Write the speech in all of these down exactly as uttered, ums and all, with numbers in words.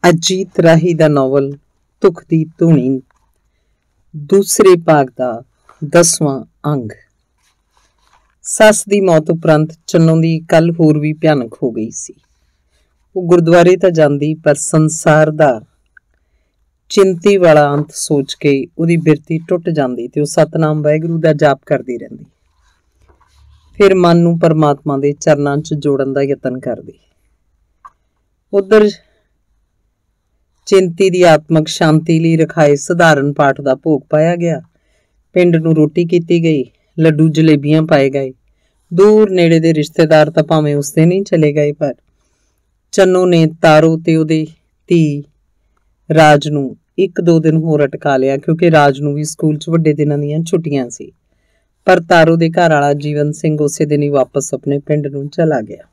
ਅਜੀਤ ਰਾਹੀ ਦਾ ਨਾਵਲ ਤੁਕ ਦੀ ਧੂਣੀ ਦੂਸਰੇ ਭਾਗ ਦਾ ਦਸਵਾਂ ਅੰਗ। ਸੱਸ ਦੀ ਮੌਤ ਉਪਰੰਤ ਚੰਨੋ ਦੀ ਕੱਲ ਹੋਰ ਵੀ ਭਿਆਨਕ ਹੋ ਗਈ ਸੀ। ਉਹ ਗੁਰਦੁਆਰੇ ਤਾਂ ਜਾਂਦੀ, ਪਰ ਸੰਸਾਰ ਦਾ ਚਿੰਤੀ ਵਾਲਾ ਅੰਤ ਸੋਚ ਕੇ ਉਹਦੀ ਬਿਰਤੀ ਟੁੱਟ ਜਾਂਦੀ ਤੇ ਉਹ ਸਤਨਾਮ ਵਾਹਿਗੁਰੂ ਦਾ ਜਾਪ ਕਰਦੀ ਰਹਿੰਦੀ। ਫਿਰ ਮਨ ਨੂੰ ਪਰਮਾਤਮਾ ਦੇ ਚਰਨਾਂ 'ਚ ਜੋੜਨ ਦਾ ਯਤਨ ਕਰਦੀ। ਉਧਰ ਚਿੰਤੀ ਦੀ ਆਤਮਕ ਸ਼ਾਂਤੀ ਲਈ ਰਖਾਏ ਸਧਾਰਨ ਪਾਠ ਦਾ ਭੋਗ ਪਾਇਆ ਗਿਆ। ਪਿੰਡ ਨੂੰ ਰੋਟੀ ਕੀਤੀ ਗਈ, ਲੱਡੂ ਜਲੇਬੀਆਂ ਪਾਏ ਗਏ। ਦੂਰ ਨੇੜੇ ਦੇ ਰਿਸ਼ਤੇਦਾਰ ਤਾਂ ਭਾਵੇਂ ਉਸ ਦਿਨ ਹੀ ਚਲੇ ਗਏ, ਪਰ ਚੰਨੋ ਨੇ ਤਾਰੋ ਤੇ ਉਹਦੇ ਧੀ ਰਾਜ ਨੂੰ ਇੱਕ ਦੋ ਦਿਨ ਹੋਰ ਅਟਕਾ ਲਿਆ, ਕਿਉਂਕਿ ਰਾਜ ਨੂੰ ਵੀ ਸਕੂਲ 'ਚ ਵੱਡੇ ਦਿਨਾਂ ਦੀਆਂ ਛੁੱਟੀਆਂ ਸੀ। ਪਰ ਤਾਰੋ ਦੇ ਘਰ ਵਾਲਾ ਜੀਵਨ ਸਿੰਘ ਉਸੇ ਦਿਨ ਹੀ ਵਾਪਸ ਆਪਣੇ ਪਿੰਡ ਨੂੰ ਚਲਾ ਗਿਆ।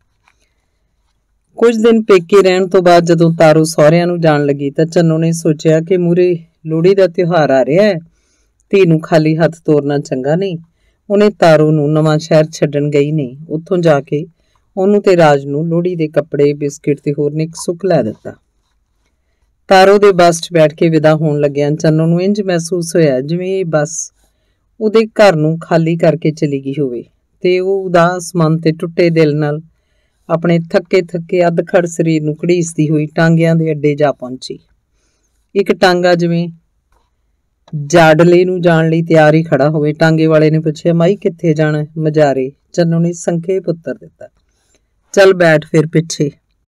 ਕੁਝ ਦਿਨ ਪੇਕੇ ਰਹਿਣ ਤੋਂ ਬਾਅਦ ਜਦੋਂ ਤਾਰੋ ਸਹੁਰਿਆਂ ਨੂੰ ਜਾਣ ਲੱਗੀ ਤਾਂ ਚੰਨੋ ਨੇ ਸੋਚਿਆ ਕਿ ਮੂਹਰੇ ਲੋਹੜੀ ਦਾ ਤਿਉਹਾਰ ਆ ਰਿਹਾ ਹੈ, ਧੀ ਨੂੰ ਖਾਲੀ ਹੱਥ ਤੋਰਨਾ ਚੰਗਾ ਨਹੀਂ। ਉਹਨੇ ਤਾਰੋ ਨੂੰ ਨਵਾਂ ਸ਼ਹਿਰ ਛੱਡਣ ਗਈ ਨਹੀਂ, ਉੱਥੋਂ ਜਾ ਕੇ ਉਹਨੂੰ ਤੇ ਰਾਜ ਨੂੰ ਲੋਹੜੀ ਦੇ ਕੱਪੜੇ, ਬਿਸਕਿਟ ਤੇ ਹੋਰ ਨਿੱਕ ਸੁੱਕ ਲੈ ਦਿੱਤਾ। ਤਾਰੋ ਦੇ ਬੱਸ 'ਚ ਬੈਠ ਕੇ ਵਿਦਾ ਹੋਣ ਲੱਗਿਆਂ ਚੰਨੋ ਨੂੰ ਇੰਝ ਮਹਿਸੂਸ ਹੋਇਆ ਜਿਵੇਂ ਇਹ ਬੱਸ ਉਹਦੇ ਘਰ ਨੂੰ ਖਾਲੀ ਕਰਕੇ ਚਲੀ ਗਈ ਹੋਵੇ, ਤੇ ਉਹ ਉਦਾਸ ਮਨ ਤੇ ਟੁੱਟੇ ਦਿਲ ਨਾਲ ਆਪਣੇ ਥੱਕੇ ਥੱਕੇ ਅੱਧਖੜ ਸਰੀਰ ਨੂੰ ਘੜੀਸਦੀ ਹੋਈ ਟਾਂਗਿਆਂ ਦੇ ਅੱਡੇ ਜਾ ਪਹੁੰਚੀ। ਇੱਕ ਟਾਂਗਾ ਜਿਵੇਂ ਜਾਡਲੇ ਨੂੰ ਜਾਣ ਲਈ ਤਿਆਰ ਹੀ ਖੜਾ ਹੋਵੇ। ਟਾਂਗੇ ਵਾਲੇ ਨੇ ਪੁੱਛਿਆ, ਮਾਈ ਕਿੱਥੇ ਜਾਣਾ? ਮਜਾਰੇ। ਚੰਨੋ ਨੇ ਸੰਖੇਪ ਉੱਤਰ ਦਿੱਤਾ, ਚੱਲ ਬੈਠ ਫਿਰ ਪਿੱਛੇ।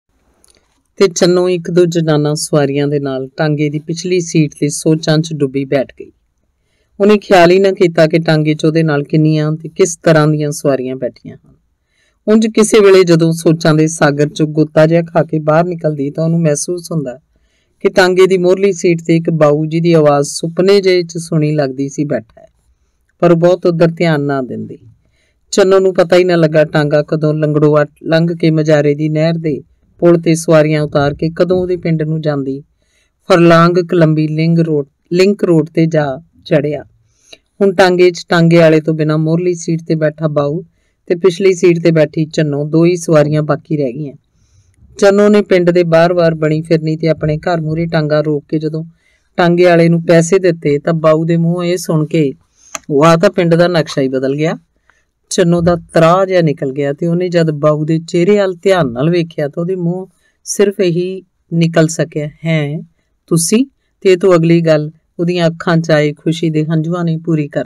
ਤੇ ਚੰਨੋ ਇੱਕ ਦੋ ਜਨਾਨਾ ਸਵਾਰੀਆਂ ਦੇ ਨਾਲ ਟਾਂਗੇ ਦੀ ਪਿਛਲੀ ਸੀਟ ਤੇ ਸੋਚਾਂ 'ਚ ਡੁੱਬੀ ਬੈਠ ਗਈ। ਉਹਨੇ ਖਿਆਲ ਹੀ ਨਾ ਕੀਤਾ ਕਿ ਟਾਂਗੇ 'ਚ ਉਹਦੇ ਨਾਲ ਕਿੰਨੀਆਂ ਤੇ ਕਿਸ ਤਰ੍ਹਾਂ ਦੀਆਂ ਸਵਾਰੀਆਂ ਬੈਠੀਆਂ ਹਨ। ਉਂਝ ਕਿਸੇ ਵੇਲੇ ਜਦੋਂ ਸੋਚਾਂ ਦੇ ਸਾਗਰ 'ਚ ਗੋਤਾ ਜਿਹਾ ਖਾ ਕੇ ਬਾਹਰ ਨਿਕਲਦੀ ਤਾਂ ਉਹਨੂੰ ਮਹਿਸੂਸ ਹੁੰਦਾ ਕਿ ਟਾਂਗੇ ਦੀ ਮੋਹਰਲੀ ਸੀਟ ਤੇ ਇੱਕ ਬਾਊ ਜੀ ਦੀ ਆਵਾਜ਼ ਸੁਪਨੇ ਜਿਹੇ 'ਚ ਸੁਣੀ ਲੱਗਦੀ ਸੀ ਬੈਠਾ ਹੈ, ਪਰ ਉਹ ਬਹੁਤ ਉੱਧਰ ਧਿਆਨ ਨਾ ਦਿੰਦੀ। ਚੰਨੋ ਨੂੰ ਪਤਾ ਹੀ ਨਾ ਲੱਗਾ ਟਾਂਗਾ ਕਦੋਂ ਲੰਗੜੋਆ ਲੰਘ ਕੇ ਮਜਾਰੇ ਦੀ ਨਹਿਰ ਦੇ ਪੁਲ ਤੇ ਸਵਾਰੀਆਂ ਉਤਾਰ ਕੇ ਕਦੋਂ ਉਹਦੇ ਪਿੰਡ ਨੂੰ ਜਾਂਦੀ ਫਰਲਾਂਗ ਕਲੰਬੀ ਲਿੰਕ ਰੋਡ ਲਿੰਕ ਰੋਡ ਤੇ ਜਾ ਚੜਿਆ। ਹੁਣ ਟਾਂਗੇ 'ਚ ਟਾਂਗੇ ਵਾਲੇ ਤੋਂ ਬਿਨਾਂ ਮੋਹਰਲੀ ਸੀਟ ਤੇ ਬੈਠਾ ਬਾਊ ਤੇ ਪਿਛਲੀ ਸੀਟ ਤੇ ਬੈਠੀ ਚੰਨੋ, ਦੋ ਹੀ ਸਵਾਰੀਆਂ ਬਾਕੀ ਰਹਿ ਗਈਆਂ। ਚੰਨੋ ਨੇ ਪਿੰਡ ਦੇ ਬਾਰ-ਬਾਰ ਬਣੀ ਫਿਰਨੀ ਤੇ ਆਪਣੇ ਘਰ ਮੂਹਰੇ ਟਾਂਗਾ ਰੋਕ ਕੇ ਜਦੋਂ ਟਾਂਗੇ ਵਾਲੇ ਨੂੰ ਪੈਸੇ ਦਿੱਤੇ ਤਾਂ ਬਾਊ ਦੇ ਮੂੰਹੋਂ ਇਹ ਸੁਣ ਕੇ ਵਾਹ ਤਾਂ ਪਿੰਡ ਦਾ ਨਕਸ਼ਾ ਹੀ ਬਦਲ ਗਿਆ। ਚੰਨੋ ਦਾ ਤਰਾਹ ਜਿਹਾ ਨਿਕਲ ਗਿਆ ਤੇ ਉਹਨੇ ਜਦ ਬਾਊ ਦੇ ਚਿਹਰੇ ਵੱਲ ਧਿਆਨ ਨਾਲ ਵੇਖਿਆ ਤਾਂ ਉਹਦੇ ਮੂੰਹ ਸਿਰਫ ਇਹੀ ਨਿਕਲ ਸਕਿਆ, ਹੈ ਤੁਸੀਂ? ਤੇ ਇਹ ਤੋਂ ਅਗਲੀ ਗੱਲ ਉਹਦੀਆਂ ਅੱਖਾਂ 'ਚ ਆਏ ਖੁਸ਼ੀ ਦੇ ਹੰਝੂਆਂ ਨੇ ਪੂਰੀ ਕਰਤੀ।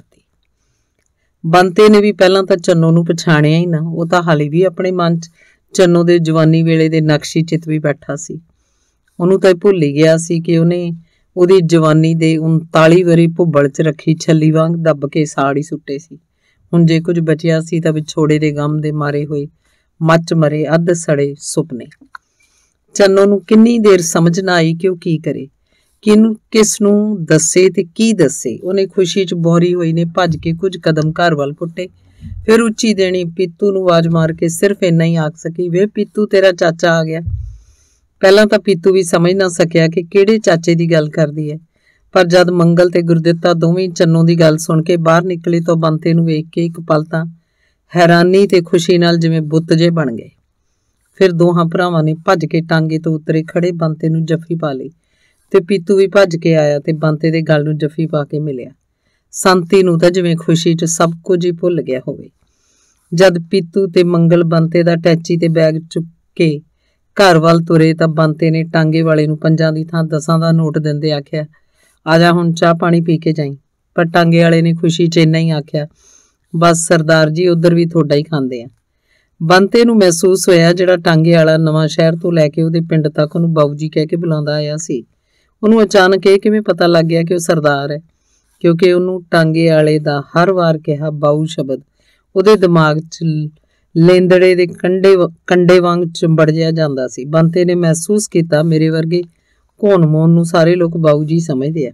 ਬੰਤੇ ਨੇ ਵੀ ਪਹਿਲਾਂ ਤਾਂ ਚੰਨੋ ਨੂੰ ਪਛਾਣਿਆ ਹੀ ਨਾ। ਉਹ ਤਾਂ ਹਾਲੇ ਵੀ ਆਪਣੇ ਮਨ 'ਚ ਚੰਨੋ ਦੇ ਜਵਾਨੀ ਵੇਲੇ ਦੇ ਨਕਸ਼ੀ ਚਿੱਤ ਵੀ ਬੈਠਾ ਸੀ। ਉਹਨੂੰ ਤਾਂ ਭੁੱਲ ਹੀ ਗਿਆ ਸੀ ਕਿ ਉਹਨੇ ਉਹਦੀ ਜਵਾਨੀ ਦੇ ਉਨਤਾਲੀ ਵਰੇ ਭੁੱਬਲ 'ਚ ਰੱਖੀ ਛੱਲੀ ਵਾਂਗ ਦੱਬ ਕੇ ਸਾੜ ਹੀ ਸੁੱਟੇ ਸੀ। ਹੁਣ ਜੇ ਕੁਝ ਬਚਿਆ ਸੀ ਤਾਂ ਵਿਛੋੜੇ ਦੇ ਗਮ ਦੇ ਮਾਰੇ ਹੋਏ ਮੱਚ ਮਰੇ ਅੱਧ ਸੜੇ ਸੁਪਨੇ। ਚੰਨੋ ਨੂੰ ਕਿੰਨੀ ਦੇਰ ਸਮਝ ਨਾ ਆਈ ਕਿ ਉਹ ਕੀ ਕਰੇ, ਕਿਹਨੂੰ ਕਿਸ ਨੂੰ ਦੱਸੇ ਤੇ ਕੀ ਦੱਸੇ। ਉਹਨੇ ਖੁਸ਼ੀ 'ਚ ਬੋਰੀ ਹੋਈ ਨੇ ਭੱਜ ਕੇ ਕੁਝ ਕਦਮ ਘਰ ਵੱਲ ਪੁੱਟੇ, ਫਿਰ ਉੱਚੀ ਦੇਣੀ ਪੀਤੂ ਨੂੰ ਆਵਾਜ਼ ਮਾਰ ਕੇ ਸਿਰਫ ਇੰਨਾ ਹੀ ਆਖ ਸਕੀ, ਵੇ ਪੀਤੂ ਤੇਰਾ ਚਾਚਾ ਆ ਗਿਆ। ਪਹਿਲਾਂ ਤਾਂ ਪੀਤੂ ਵੀ ਸਮਝ ਨਾ ਸਕਿਆ ਕਿ ਕਿਹੜੇ ਚਾਚੇ ਦੀ ਗੱਲ ਕਰਦੀ ਹੈ, ਪਰ ਜਦ ਮੰਗਲ ਤੇ ਗੁਰਦਿੱਤਾ ਦੋਵੇਂ ਚੰਨੋ ਦੀ ਗੱਲ ਸੁਣ ਕੇ ਬਾਹਰ ਨਿਕਲੇ ਤਾਂ ਬੰਤੇ ਨੂੰ ਵੇਖ ਕੇ ਇੱਕ ਪਲ ਤਾਂ ਹੈਰਾਨੀ ਤੇ ਖੁਸ਼ੀ ਨਾਲ ਜਿਵੇਂ ਬੁੱਤ ਜੇ ਬਣ ਗਏ। ਫਿਰ ਦੋਹਾਂ ਭਰਾਵਾਂ ਨੇ ਭੱਜ ਕੇ ਟਾਂਗੇ ਤੋਂ ਉਤਰੇ ਖੜੇ ਬੰਤੇ ਨੂੰ ਜੱਫੀ ਪਾ ਲਈ ਤੇ ਪੀਤੂ ਵੀ ਭੱਜ ਕੇ ਆਇਆ ਤੇ ਬੰਤੇ ਦੇ ਗਲ ਨੂੰ ਜੱਫੀ ਪਾ ਕੇ ਮਿਲਿਆ। ਸੰਤੀ ਨੂੰ ਤਾਂ ਜਿਵੇਂ ਖੁਸ਼ੀ 'ਚ ਸਭ ਕੁਝ ਹੀ ਭੁੱਲ ਗਿਆ ਹੋਵੇ। ਜਦ ਪੀਤੂ ਤੇ ਮੰਗਲ ਬੰਤੇ ਦਾ ਟੈਚੀ ਤੇ ਬੈਗ ਚੁੱਕ ਕੇ ਘਰ ਵੱਲ ਤੁਰੇ ਤਾਂ ਬੰਤੇ ਨੇ ਟਾਂਗੇ ਵਾਲੇ ਨੂੰ ਪੰਜਾਂ ਦੀ ਥਾਂ ਦਸਾਂ ਦਾ ਨੋਟ ਦਿੰਦੇ ਆਖਿਆ, ਆ ਜਾ ਹੁਣ ਚਾਹ ਪਾਣੀ ਪੀ ਕੇ ਜਾਈਂ। ਪਰ ਟਾਂਗੇ ਵਾਲੇ ਨੇ ਖੁਸ਼ੀ 'ਚ ਇੰਨਾ ਹੀ ਆਖਿਆ, ਬਸ ਸਰਦਾਰ ਜੀ ਉੱਧਰ ਵੀ ਤੁਹਾਡਾ ਹੀ ਖਾਂਦੇ ਆ। ਬੰਤੇ ਨੂੰ ਮਹਿਸੂਸ ਹੋਇਆ ਜਿਹੜਾ ਟਾਂਗੇ ਵਾਲਾ ਨਵਾਂ ਸ਼ਹਿਰ ਤੋਂ ਲੈ ਕੇ ਉਹਦੇ ਪਿੰਡ ਤੱਕ ਉਹਨੂੰ ਬਾਊ ਜੀ ਕਹਿ ਕੇ ਬੁਲਾਉਂਦਾ ਆਇਆ ਸੀ, ਉਹਨੂੰ ਅਚਾਨਕ ਇਹ ਕਿਵੇਂ ਪਤਾ ਲੱਗ ਗਿਆ ਕਿ ਉਹ ਸਰਦਾਰ ਹੈ, ਕਿਉਂਕਿ ਉਹਨੂੰ ਟਾਂਗੇ ਵਾਲੇ ਦਾ ਹਰ ਵਾਰ ਕਿਹਾ ਬਾਊ ਸ਼ਬਦ ਉਹਦੇ ਦਿਮਾਗ 'ਚ ਲੇਂਦੜੇ ਦੇ ਕੰਡੇ ਕੰਡੇ ਵਾਂਗ ਚਿੰਬੜ ਜਿਹਾ ਜਾਂਦਾ ਸੀ। ਬੰਤੇ ਨੇ ਮਹਿਸੂਸ ਕੀਤਾ ਮੇਰੇ ਵਰਗੇ ਘੋਣ ਮੋਨ ਨੂੰ ਸਾਰੇ ਲੋਕ ਬਾਊ ਜੀ ਸਮਝਦੇ ਆ।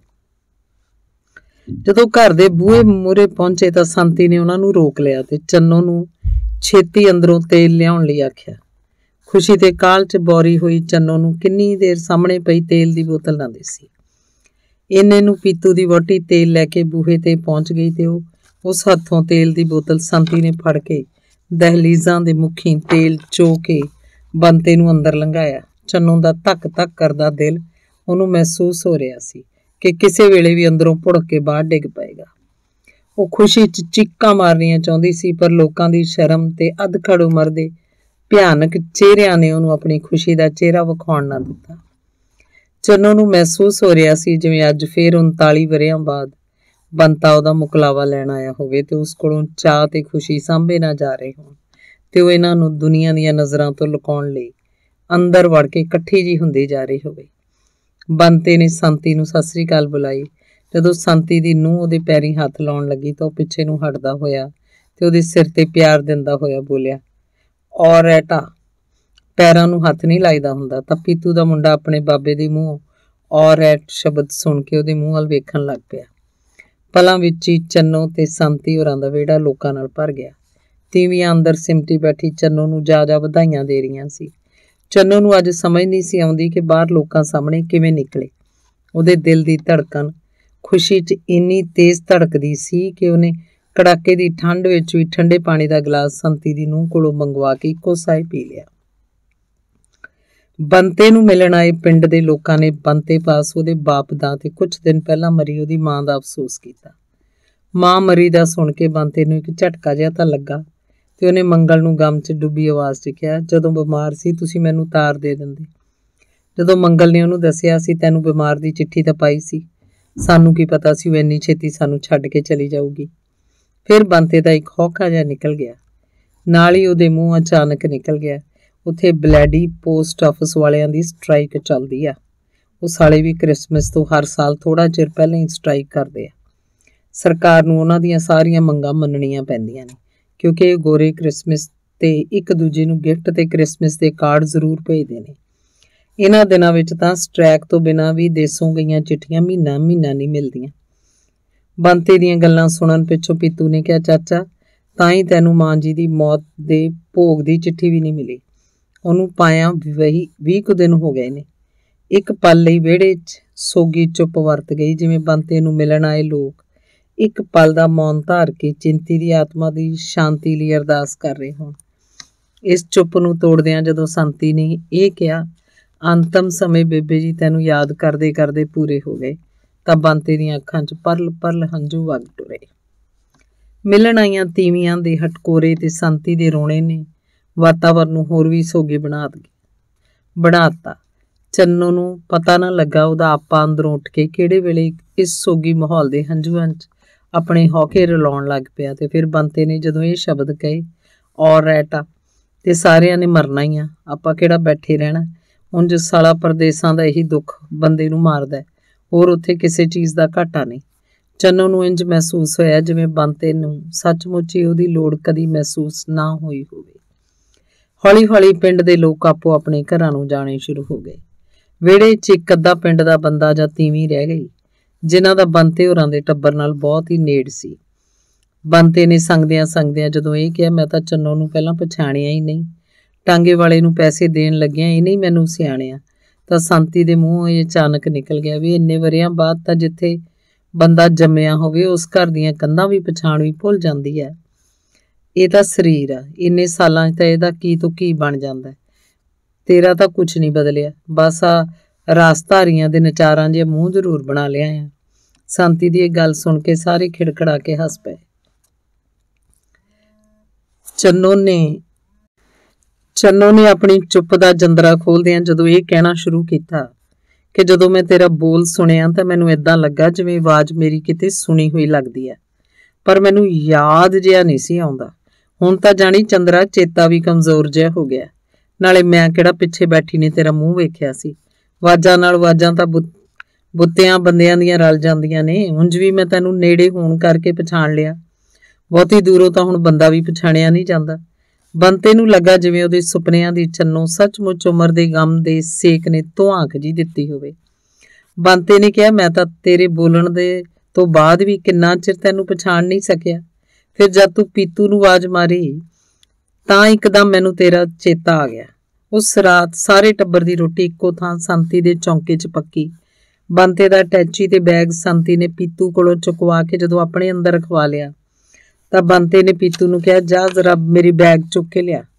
ਜਦੋਂ ਘਰ ਦੇ ਬੂਹੇ ਮੂਹਰੇ ਪਹੁੰਚੇ ਤਾਂ ਸੰਤੀ ਨੇ ਉਹਨਾਂ ਨੂੰ ਰੋਕ ਲਿਆ ਤੇ ਚੰਨੋ ਨੂੰ ਛੇਤੀ ਅੰਦਰੋਂ ਤੇਲ ਲਿਆਉਣ ਲਈ ਆਖਿਆ। ਖੁਸ਼ੀ ਤੇ ਕਾਹਲ 'ਚ ਬੋਰੀ ਹੋਈ ਚੰਨੋ ਨੂੰ ਕਿੰਨੀ ਦੇਰ ਸਾਹਮਣੇ ਪਈ ਤੇਲ ਦੀ ਬੋਤਲ ਨਾ ਦਿਸੀ। ਇੰਨੇ ਨੂੰ ਪੀਤੂ ਦੀ ਵਹੁਟੀ ਤੇਲ ਲੈ ਕੇ ਬੂਹੇ ਤੇ ਪਹੁੰਚ ਗਈ ਤੇ ਉਹ ਉਸ ਹੱਥੋਂ ਤੇਲ ਦੀ ਬੋਤਲ ਸੰਤੀ ਨੇ ਫੜ ਕੇ ਦਹਿਲੀਜ਼ਾਂ ਦੇ ਮੁਖੀ ਤੇਲ ਚੋ ਕੇ ਬੰਤੇ ਨੂੰ ਅੰਦਰ ਲੰਘਾਇਆ। ਚੰਨੋ ਦਾ ਧੱਕ ਧੱਕ ਕਰਦਾ ਦਿਲ ਉਹਨੂੰ ਮਹਿਸੂਸ ਹੋ ਰਿਹਾ ਸੀ ਕਿ ਕਿਸੇ ਵੇਲੇ ਵੀ ਅੰਦਰੋਂ ਭੁੜਕ ਕੇ ਬਾਹਰ ਡਿੱਗ ਪਏਗਾ। ਉਹ ਖੁਸ਼ੀ 'ਚ ਚੀਕਾਂ ਮਾਰਨੀਆਂ ਚਾਹੁੰਦੀ ਸੀ, ਪਰ ਲੋਕਾਂ ਦੀ ਸ਼ਰਮ ਤੇ ਅਧਖੜ ਉਮਰ ਦੇ ਭਿਆਨਕ ਚਿਹਰਿਆਂ ਨੇ ਉਹਨੂੰ ਆਪਣੀ ਖੁਸ਼ੀ ਦਾ ਚਿਹਰਾ ਵਿਖਾਉਣ ਨਾ ਦਿੱਤਾ। ਚੰਨੋ ਨੂੰ ਮਹਿਸੂਸ ਹੋ ਰਿਹਾ ਸੀ ਜਿਵੇਂ ਅੱਜ ਫੇਰ ਉਨਤਾਲੀ ਵਰ੍ਹਿਆਂ ਬਾਅਦ ਬੰਤਾ ਉਹਦਾ ਮੁਕਲਾਵਾ ਲੈਣ ਆਇਆ ਹੋਵੇ ਤੇ ਉਸ ਕੋਲੋਂ ਚਾਅ ਤੇ ਖੁਸ਼ੀ ਸਾਂਭੇ ਨਾ ਜਾ ਰਹੇ ਹੋਣ ਤੇ ਉਹ ਇਹਨਾਂ ਨੂੰ ਦੁਨੀਆ ਦੀਆਂ ਨਜ਼ਰਾਂ ਤੋਂ ਲੁਕਾਉਣ ਲਈ ਅੰਦਰ ਵੜ ਕੇ ਇਕੱਠੀ ਜੀ ਹੁੰਦੀ ਜਾ ਰਹੀ ਹੋਵੇ। ਬੰਤੇ ਨੇ ਸੰਤੀ ਨੂੰ ਸਤਿ ਸ੍ਰੀ ਅਕਾਲ ਬੁਲਾਈ। ਜਦੋਂ ਸੰਤੀ ਦੀ ਨੂੰਹ ਉਹਦੇ ਪੈਰੀਂ ਹੱਥ ਲਾਉਣ ਲੱਗੀ ਤਾਂ ਉਹ ਪਿੱਛੇ ਨੂੰ ਹਟਦਾ ਹੋਇਆ ਤੇ ਉਹਦੇ ਸਿਰ ਤੇ ਪਿਆਰ ਦਿੰਦਾ ਹੋਇਆ ਬੋਲਿਆ, ਔਰ ਐਟਾ। ਪੈਰਾਂ ਨੂੰ ਹੱਥ ਨਹੀਂ ਲਾਈਦਾ ਹੁੰਦਾ। ਤਾਂ ਪੀਤੂ ਦਾ ਮੁੰਡਾ ਆਪਣੇ ਬਾਬੇ ਦੇ ਮੂੰਹੋਂ ਔਰ ਐਟ ਸ਼ਬਦ ਸੁਣ ਕੇ ਉਹਦੇ ਮੂੰਹ ਵੱਲ ਵੇਖਣ ਲੱਗ ਪਿਆ। ਪਲਾਂ ਵਿੱਚ ਹੀ ਚੰਨੋ ਤੇ ਸੰਤੀ ਹੋਰਾਂ ਦਾ ਵਿਹੜਾ ਲੋਕਾਂ ਨਾਲ ਭਰ ਗਿਆ। ਤੀਵੀਆਂ ਅੰਦਰ ਸਿਮਟੀ ਬੈਠੀ ਚੰਨੋ ਨੂੰ ਜਾ ਜਾ ਵਧਾਈਆਂ ਦੇ ਰਹੀਆਂ ਸੀ। ਚੰਨੋ ਨੂੰ ਅੱਜ ਸਮਝ ਨਹੀਂ ਸੀ ਆਉਂਦੀ ਕਿ ਬਾਹਰ ਲੋਕਾਂ ਸਾਹਮਣੇ ਕਿਵੇਂ ਨਿਕਲੇ। ਉਹਦੇ ਦਿਲ ਦੀ ਧੜਕਣ ਖੁਸ਼ੀ 'ਚ ਇੰਨੀ ਤੇਜ਼ ਧੜਕਦੀ ਸੀ ਕਿ ਉਹਨੇ ਕੜਾਕੇ ਦੀ ਠੰਡ ਵਿੱਚ ਵੀ ਠੰਡੇ ਪਾਣੀ ਦਾ ਗਲਾਸ ਸੰਤੀ ਦੀ ਨੂੰਹ ਕੋਲੋਂ ਮੰਗਵਾ ਕੇ ਇੱਕੋ ਸਾਹ ਪੀ ਲਿਆ। ਬੰਤੇ ਨੂੰ ਮਿਲਣ ਆਏ ਪਿੰਡ ਦੇ ਲੋਕਾਂ ਨੇ ਬੰਤੇ ਪਾਸ ਉਹਦੇ ਬਾਪ ਦਾ ਤੇ ਕੁਝ ਦਿਨ ਪਹਿਲਾਂ ਮਰੀ ਉਹਦੀ ਮਾਂ ਦਾ ਅਫਸੋਸ ਕੀਤਾ। ਮਾਂ ਮਰੀ ਦਾ ਸੁਣ ਕੇ ਬੰਤੇ ਨੂੰ ਇੱਕ ਝਟਕਾ ਜਿਹਾ ਤਾਂ ਲੱਗਾ ਤੇ ਉਹਨੇ ਮੰਗਲ ਨੂੰ ਗਮ 'ਚ ਡੁੱਬੀ ਆਵਾਜ਼ 'ਚ ਕਿਹਾ, ਜਦੋਂ ਬਿਮਾਰ ਸੀ ਤੁਸੀਂ ਮੈਨੂੰ ਤਾਰ ਦੇ ਦਿੰਦੇ। ਜਦੋਂ ਮੰਗਲ ਨੇ ਉਹਨੂੰ ਦੱਸਿਆ ਸੀ ਤੈਨੂੰ ਬਿਮਾਰ ਦੀ ਚਿੱਠੀ ਤਾਂ ਪਾਈ ਸੀ, ਸਾਨੂੰ ਕੀ ਪਤਾ ਸੀ ਉਹ ਇੰਨੀ ਛੇਤੀ ਸਾਨੂੰ ਛੱਡ ਕੇ ਚਲੀ ਜਾਊਗੀ। ਫਿਰ ਬੰਤੇ ਦਾ ਇੱਕ ਹੌਕਾ ਜਿਹਾ ਨਿਕਲ ਗਿਆ। ਨਾਲ ਹੀ ਉਹਦੇ ਮੂੰਹ ਅਚਾਨਕ ਨਿਕਲ ਗਿਆ, ਉੱਥੇ ਬਲੈਡੀ ਪੋਸਟ ਆਫਿਸ ਵਾਲਿਆਂ ਦੀ ਸਟ੍ਰਾਈਕ ਚੱਲਦੀ ਆ। ਉਹ ਸਾਲੇ ਵੀ ਕ੍ਰਿਸਮਸ ਤੋਂ ਹਰ ਸਾਲ ਥੋੜਾ ਚਿਰ ਪਹਿਲਾਂ ਹੀ ਸਟ੍ਰਾਈਕ ਕਰਦੇ ਆ। ਸਰਕਾਰ ਨੂੰ ਉਹਨਾਂ ਦੀਆਂ ਸਾਰੀਆਂ ਮੰਗਾਂ ਮੰਨਣੀਆਂ ਪੈਂਦੀਆਂ ਨੇ ਕਿਉਂਕਿ ਇਹ ਗੋਰੇ ਕ੍ਰਿਸਮਸ ਤੇ ਇੱਕ ਦੂਜੇ ਨੂੰ ਗਿਫਟ ਤੇ ਕ੍ਰਿਸਮਸ ਦੇ ਕਾਰਡ ਜ਼ਰੂਰ ਭੇਜਦੇ ਨੇ। ਇਹਨਾਂ ਦਿਨਾਂ ਵਿੱਚ ਤਾਂ ਸਟ੍ਰਾਈਕ ਤੋਂ ਬਿਨਾਂ ਵੀ ਦੇਸੋਂ ਗਈਆਂ ਚਿੱਠੀਆਂ ਮਹੀਨਾ ਮਹੀਨਾ ਨਹੀਂ ਮਿਲਦੀਆਂ। ਬੰਤੇ ਦੀਆਂ ਗੱਲਾਂ ਸੁਣਨ ਪਿੱਛੋਂ ਪੀਤੂ ਨੇ ਕਿਹਾ, ਚਾਚਾ ਤਾਂ ਹੀ ਤੈਨੂੰ ਮਾਂ ਜੀ ਦੀ ਮੌਤ ਦੇ ਭੋਗ ਦੀ ਚਿੱਠੀ ਵੀ ਨਹੀਂ ਮਿਲੀ। ਉਹਨੂੰ ਪਾਇਆ ਵਹੀ ਵੀਹ ਕੁ ਦਿਨ ਹੋ ਗਏ ਨੇ। ਇੱਕ ਪਲ ਲਈ ਵਿਹੜੇ 'ਚ ਸੋਗੀ ਚੁੱਪ ਵਰਤ ਗਈ, ਜਿਵੇਂ ਬੰਤੇ ਨੂੰ ਮਿਲਣ ਆਏ ਲੋਕ ਇੱਕ ਪਲ ਦਾ ਮੌਨ ਧਾਰ ਕੇ ਚਿੰਤੀ ਦੀ ਆਤਮਾ ਦੀ ਸ਼ਾਂਤੀ ਲਈ ਅਰਦਾਸ ਕਰ ਰਹੇ ਹੋਣ। ਇਸ ਚੁੱਪ ਨੂੰ ਤੋੜਦਿਆਂ ਜਦੋਂ ਸੰਤੀ ਨੇ ਇਹ ਕਿਹਾ, ਅੰਤਮ ਸਮੇਂ ਬੇਬੇ ਜੀ ਤੈਨੂੰ ਯਾਦ ਕਰਦੇ ਕਰਦੇ ਪੂਰੇ ਹੋ ਗਏ, ਤਾਂ ਬੰਤੇ ਦੀਆਂ ਅੱਖਾਂ 'ਚ ਪਰਲ ਪਰਲ ਹੰਝੂ ਵਗ ਟੁਰੇ। ਮਿਲਣ ਆਈਆਂ ਤੀਵੀਆਂ ਦੇ ਹਟਕੋਰੇ ਤੇ ਸੰਤੀ ਦੇ ਰੋਣੇ ਨੇ ਵਾਤਾਵਰਨ ਨੂੰ ਹੋਰ ਵੀ ਸੋਗੇ ਬਣਾ ਬਣਾ ਦਿੱਤਾ। ਚੰਨੋ ਨੂੰ ਪਤਾ ਨਾ ਲੱਗਾ ਉਹਦਾ ਆਪਾ ਅੰਦਰੋਂ ਉੱਠ ਕੇ ਕਿਹੜੇ ਵੇਲੇ ਇਸ ਸੋਗੀ ਮਾਹੌਲ ਦੇ ਹੰਝੂਆਂ 'ਚ ਆਪਣੇ ਹੌਕੇ ਰਲਾਉਣ ਲੱਗ ਪਿਆ। ਤੇ ਫਿਰ ਬੰਤੇ ਨੇ ਜਦੋਂ ਇਹ ਸ਼ਬਦ ਕਹੇ, ਔਰ ਐਟਾ, ਤੇ ਸਾਰਿਆਂ ਨੇ ਮਰਨਾ ਹੀ ਆ, ਆਪਾਂ ਕਿਹੜਾ ਬੈਠੇ ਰਹਿਣਾ। ਉਂਝ ਸਾਲਾ ਪਰਦੇਸਾਂ ਦਾ ਇਹੀ ਦੁੱਖ ਬੰਦੇ ਨੂੰ ਮਾਰਦਾ, ਹੋਰ ਉੱਥੇ ਕਿਸੇ ਚੀਜ਼ ਦਾ ਘਾਟਾ ਨਹੀਂ। ਚੰਨੋ ਨੂੰ ਇੰਝ ਮਹਿਸੂਸ ਹੋਇਆ ਜਿਵੇਂ ਬੰਤੇ ਨੂੰ ਸੱਚਮੁੱਚ ਹੀ ਉਹਦੀ ਲੋੜ ਕਦੀ ਮਹਿਸੂਸ ਨਾ ਹੋਈ ਹੋਵੇ। ਹੌਲੀ ਹੌਲੀ ਪਿੰਡ ਦੇ ਲੋਕ ਆਪੋ ਆਪਣੇ ਘਰਾਂ ਨੂੰ ਜਾਣੇ ਸ਼ੁਰੂ ਹੋ ਗਏ। ਵਿਹੜੇ 'ਚ ਇੱਕ ਅੱਧਾ ਪਿੰਡ ਦਾ ਬੰਦਾ ਜਾਂ ਤੀਵੀਂ ਰਹਿ ਗਈ ਜਿਨ੍ਹਾਂ ਦਾ ਬੰਤੇ ਹੋਰਾਂ ਦੇ ਟੱਬਰ ਨਾਲ ਬਹੁਤ ਹੀ ਨੇੜ ਸੀ। ਬੰਤੇ ਨੇ ਸੰਗਦਿਆਂ ਸੰਗਦਿਆਂ ਜਦੋਂ ਇਹ ਕਿਹਾ, ਮੈਂ ਤਾਂ ਚੰਨੋ ਨੂੰ ਪਹਿਲਾਂ ਪਛਾਣਿਆ ਹੀ ਨਹੀਂ, ਟਾਂਗੇ ਵਾਲੇ ਨੂੰ ਪੈਸੇ ਦੇਣ ਲੱਗਿਆ ਇਹ ਨਹੀਂ ਮੈਨੂੰ ਸਿਆਣਿਆ, ਤਾਂ ਸੰਤੀ ਦੇ ਮੂੰਹੋਂ ਇਹ ਅਚਾਨਕ ਨਿਕਲ ਗਿਆ ਵੀ ਇੰਨੇ ਵਰ੍ਹਿਆਂ ਬਾਅਦ ਤਾਂ ਜਿੱਥੇ ਬੰਦਾ ਜੰਮਿਆ ਹੋਵੇ ਉਸ ਘਰ ਦੀਆਂ ਕੰਧਾਂ ਵੀ ਪਛਾਣ ਵੀ ਭੁੱਲ ਜਾਂਦੀ ਹੈ। ਇਹ ਤਾਂ ਸਰੀਰ ਆ, ਇੰਨੇ ਸਾਲਾਂ 'ਚ ਤਾਂ ਇਹਦਾ ਕੀ ਤੋਂ ਕੀ ਬਣ ਜਾਂਦਾ। ਤੇਰਾ ਤਾਂ ਕੁਛ ਨਹੀਂ ਬਦਲਿਆ, ਬਸ ਆ ਰਾਸਧਾਰੀਆਂ ਦੇ ਨਚਾਰਾਂ ਜੇ ਮੂੰਹ ਜ਼ਰੂਰ ਬਣਾ ਲਿਆ ਆ। ਸੰਤੀ ਦੀ ਇਹ ਗੱਲ ਸੁਣ ਕੇ ਸਾਰੇ ਖਿੜਖੜਾ ਕੇ ਹੱਸ ਪਏ। ਚੰਨੋ ਨੇ ਚੰਨੋ ਨੇ ਆਪਣੀ ਚੁੱਪ ਦਾ ਜੰਦਰਾ ਖੋਲਦਿਆਂ ਜਦੋਂ ਇਹ ਕਹਿਣਾ ਸ਼ੁਰੂ ਕੀਤਾ ਕਿ ਜਦੋਂ ਮੈਂ ਤੇਰਾ ਬੋਲ ਸੁਣਿਆ ਤਾਂ ਮੈਨੂੰ ਏਦਾਂ ਲੱਗਾ ਜਿਵੇਂ ਆਵਾਜ਼ ਮੇਰੀ ਕਿਤੇ ਸੁਣੀ ਹੋਈ ਲੱਗਦੀ ਹੈ, ਪਰ ਮੈਨੂੰ ਯਾਦ ਜਿਹਾ ਨਹੀਂ ਸੀ ਆਉਂਦਾ। ਹੁਣ ਤਾਂ ਜਾਣੀ ਚੰਦਰਾ ਚੇਤਾ ਵੀ ਕਮਜ਼ੋਰ ਜਿਹਾ ਹੋ ਗਿਆ। ਨਾਲੇ ਮੈਂ ਕਿਹੜਾ ਪਿੱਛੇ ਬੈਠੀ ਨੇ ਤੇਰਾ ਮੂੰਹ ਵੇਖਿਆ ਸੀ। ਆਵਾਜ਼ਾਂ ਨਾਲ ਆਵਾਜ਼ਾਂ ਤਾਂ ਬੁ ਬੁੱਤਿਆਂ ਬੰਦਿਆਂ ਦੀਆਂ ਰਲ ਜਾਂਦੀਆਂ ਨੇ। ਉਂਝ ਵੀ ਮੈਂ ਤੈਨੂੰ ਨੇੜੇ ਹੋਣ ਕਰਕੇ ਪਛਾਣ ਲਿਆ, ਬਹੁਤੀ ਦੂਰੋਂ ਤਾਂ ਹੁਣ ਬੰਦਾ ਵੀ ਪਛਾਣਿਆ ਨਹੀਂ ਜਾਂਦਾ। ਬੰਤੇ ਨੂੰ ਲੱਗਾ ਜਿਵੇਂ ਉਹਦੇ ਸੁਪਨਿਆਂ ਦੀ ਚੰਨੋ ਸੱਚਮੁੱਚ ਉਮਰ ਦੇ ਗਮ ਦੇ ਸੇਕ ਨੇ ਧੁਆਂਕ ਜੀ ਦਿੱਤੀ ਹੋਵੇ। ਬੰਤੇ ਨੇ ਕਿਹਾ, ਮੈਂ ਤਾਂ ਤੇਰੇ ਬੋਲਣ ਦੇ ਤੋਂ ਬਾਅਦ ਵੀ ਕਿੰਨਾ ਚਿਰ ਤੈਨੂੰ ਪਛਾਣ ਨਹੀਂ ਸਕਿਆ। ਫਿਰ ਜਦ ਤੂੰ ਪੀਤੂ ਨੂੰ ਆਵਾਜ਼ ਮਾਰੀ ਤਾਂ ਇੱਕਦਮ ਮੈਨੂੰ ਤੇਰਾ ਚੇਤਾ ਆ ਗਿਆ। ਉਸ ਰਾਤ ਸਾਰੇ ਟੱਬਰ ਦੀ ਰੋਟੀ ਇੱਕੋ ਥਾਂ ਸੰਤੀ ਦੇ ਚੌਂਕੇ 'ਚ ਪੱਕੀ। ਬੰਤੇ ਦਾ ਟੈਚੀ ਤੇ ਬੈਗ ਸੰਤੀ ਨੇ ਪੀਤੂ ਕੋਲੋਂ ਚੁਕਵਾ ਕੇ ਜਦੋਂ ਆਪਣੇ ਅੰਦਰ ਰਖਵਾ ਲਿਆ ਤਾਂ ਬੰਤੇ ਨੇ ਪੀਤੂ ਨੂੰ ਕਿਹਾ, ਜਾ ਜ਼ਰਾ ਮੇਰੀ ਬੈਗ ਚੁੱਕ ਕੇ ਲਿਆ।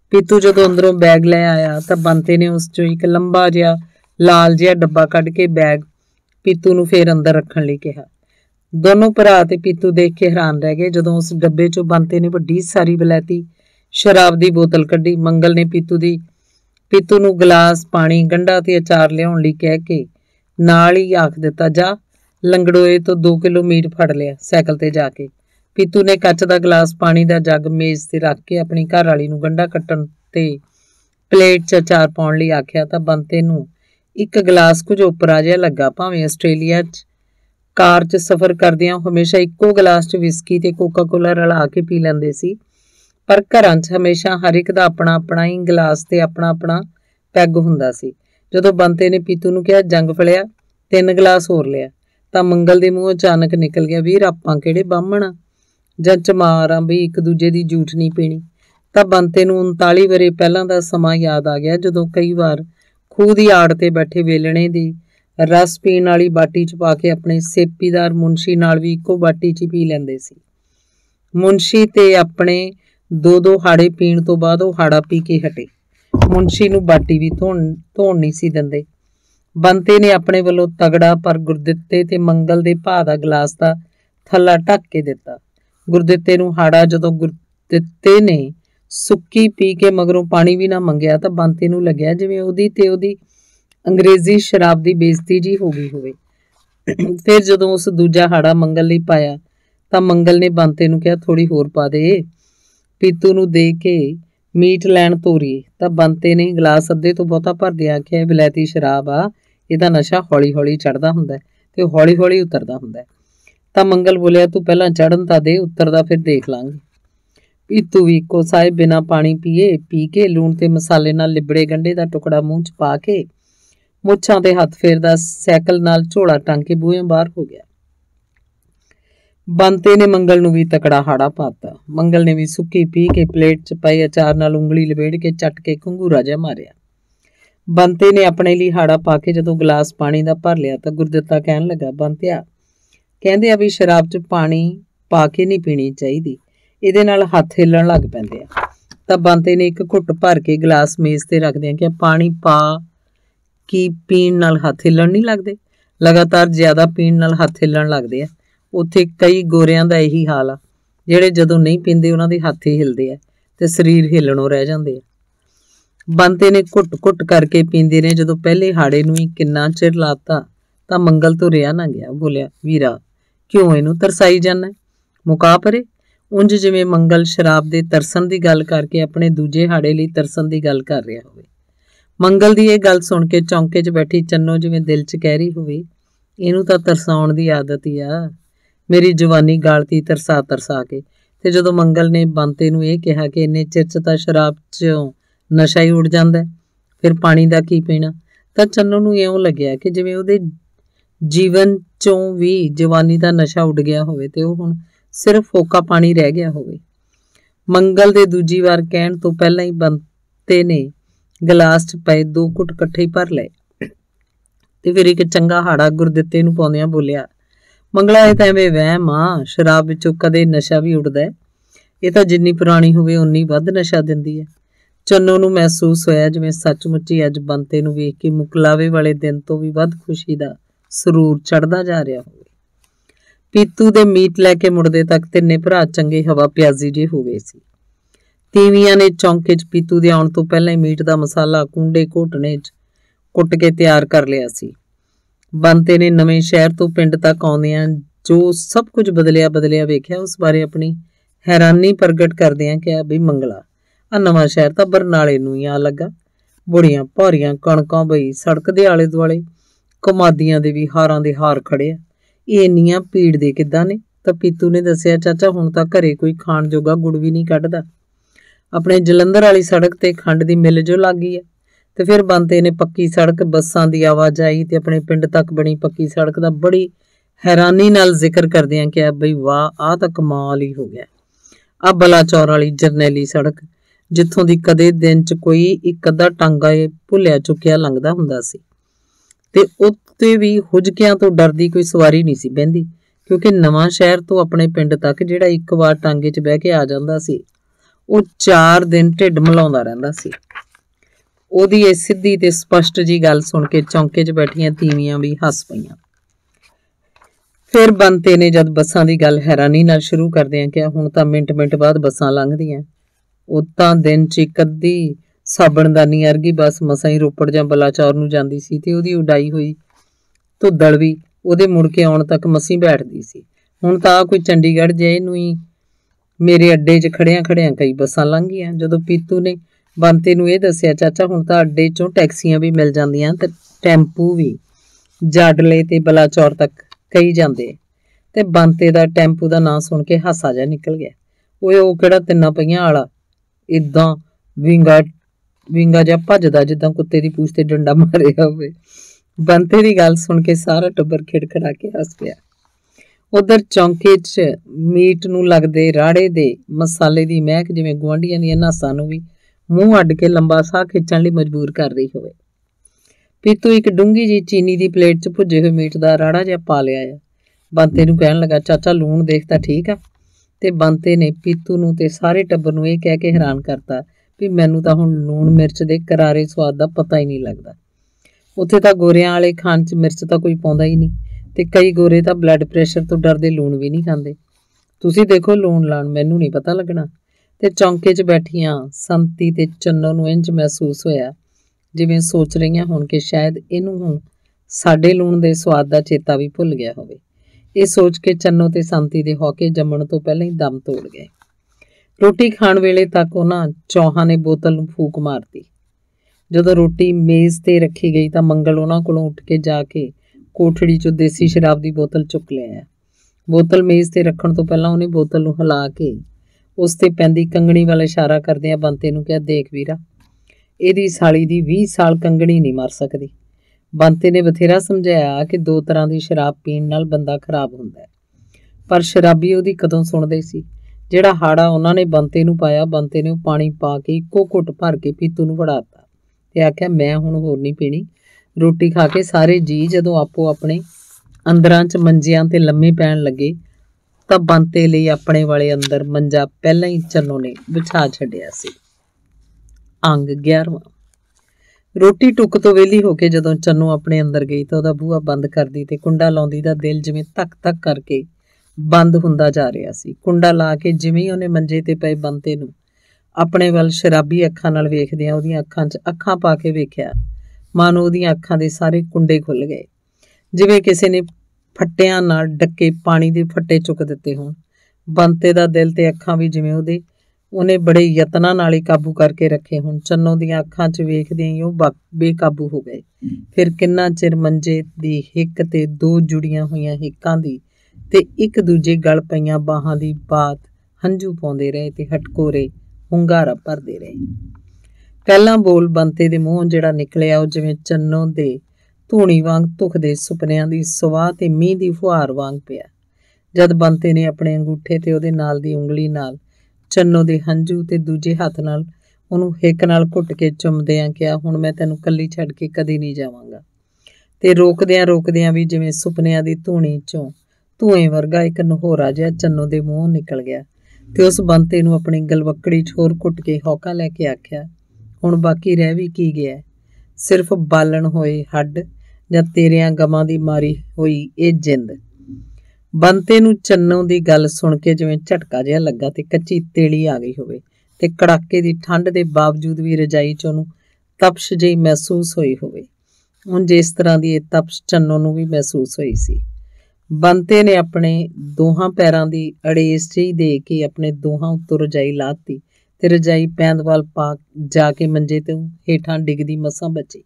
ਪੀਤੂ ਜਦੋਂ ਅੰਦਰੋਂ ਬੈਗ ਲੈ ਆਇਆ ਤਾਂ ਬੰਤੇ ਨੇ ਉਸ ਚੋਂ ਇੱਕ ਲੰਬਾ ਜਿਹਾ ਲਾਲ ਜਿਹਾ ਡੱਬਾ ਕੱਢ ਕੇ ਬੈਗ ਪੀਤੂ ਨੂੰ ਫੇਰ ਅੰਦਰ ਰੱਖਣ ਲਈ ਕਿਹਾ। ਦੋਨੋਂ ਭਰਾ ਤੇ ਪੀਤੂ ਦੇਖ ਕੇ ਹੈਰਾਨ ਰਹਿ ਗਏ ਜਦੋਂ ਉਸ ਡੱਬੇ ਚੋਂ ਬੰਤੇ ਨੇ ਵੱਡੀ ਸਾਰੀ ਵਲੈਤੀ ਸ਼ਰਾਬ ਦੀ ਬੋਤਲ ਕੱਢੀ। ਮੰਗਲ ਨੇ ਪੀਤੂ ਦੀ ਪੀਤੂ ਨੂੰ ਗਲਾਸ, ਪਾਣੀ, ਗੰਢਾ ਤੇ ਅਚਾਰ ਲਿਆਉਣ ਲਈ ਕਹਿ ਕੇ ਨਾਲ ਹੀ ਆਖ ਦਿੱਤਾ, ਜਾ ਲੰਗੜੋਏ ਤੋਂ ਦੋ ਕਿਲੋ ਮੀਟ ਫੜ ਲਿਆ ਸਾਈਕਲ ਤੇ ਜਾ ਕੇ। ਪੀਤੂ ਨੇ ਕੱਚ ਦਾ ਗਲਾਸ, ਪਾਣੀ ਦਾ ਜੱਗ ਮੇਜ਼ ਤੇ ਰੱਖ ਕੇ ਆਪਣੀ ਘਰ ਵਾਲੀ ਨੂੰ ਗੰਢਾ ਕੱਟਣ ਤੇ ਪਲੇਟ 'ਚ ਅਚਾਰ ਪਾਉਣ ਲਈ ਆਖਿਆ ਤਾਂ ਬੰਤੇ ਨੂੰ ਇੱਕ ਗਲਾਸ ਕੁਝ ਓਪਰਾ ਜਿਹਾ ਲੱਗਾ। ਭਾਵੇਂ ਆਸਟ੍ਰੇਲੀਆ 'ਚ ਕਾਰ 'ਚ ਸਫ਼ਰ ਕਰਦਿਆਂ ਹਮੇਸ਼ਾ ਇੱਕੋ ਗਲਾਸ 'ਚ ਵਿਸਕੀ ਤੇ ਕੋਕਾ ਕੋਲਾ ਰਲਾ ਕੇ ਪੀ ਲੈਂਦੇ ਸੀ, ਪਰ ਘਰਾਂ 'ਚ ਹਮੇਸ਼ਾ ਹਰ ਇੱਕ ਦਾ ਆਪਣਾ ਆਪਣਾ ਹੀ ਗਲਾਸ ਤੇ ਆਪਣਾ ਆਪਣਾ ਪੈਗ ਹੁੰਦਾ ਸੀ। ਜਦੋਂ ਬੰਤੇ ਨੇ ਪੀਤੂ ਨੂੰ ਕਿਹਾ ਜੰਗ ਫਲਿਆ, ਤਿੰਨ ਗਲਾਸ ਹੋਰ ਲਿਆ, ਤਾਂ ਮੰਗਲ ਦੇ ਮੂੰਹ ਅਚਾਨਕ ਨਿਕਲ ਗਿਆ, ਵੀਰ ਆਪਾਂ ਕਿਹੜੇ ਬਾਹਮਣ ਆ ਜਾਂ ਚਮਾਰ ਆ ਵੀ ਇੱਕ ਦੂਜੇ ਦੀ ਝੂਠ ਨਹੀਂ ਪੀਣੀ। ਤਾਂ ਬੰਤੇ ਨੂੰ ਉਨਤਾਲੀ ਵਰੇ ਪਹਿਲਾਂ ਦਾ ਸਮਾਂ ਯਾਦ ਆ ਗਿਆ ਜਦੋਂ ਕਈ ਵਾਰ ਖੂਹ ਦੀ ਆੜ ਤੇ ਬੈਠੇ ਵੇਲਣੇ ਦੀ ਰਸ ਪੀਣ ਵਾਲੀ ਬਾਟੀ 'ਚ ਪਾ ਕੇ ਆਪਣੇ ਸੇਪੀਦਾਰ ਮੁਨਸ਼ੀ ਨਾਲ ਵੀ ਇੱਕੋ ਬਾਟੀ 'ਚ ਪੀ ਲੈਂਦੇ ਸੀ। ਮੁਨਸ਼ੀ ਤੇ ਆਪਣੇ ਦੋ ਦੋ ਹਾੜੇ ਪੀਣ ਤੋਂ ਬਾਅਦ ਉਹ ਹਾੜਾ ਪੀ ਕੇ ਹਟੇ। ਮੁਨਸ਼ੀ ਨੂੰ ਬਾਟੀ ਵੀ ਧੋਣ ਧੋਣ ਨਹੀਂ ਸੀ ਦਿੰਦੇ। ਬੰਤੇ ਨੇ ਆਪਣੇ ਵੱਲੋਂ ਤਗੜਾ ਪਰ ਗੁਰਦਿੱਤੇ ਤੇ ਮੰਗਲ ਦੇ ਭਾ ਦਾ ਗਲਾਸ ਦਾ ਥੱਲਾ ਢੱਕ ਕੇ ਦਿੱਤਾ। ਗੁਰਦਿੱਤੇ ਨੂੰ ਹਾੜਾ ਜਦੋਂ ਗੁਰਦਿੱਤੇ ਨੇ ਸੁੱਕੀ ਪੀ ਕੇ ਮਗਰੋਂ ਪਾਣੀ ਵੀ ਨਾ ਮੰਗਿਆ ਤਾਂ ਬੰਤੇ ਨੂੰ ਲੱਗਿਆ ਜਿਵੇਂ ਉਹਦੀ ਤੇ ਉਹਦੀ ਅੰਗਰੇਜ਼ੀ ਸ਼ਰਾਬ ਦੀ ਬੇਇੱਜ਼ਤੀ ਜੀ ਹੋ ਗਈ ਹੋਵੇ। ਫਿਰ ਜਦੋਂ ਉਸ ਦੂਜਾ ਹਾੜਾ ਮੰਗਲ ਲਈ ਪਾਇਆ ਤਾਂ ਮੰਗਲ ਨੇ ਬੰਤੇ ਨੂੰ ਕਿਹਾ, ਥੋੜੀ ਹੋਰ ਪਾ ਦੇ। ਪੀਤੂ ਨੂੰ ਦੇ ਕੇ ਮੀਟ ਲੈਣ ਤੋਰੀ ਤਾਂ ਬੰਤੇ ਨੇ ਗਲਾਸ ਅੱਧੇ ਤੋਂ ਬਹੁਤਾ ਭਰਦਿਆਂ ਆਖਿਆ, ਵਿਲਾਇਤੀ ਸ਼ਰਾਬ ਆ, ਇਹਦਾ ਨਸ਼ਾ ਹੌਲੀ ਹੌਲੀ ਚੜ੍ਹਦਾ ਹੁੰਦਾ ਤੇ ਹੌਲੀ ਹੌਲੀ ਉਤਰਦਾ ਹੁੰਦਾ। ਤਾਂ ਮੰਗਲ ਬੋਲਿਆ, ਤੂੰ ਪਹਿਲਾਂ ਚੜ੍ਹਨ ਤਾਂ ਦੇ, ਉਤਰਦਾ ਫਿਰ ਦੇਖ ਲਾਂਗੇ। ਪੀਤੂ ਵੀ ਇੱਕੋ ਸਾਹਿਬ ਬਿਨਾਂ ਪਾਣੀ ਪੀਏ ਪੀ ਕੇ ਲੂਣ ਤੇ ਮਸਾਲੇ ਨਾਲ ਲਿਬੜੇ ਗੰਢੇ ਦਾ ਟੁਕੜਾ ਮੂੰਹ 'ਚ ਪਾ ਕੇ ਮੁੱਛਾਂ ਤੇ ਹੱਥ ਫੇਰਦਾ ਸਾਈਕਲ ਨਾਲ ਝੋਲਾ ਟੰਗ ਕੇ ਬੂਹੇ ਬਾਹਰ ਹੋ ਗਿਆ। ਬੰਤੇ ਨੇ ਮੰਗਲ ਨੂੰ ਵੀ ਤਕੜਾ ਹਾੜਾ ਪਾਤਾ। ਮੰਗਲ ਨੇ ਵੀ ਸੁੱਕੀ ਪੀ ਕੇ ਪਲੇਟ 'ਚ ਪਏ ਅਚਾਰ ਨਾਲ ਉਂਗਲੀ ਲਪੇੜ ਕੇ ਚੱਟ ਕੇ ਘੰਗੂਰਾ ਜਿਹਾ ਮਾਰਿਆ। ਬੰਤੇ ਨੇ ਆਪਣੇ ਲਈ ਹਾੜਾ ਪਾ ਕੇ ਜਦੋਂ ਗਲਾਸ ਪਾਣੀ ਦਾ ਭਰ ਲਿਆ ਤਾਂ ਗੁਰਦਿੱਤਾ ਕਹਿਣ ਲੱਗਾ, ਬੰਤਿਆ ਕਹਿੰਦੇ ਆ ਵੀ ਸ਼ਰਾਬ 'ਚ ਪਾਣੀ ਪਾ ਕੇ ਨਹੀਂ ਪੀਣੀ ਚਾਹੀਦੀ, ਇਹਦੇ ਨਾਲ ਹੱਥ ਹਿੱਲਣ ਲੱਗ ਪੈਂਦੇ ਆ। ਤਾਂ ਬੰਤੇ ਨੇ ਇੱਕ ਘੁੱਟ ਭਰ ਕੇ ਗਲਾਸ ਮੇਜ਼ ਤੇ ਰੱਖਦਿਆਂ ਕਿ ਪਾਣੀ ਪਾ ਕੀ ਪੀਣ ਨਾਲ ਹੱਥ ਹਿੱਲਣ ਨਹੀਂ ਲੱਗਦੇ, ਲਗਾਤਾਰ ਜ਼ਿਆਦਾ ਪੀਣ ਨਾਲ ਹੱਥ ਹਿੱਲਣ ਲੱਗਦੇ ਆ। ਉੱਥੇ ਕਈ ਗੋਰਿਆਂ ਦਾ ਇਹੀ ਹਾਲ ਆ, ਜਿਹੜੇ ਜਦੋਂ ਨਹੀਂ ਪੀਂਦੇ ਉਹਨਾਂ ਦੇ ਹੱਥ ਹੀ ਹਿੱਲਦੇ ਆ ਤੇ ਸਰੀਰ ਹਿੱਲਣੋਂ ਰਹਿ ਜਾਂਦੇ ਆ। ਬੰਤੇ ਨੇ ਘੁੱਟ ਘੁੱਟ ਕਰਕੇ ਪੀਂਦੇ ਨੇ ਜਦੋਂ ਪਹਿਲੇ ਹਾੜੇ ਨੂੰ ਹੀ ਕਿੰਨਾ ਚਿਰ ਲਾਤਾ ਤਾਂ ਮੰਗਲ ਤੋਂ ਰਿਹਾ ਨਾ ਗਿਆ। ਬੋਲਿਆ, ਵੀਰਾ ਕਿਉਂ ਇਹਨੂੰ ਤਰਸਾਈ ਜਾਂਦਾ, ਮੁਕਾ ਪਰੇ। ਉਂਝ ਜਿਵੇਂ ਮੰਗਲ ਸ਼ਰਾਬ ਦੇ ਤਰਸਣ ਦੀ ਗੱਲ ਕਰਕੇ ਆਪਣੇ ਦੂਜੇ ਹਾੜੇ ਲਈ ਤਰਸਣ ਦੀ ਗੱਲ ਕਰ ਰਿਹਾ ਹੋਵੇ। ਮੰਗਲ ਦੀ ਇਹ ਗੱਲ ਸੁਣ ਕੇ ਚੌਂਕੇ 'ਚ ਬੈਠੀ ਚੰਨੋ ਜਿਵੇਂ ਦਿਲ 'ਚ ਕਹਿ ਰਹੀ ਹੋਵੇ, ਇਹਨੂੰ ਤਾਂ ਤਰਸਾਉਣ ਦੀ ਆਦਤ ਹੀ ਆ, ਮੇਰੀ ਜਵਾਨੀ ਗਾਲਤੀ ਤਰਸਾ ਤਰਸਾ ਕੇ। ਤੇ ਜਦੋਂ ਮੰਗਲ ਨੇ ਬੰਤੇ ਨੂੰ ਇਹ ਕਿਹਾ ਕਿ ਇੰਨੇ ਚਿਰ 'ਚ ਤਾਂ ਸ਼ਰਾਬ 'ਚੋਂ ਨਸ਼ਾ ਹੀ ਉੱਡ ਜਾਂਦਾ, ਫਿਰ ਪਾਣੀ ਦਾ ਕੀ ਪੀਣਾ, ਤਾਂ ਚੰਨੋ ਨੂੰ ਇਉਂ ਲੱਗਿਆ ਕਿ ਜਿਵੇਂ ਉਹਦੇ ਜੀਵਨ 'ਚੋਂ ਵੀ ਜਵਾਨੀ ਦਾ ਨਸ਼ਾ ਉੱਡ ਗਿਆ ਹੋਵੇ ਤੇ ਉਹ ਹੁਣ ਸਿਰਫ ਫੋਕਾ ਪਾਣੀ ਰਹਿ ਗਿਆ ਹੋਵੇ। ਮੰਗਲ ਦੇ ਦੂਜੀ ਵਾਰ ਕਹਿਣ ਤੋਂ ਪਹਿਲਾਂ ਹੀ ਬੰਤੇ ਨੇ ਗਲਾਸ 'ਚ ਪਏ ਦੋ ਘੁੱਟ ਇਕੱਠੇ ਹੀ ਭਰ ਲਏ ਤੇ ਫਿਰ ਇੱਕ ਚੰਗਾ ਹਾੜਾ ਗੁਰਦਿੱਤੇ ਨੂੰ ਪਾਉਂਦਿਆਂ ਬੋਲਿਆ, ਮੰਗਲਾ ਇਹ ਤਾਂ ਐਵੇਂ ਵਹਿਮ ਆ, ਸ਼ਰਾਬ ਵਿੱਚੋਂ ਕਦੇ ਨਸ਼ਾ ਵੀ ਉੱਡਦਾ, ਇਹ ਤਾਂ ਜਿੰਨੀ ਪੁਰਾਣੀ ਹੋਵੇ ਉਨੀ ਵੱਧ ਨਸ਼ਾ ਦਿੰਦੀ ਹੈ। ਚੰਨੋ ਨੂੰ ਮਹਿਸੂਸ ਹੋਇਆ ਜਿਵੇਂ ਸੱਚਮੁੱਚ ਹੀ ਅੱਜ ਬੰਤੇ ਨੂੰ ਵੇਖ ਕੇ ਮੁਕਲਾਵੇ ਵਾਲੇ ਦਿਨ ਤੋਂ ਵੀ ਵੱਧ ਖੁਸ਼ੀ ਦਾ ਸਰੂਰ ਚੜ੍ਹਦਾ ਜਾ ਰਿਹਾ ਹੋਵੇ। ਪੀਤੂ ਦੇ ਮੀਟ ਲੈ ਕੇ ਮੁੜਦੇ ਤੱਕ ਤਿੰਨੇ ਭਰਾ ਚੰਗੇ ਹਵਾ ਪਿਆਜ਼ੀ ਜਿਹੇ ਹੋ ਗਏ ਸੀ। ਤੀਵੀਆਂ ਨੇ ਚੌਂਕੇ 'ਚ ਪੀਤੂ ਦੇ ਆਉਣ ਤੋਂ ਪਹਿਲਾਂ ਹੀ ਮੀਟ ਦਾ ਮਸਾਲਾ ਕੁੰਡੇ ਘੋਟਣੇ 'ਚ ਕੁੱਟ ਕੇ ਤਿਆਰ ਕਰ ਲਿਆ ਸੀ। ਬੰਤੇ ਨੇ ਨਵੇਂ ਸ਼ਹਿਰ ਤੋਂ ਪਿੰਡ ਤੱਕ ਆਉਂਦਿਆਂ ਜੋ ਸਭ ਕੁਝ ਬਦਲਿਆ ਬਦਲਿਆ ਵੇਖਿਆ, ਉਸ ਬਾਰੇ ਆਪਣੀ ਹੈਰਾਨੀ ਪ੍ਰਗਟ ਕਰਦਿਆਂ ਕਿਹਾ, ਵੀ ਮੰਗਲਾ ਆ ਨਵਾਂ ਸ਼ਹਿਰ ਤਾਂ ਬਰਨਾਲੇ ਨੂੰ ਹੀ ਆ ਲੱਗਾ, ਬੁੜੀਆਂ ਭਾਰੀਆਂ ਕਣਕਾਂ ਬਈ ਸੜਕ ਦੇ ਆਲੇ ਦੁਆਲੇ, ਕਮਾਦੀਆਂ ਦੇ ਵੀ ਹਾਰਾਂ ਦੇ ਹਾਰ ਖੜੇ ਆ, ਇਹ ਇੰਨੀਆਂ ਭੀੜ ਦੇ ਕਿੱਦਾਂ ਨੇ। ਤਾਂ ਪੀਤੂ ਨੇ ਦੱਸਿਆ, ਚਾਚਾ ਹੁਣ ਤਾਂ ਘਰੇ ਕੋਈ ਖਾਣ ਜੋਗਾ ਗੁੜ ਵੀ ਨਹੀਂ ਕੱਢਦਾ, ਆਪਣੇ ਜਲੰਧਰ ਵਾਲੀ ਸੜਕ ਤੇ ਖੰਡ ਦੀ ਮਿੱਲ ਜੋ ਲੱਗ ਗਈ ਹੈ। ਤੇ ਫਿਰ ਬੰਤੇ ਨੇ ਪੱਕੀ ਸੜਕ, ਬੱਸਾਂ ਦੀ ਆਵਾਜਾਈ ਤੇ ਆਪਣੇ ਪਿੰਡ ਤੱਕ ਬਣੀ ਪੱਕੀ ਸੜਕ ਦਾ ਬੜੀ ਹੈਰਾਨੀ ਨਾਲ ਜ਼ਿਕਰ ਕਰਦਿਆਂ ਕਿਹਾ, ਬਈ ਵਾਹ, ਆਹ ਤਾਂ ਕਮਾਲ ਹੀ ਹੋ ਗਿਆ। ਆ ਬਲਾਚੌਰ ਵਾਲੀ ਜਰਨੈਲੀ ਸੜਕ, ਜਿੱਥੋਂ ਦੀ ਕਦੇ ਦਿਨ 'ਚ ਕੋਈ ਇੱਕ ਅੱਧਾ ਟਾਂਗਾ ਭੁੱਲਿਆ ਚੁੱਕਿਆ ਲੰਘਦਾ ਹੁੰਦਾ ਸੀ ਤੇ ਉੱਤੇ ਵੀ ਹੁਜਕਿਆਂ ਤੋਂ ਡਰਦੀ ਕੋਈ ਸਵਾਰੀ ਨਹੀਂ ਸੀ ਬਹਿੰਦੀ, ਕਿਉਂਕਿ ਨਵਾਂ ਸ਼ਹਿਰ ਤੋਂ ਆਪਣੇ ਪਿੰਡ ਤੱਕ ਜਿਹੜਾ ਇੱਕ ਵਾਰ ਟਾਂਗੇ 'ਚ ਬਹਿ ਕੇ ਆ ਜਾਂਦਾ ਸੀ ਉਹ ਚਾਰ ਦਿਨ ਢਿੱਡ ਮਲਾਉਂਦਾ ਰਹਿੰਦਾ ਸੀ। ਉਹਦੀ ਇਹ ਸਿੱਧੀ ਤੇ ਸਪਸ਼ਟ ਜੀ ਗੱਲ ਸੁਣ ਕੇ ਚੌਂਕੇ 'ਚ ਬੈਠੀਆਂ ਤੀਵੀਆਂ ਵੀ ਹੱਸ ਪਈਆਂ। ਫਿਰ ਬੰਤੇ ਨੇ ਜਦ ਬੱਸਾਂ ਦੀ ਗੱਲ ਹੈਰਾਨੀ ਨਾਲ ਸ਼ੁਰੂ ਕਰਦਿਆਂ ਕਿਹਾ, ਹੁਣ ਤਾਂ ਮਿੰਟ ਮਿੰਟ ਬਾਅਦ ਬੱਸਾਂ ਲੰਘਦੀਆਂ। ਉਹ ਤਾਂ ਦਿਨ 'ਚ ਇੱਕ ਅੱਧੀ ਸਾਬਣਦਾਨੀ ਅਰਗੀ ਬੱਸ ਮਸਾਂ ਹੀ ਰੋਪੜ ਜਾਂ ਬਲਾਚੌਰ ਨੂੰ ਜਾਂਦੀ ਸੀ ਤੇ ਉਹਦੀ ਉਡਾਈ ਹੋਈ ਧੁੱਦੜ ਵੀ ਉਹਦੇ ਮੁੜ ਕੇ ਆਉਣ ਤੱਕ ਮਸੀਂ ਬੈਠਦੀ ਸੀ। ਹੁਣ ਤਾਂ ਕੋਈ ਚੰਡੀਗੜ੍ਹ ਜੇ ਨੂੰ ਹੀ ਮੇਰੇ ਅੱਡੇ 'ਚ ਖੜਿਆਂ ਖੜਿਆਂ ਕਈ ਬੱਸਾਂ ਲੰਘ ਗਈਆਂ। ਜਦੋਂ ਪੀਤੂ ਨੇ ਬੰਤੇ ਨੂੰ ਇਹ ਦੱਸਿਆ, ਚਾਚਾ ਹੁਣ ਤਾਂ ਅੱਡੇ 'ਚੋਂ ਟੈਕਸੀਆਂ ਵੀ ਮਿਲ ਜਾਂਦੀਆਂ ਤੇ ਟੈਂਪੂ ਵੀ ਜਾਡਲੇ ਤੇ ਬਲਾਚੌਰ ਤੱਕ ਕਈ ਜਾਂਦੇ। ਤੇ ਬੰਤੇ ਦਾ ਟੈਂਪੂ ਦਾ ਨਾਂ ਸੁਣ ਕੇ ਹਾਸਾ ਜਿਹਾ ਨਿਕਲ ਗਿਆ। ਓਏ ਉਹ ਕਿਹੜਾ ਤਿੰਨਾਂ ਪਹੀਆਂ ਵਾਲਾ, ਇੱਦਾਂ ਵਿੰਗਾ ਵਿੰਗਾ ਜਿਹਾ ਭੱਜਦਾ ਜਿੱਦਾਂ ਕੁੱਤੇ ਦੀ ਪੂਛ ਤੇ ਡੰਡਾ ਮਾਰਿਆ ਹੋਵੇ। ਬੰਤੇ ਦੀ ਗੱਲ ਸੁਣ ਕੇ ਸਾਰਾ ਟੱਬਰ ਖਿੜਖੜਾ ਕੇ ਹੱਸ ਪਿਆ। ਉਧਰ ਚੌਂਕੇ 'ਚ ਮੀਟ ਨੂੰ ਲੱਗਦੇ ਰਾੜੇ ਦੇ ਮਸਾਲੇ ਦੀ ਮਹਿਕ ਜਿਵੇਂ ਗੁਆਂਢੀਆਂ ਦੀਆਂ ਨਾਸਾਂ ਨੂੰ ਵੀ ਮੂੰਹ ਅੱਡ ਕੇ ਲੰਬਾ ਸਾਹ ਖਿੱਚਣ ਲਈ ਮਜਬੂਰ ਕਰ ਰਹੀ ਹੋਵੇ। ਪੀਤੂ ਇੱਕ ਡੂੰਗੀ ਜੀ ਚੀਨੀ ਦੀ ਪਲੇਟ 'ਚ ਭੁੱਜੇ ਹੋਏ ਮੀਟ ਦਾ ਰਾੜਾ ਜਿਹਾ ਪਾ ਲਿਆ ਆ। ਬੰਤੇ ਨੂੰ ਕਹਿਣ ਲੱਗਾ, ਚਾਚਾ ਲੂਣ ਦੇਖ ਤਾਂ ਠੀਕ ਆ। ਤੇ ਬੰਤੇ ਨੇ ਪੀਤੂ ਨੂੰ ਤੇ ਸਾਰੇ ਟੱਬਰ ਨੂੰ ਇਹ ਕਹਿ ਕੇ ਹੈਰਾਨ ਕਰਤਾ ਵੀ ਮੈਨੂੰ ਤਾਂ ਹੁਣ ਲੂਣ ਮਿਰਚ ਦੇ ਕਰਾਰੇ ਸਵਾਦ ਦਾ ਪਤਾ ਹੀ ਨਹੀਂ ਲੱਗਦਾ। ਉੱਥੇ ਤਾਂ ਗੋਰਿਆਂ ਵਾਲੇ ਖਾਣ 'ਚ ਮਿਰਚ ਤਾਂ ਕੋਈ ਪਾਉਂਦਾ ਹੀ ਨਹੀਂ ਤੇ ਕਈ ਗੋਰੇ ਤਾਂ ਬਲੱਡ ਪ੍ਰੈਸ਼ਰ ਤੋਂ ਡਰਦੇ ਲੂਣ ਵੀ ਨਹੀਂ ਖਾਂਦੇ। ਤੁਸੀਂ ਦੇਖੋ ਲੂਣ ਲਾਣ, ਮੈਨੂੰ ਨਹੀਂ ਪਤਾ ਲੱਗਣਾ। ਤੇ ਚੌਂਕੇ 'ਚ ਬੈਠੀਆਂ ਸੰਤੀ ਤੇ ਚੰਨੋ ਨੂੰ ਇੰਝ ਮਹਿਸੂਸ ਹੋਇਆ ਜਿਵੇਂ ਸੋਚ ਰਹੀਆਂ ਹੋਣ ਕਿ ਸ਼ਾਇਦ ਇਹਨੂੰ ਹੁਣ ਸਾਡੇ ਲੂਣ ਦੇ ਸਵਾਦ ਦਾ ਚੇਤਾ ਵੀ ਭੁੱਲ ਗਿਆ ਹੋਵੇ। ਇਹ ਸੋਚ ਕੇ ਚੰਨੋ ਤੇ ਸੰਤੀ ਦੇ ਹੌਕੇ ਜੰਮਣ ਤੋਂ ਪਹਿਲਾਂ ਹੀ ਦਮ ਤੋੜ ਗਏ। ਰੋਟੀ ਖਾਣ ਵੇਲੇ ਤੱਕ ਉਹਨਾਂ ਚੌਹਾਂ ਨੇ ਬੋਤਲ ਨੂੰ ਫੂਕ ਮਾਰਤੀ। ਜਦੋਂ ਰੋਟੀ ਮੇਜ਼ ਤੇ ਰੱਖੀ ਗਈ ਤਾਂ ਮੰਗਲ ਉਹਨਾਂ ਕੋਲੋਂ ਉੱਠ ਕੇ ਜਾ ਕੇ ਕੋਠੜੀ 'ਚੋਂ ਦੇਸੀ ਸ਼ਰਾਬ ਦੀ ਬੋਤਲ ਚੁੱਕ ਲਿਆਇਆ। ਬੋਤਲ ਮੇਜ਼ ਤੇ ਰੱਖਣ ਤੋਂ ਪਹਿਲਾਂ ਉਹਨੇ ਬੋਤਲ ਨੂੰ ਹਿਲਾ ਕੇ ਉਸ ਤੇ ਪੈਂਦੀ ਕੰਗਣੀ ਵੱਲ ਇਸ਼ਾਰਾ ਕਰਦਿਆਂ ਬੰਤੇ ਨੂੰ ਕਿਹਾ, ਦੇਖ ਵੀਰਾ, ਇਹਦੀ ਸਾਲੀ ਦੀ ਵੀਹ ਸਾਲ ਕੰਗਣੀ ਨਹੀਂ ਮਰ ਸਕਦੀ। ਬੰਤੇ ਨੇ ਬਥੇਰਾ ਸਮਝਾਇਆ ਕਿ ਦੋ ਤਰ੍ਹਾਂ ਦੀ ਸ਼ਰਾਬ ਪੀਣ ਨਾਲ ਬੰਦਾ ਖਰਾਬ ਹੁੰਦਾ ਹੈ, ਪਰ ਸ਼ਰਾਬੀ ਉਹਦੀ ਕਦੋਂ ਸੁਣਦੇ ਸੀ। ਜਿਹੜਾ ਹਾੜਾ ਉਹਨਾਂ ਨੇ ਬੰਤੇ ਨੂੰ ਪਾਇਆ, ਬੰਤੇ ਨੇ ਉਹ ਪਾਣੀ ਪਾ ਕੇ ਇੱਕੋ ਘੁੱਟ ਭਰ ਕੇ ਪੀਤੂ ਨੂੰ ਫੜਾਤਾ ਤੇ ਆਖਿਆ, ਮੈਂ ਹੁਣ ਹੋਰ ਨਹੀਂ ਪੀਣੀ। ਰੋਟੀ ਖਾ ਕੇ ਸਾਰੇ ਜੀ ਜਦੋਂ ਆਪੋ ਆਪਣੇ ਅੰਦਰਾਂ 'ਚ ਮੰਜਿਆਂ ਤੇ ਲੰਮੇ ਪੈਣ ਲੱਗੇ ਤਾਂ ਬੰਤੇ ਲਈ ਆਪਣੇ ਵਾਲੇ ਅੰਦਰ ਮੰਜਾ ਪਹਿਲਾਂ ਹੀ ਚੰਨੋ ਨੇ ਵਿਛਾ ਛੱਡਿਆ ਸੀ। ਅੰਗ ਗਿਆਰਵਾਂ। ਰੋਟੀ ਟੁੱਕ ਤੋਂ ਵਿਹਲੀ ਹੋ ਕੇ ਜਦੋਂ ਚੰਨੋ ਆਪਣੇ ਅੰਦਰ ਗਈ ਤਾਂ ਉਹਦਾ ਬੂਹਾ ਬੰਦ ਕਰਦੀ ਤੇ ਕੁੰਡਾ ਲਾਉਂਦੀ ਦਾ ਦਿਲ ਜਿਵੇਂ ਧੱਕ ਧੱਕ ਕਰਕੇ ਬੰਦ ਹੁੰਦਾ ਜਾ ਰਿਹਾ ਸੀ। ਕੁੰਡਾ ਲਾ ਕੇ ਜਿਵੇਂ ਹੀ ਉਹਨੇ ਮੰਜੇ ਤੇ ਪਏ ਬੰਤੇ ਨੂੰ ਆਪਣੇ ਵੱਲ ਸ਼ਰਾਬੀ ਅੱਖਾਂ ਨਾਲ ਵੇਖਦਿਆਂ ਉਹਦੀਆਂ ਅੱਖਾਂ 'ਚ ਅੱਖਾਂ ਪਾ ਕੇ ਵੇਖਿਆ, ਮਾਨੋ ਉਹਦੀਆਂ ਅੱਖਾਂ ਦੇ ਸਾਰੇ ਕੁੰਡੇ ਖੁੱਲ੍ਹ ਗਏ, ਜਿਵੇਂ ਕਿਸੇ ਨੇ ਫੱਟਿਆਂ ਨਾਲ ਡੱਕੇ ਪਾਣੀ ਦੇ ਫੱਟੇ ਚੁੱਕ ਦਿੱਤੇ ਹੋਣ। ਬੰਤੇ ਦਾ ਦਿਲ ਤੇ ਅੱਖਾਂ ਵੀ ਜਿਵੇਂ ਉਹਦੇ ਉਹਨੇ ਬੜੇ ਯਤਨਾਂ ਨਾਲ ਹੀ ਕਾਬੂ ਕਰਕੇ ਰੱਖੇ ਹੋਣ। ਚੰਨੋ ਦੀਆਂ ਅੱਖਾਂ 'ਚ ਵੇਖਦਿਆਂ ਹੀ ਉਹ ਬੇਕਾਬੂ ਹੋ ਗਏ। ਫਿਰ ਕਿੰਨਾ ਚਿਰ ਮੰਜੇ ਦੀ ਹਿੱਕ ਤੇ ਦੋ ਜੁੜੀਆਂ ਹੋਈਆਂ ਹਿੱਕਾਂ ਦੀ ਤੇ ਇੱਕ ਦੂਜੇ ਗਲ ਪਈਆਂ ਬਾਹਾਂ ਦੀ ਬਾਤ ਹੰਝੂ ਪਾਉਂਦੇ ਰਹੇ ਤੇ ਹਟਕੋਰੇ ਹੁੰਗਾਰਾ ਭਰਦੇ ਰਹੇ। ਪਹਿਲਾਂ ਬੋਲ ਬੰਤੇ ਦੇ ਮੂੰਹੋਂ ਜਿਹੜਾ ਨਿਕਲਿਆ ਉਹ ਜਿਵੇਂ ਚੰਨੋ ਦੇ ਧੂਣੀ ਵਾਂਗ ਧੁਖਦੇ ਸੁਪਨਿਆਂ ਦੀ ਸਵਾਹ ਤੇ ਮੀਂਹ ਦੀ ਫੁਹਾਰ ਵਾਂਗ ਪਿਆ। ਜਦ ਬੰਤੇ ਨੇ ਆਪਣੇ ਅੰਗੂਠੇ ਤੇ ਉਹਦੇ ਨਾਲ ਦੀ ਉਂਗਲੀ ਨਾਲ ਚੰਨੋ ਦੇ ਹੰਝੂ ਤੇ ਦੂਜੇ ਹੱਥ ਨਾਲ ਉਹਨੂੰ ਹਿੱਕ ਨਾਲ ਘੁੱਟ ਕੇ ਚੁੰਮਦਿਆਂ ਕਿਹਾ, ਹੁਣ ਮੈਂ ਤੈਨੂੰ ਕੱਲੀ ਛੱਡ ਕੇ ਕਦੇ ਨਹੀਂ ਜਾਵਾਂਗਾ। ਤੇ ਰੋਕਦਿਆਂ ਰੋਕਦਿਆਂ ਵੀ ਜਿਵੇਂ ਸੁਪਨਿਆਂ ਦੀ ਧੂਣੀ 'ਚੋਂ ਧੂਏ ਵਰਗਾ ਇੱਕ ਨਹੋਰਾ ਜਿਹਾ ਚੰਨੋ ਦੇ ਮੂੰਹੋਂ ਨਿਕਲ ਗਿਆ ਤੇ ਉਸ ਬੰਤੇ ਨੂੰ ਆਪਣੀ ਗਲਵੱਕੜੀ 'ਚ ਹੋਰ ਘੁੱਟ ਕੇ ਹੌਕਾ ਲੈ ਕੇ ਆਖਿਆ, ਹੁਣ ਬਾਕੀ ਰਹਿ ਵੀ ਕੀ ਗਿਆ, ਸਿਰਫ ਬਾਲਣ ਹੋਏ ਹੱਡ ਜਾਂ ਤੇਰਿਆਂ ਗਮਾਂ ਦੀ ਮਾਰੀ ਹੋਈ ਇਹ ਜਿੰਦ। ਬੰਤੇ ਨੂੰ ਚੰਨੋ ਦੀ ਗੱਲ ਸੁਣ ਕੇ ਜਿਵੇਂ ਝਟਕਾ ਜਿਹਾ ਲੱਗਾ ਤੇ ਕੱਚੀ ਤੇਲੀ ਆ ਗਈ ਹੋਵੇ ਤੇ ਕੜਾਕੇ ਦੀ ਠੰਡ ਦੇ ਬਾਵਜੂਦ ਵੀ ਰਜਾਈ 'ਚ ਉਹਨੂੰ ਤਪਸ਼ ਜਿਹੀ ਮਹਿਸੂਸ ਹੋਈ ਹੋਵੇ। ਉਂਝ ਇਸ ਤਰ੍ਹਾਂ ਦੀ ਇਹ ਤਪਸ਼ ਚੰਨੋ ਨੂੰ ਵੀ ਮਹਿਸੂਸ ਹੋਈ ਸੀ। ਬੰਤੇ ਨੇ ਆਪਣੇ ਦੋਹਾਂ ਪੈਰਾਂ ਦੀ ਅੜੇਸ ਜਿਹੀ ਦੇ ਕੇ ਆਪਣੇ ਦੋਹਾਂ ਉੱਤੋਂ ਰਜਾਈ ਲਾਤੀ ਤੇ ਰਜਾਈ ਪੈਂਦ ਵੱਲ ਪਾ ਜਾ ਕੇ ਮੰਜੇ ਤੋਂ ਹੇਠਾਂ ਡਿੱਗਦੀ ਮਸਾਂ ਬਚੀ।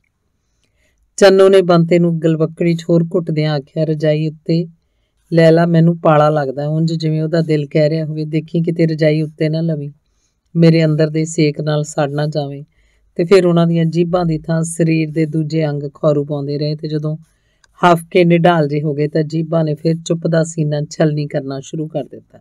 ਚੰਨੋ ਨੇ ਬੰਤੇ ਨੂੰ ਗਲਵੱਕੜੀ 'ਚ ਹੋਰ ਘੁੱਟਦਿਆਂ ਆਖਿਆ, ਰਜਾਈ ਉੱਤੇ ਲੈ ਲਾ, ਮੈਨੂੰ ਪਾਲਾ ਲੱਗਦਾ। ਉਂਝ ਜਿਵੇਂ ਉਹਦਾ ਦਿਲ ਕਹਿ ਰਿਹਾ ਹੋਵੇ, ਦੇਖੀ ਕਿਤੇ ਰਜਾਈ ਉੱਤੇ ਨਾ ਲਵੀਂ, ਮੇਰੇ ਅੰਦਰ ਦੇ ਸੇਕ ਨਾਲ ਸੜ ਨਾ ਜਾਵੇ। ਤੇ ਫਿਰ ਉਹਨਾਂ ਦੀਆਂ ਜੀਭਾਂ ਦੀ ਥਾਂ ਸਰੀਰ ਦੇ ਦੂਜੇ ਅੰਗ ਖੌਰੂ ਪਾਉਂਦੇ ਰਹੇ ਤੇ ਜਦੋਂ ਹਫ ਕੇ ਨਿਢਾਲ ਜੇ ਹੋ ਗਏ ਤਾਂ ਜੀਭਾਂ ਨੇ ਫਿਰ ਚੁੱਪ ਦਾ ਸੀਨਾ ਛਲਣੀ ਕਰਨਾ ਸ਼ੁਰੂ ਕਰ ਦਿੱਤਾ।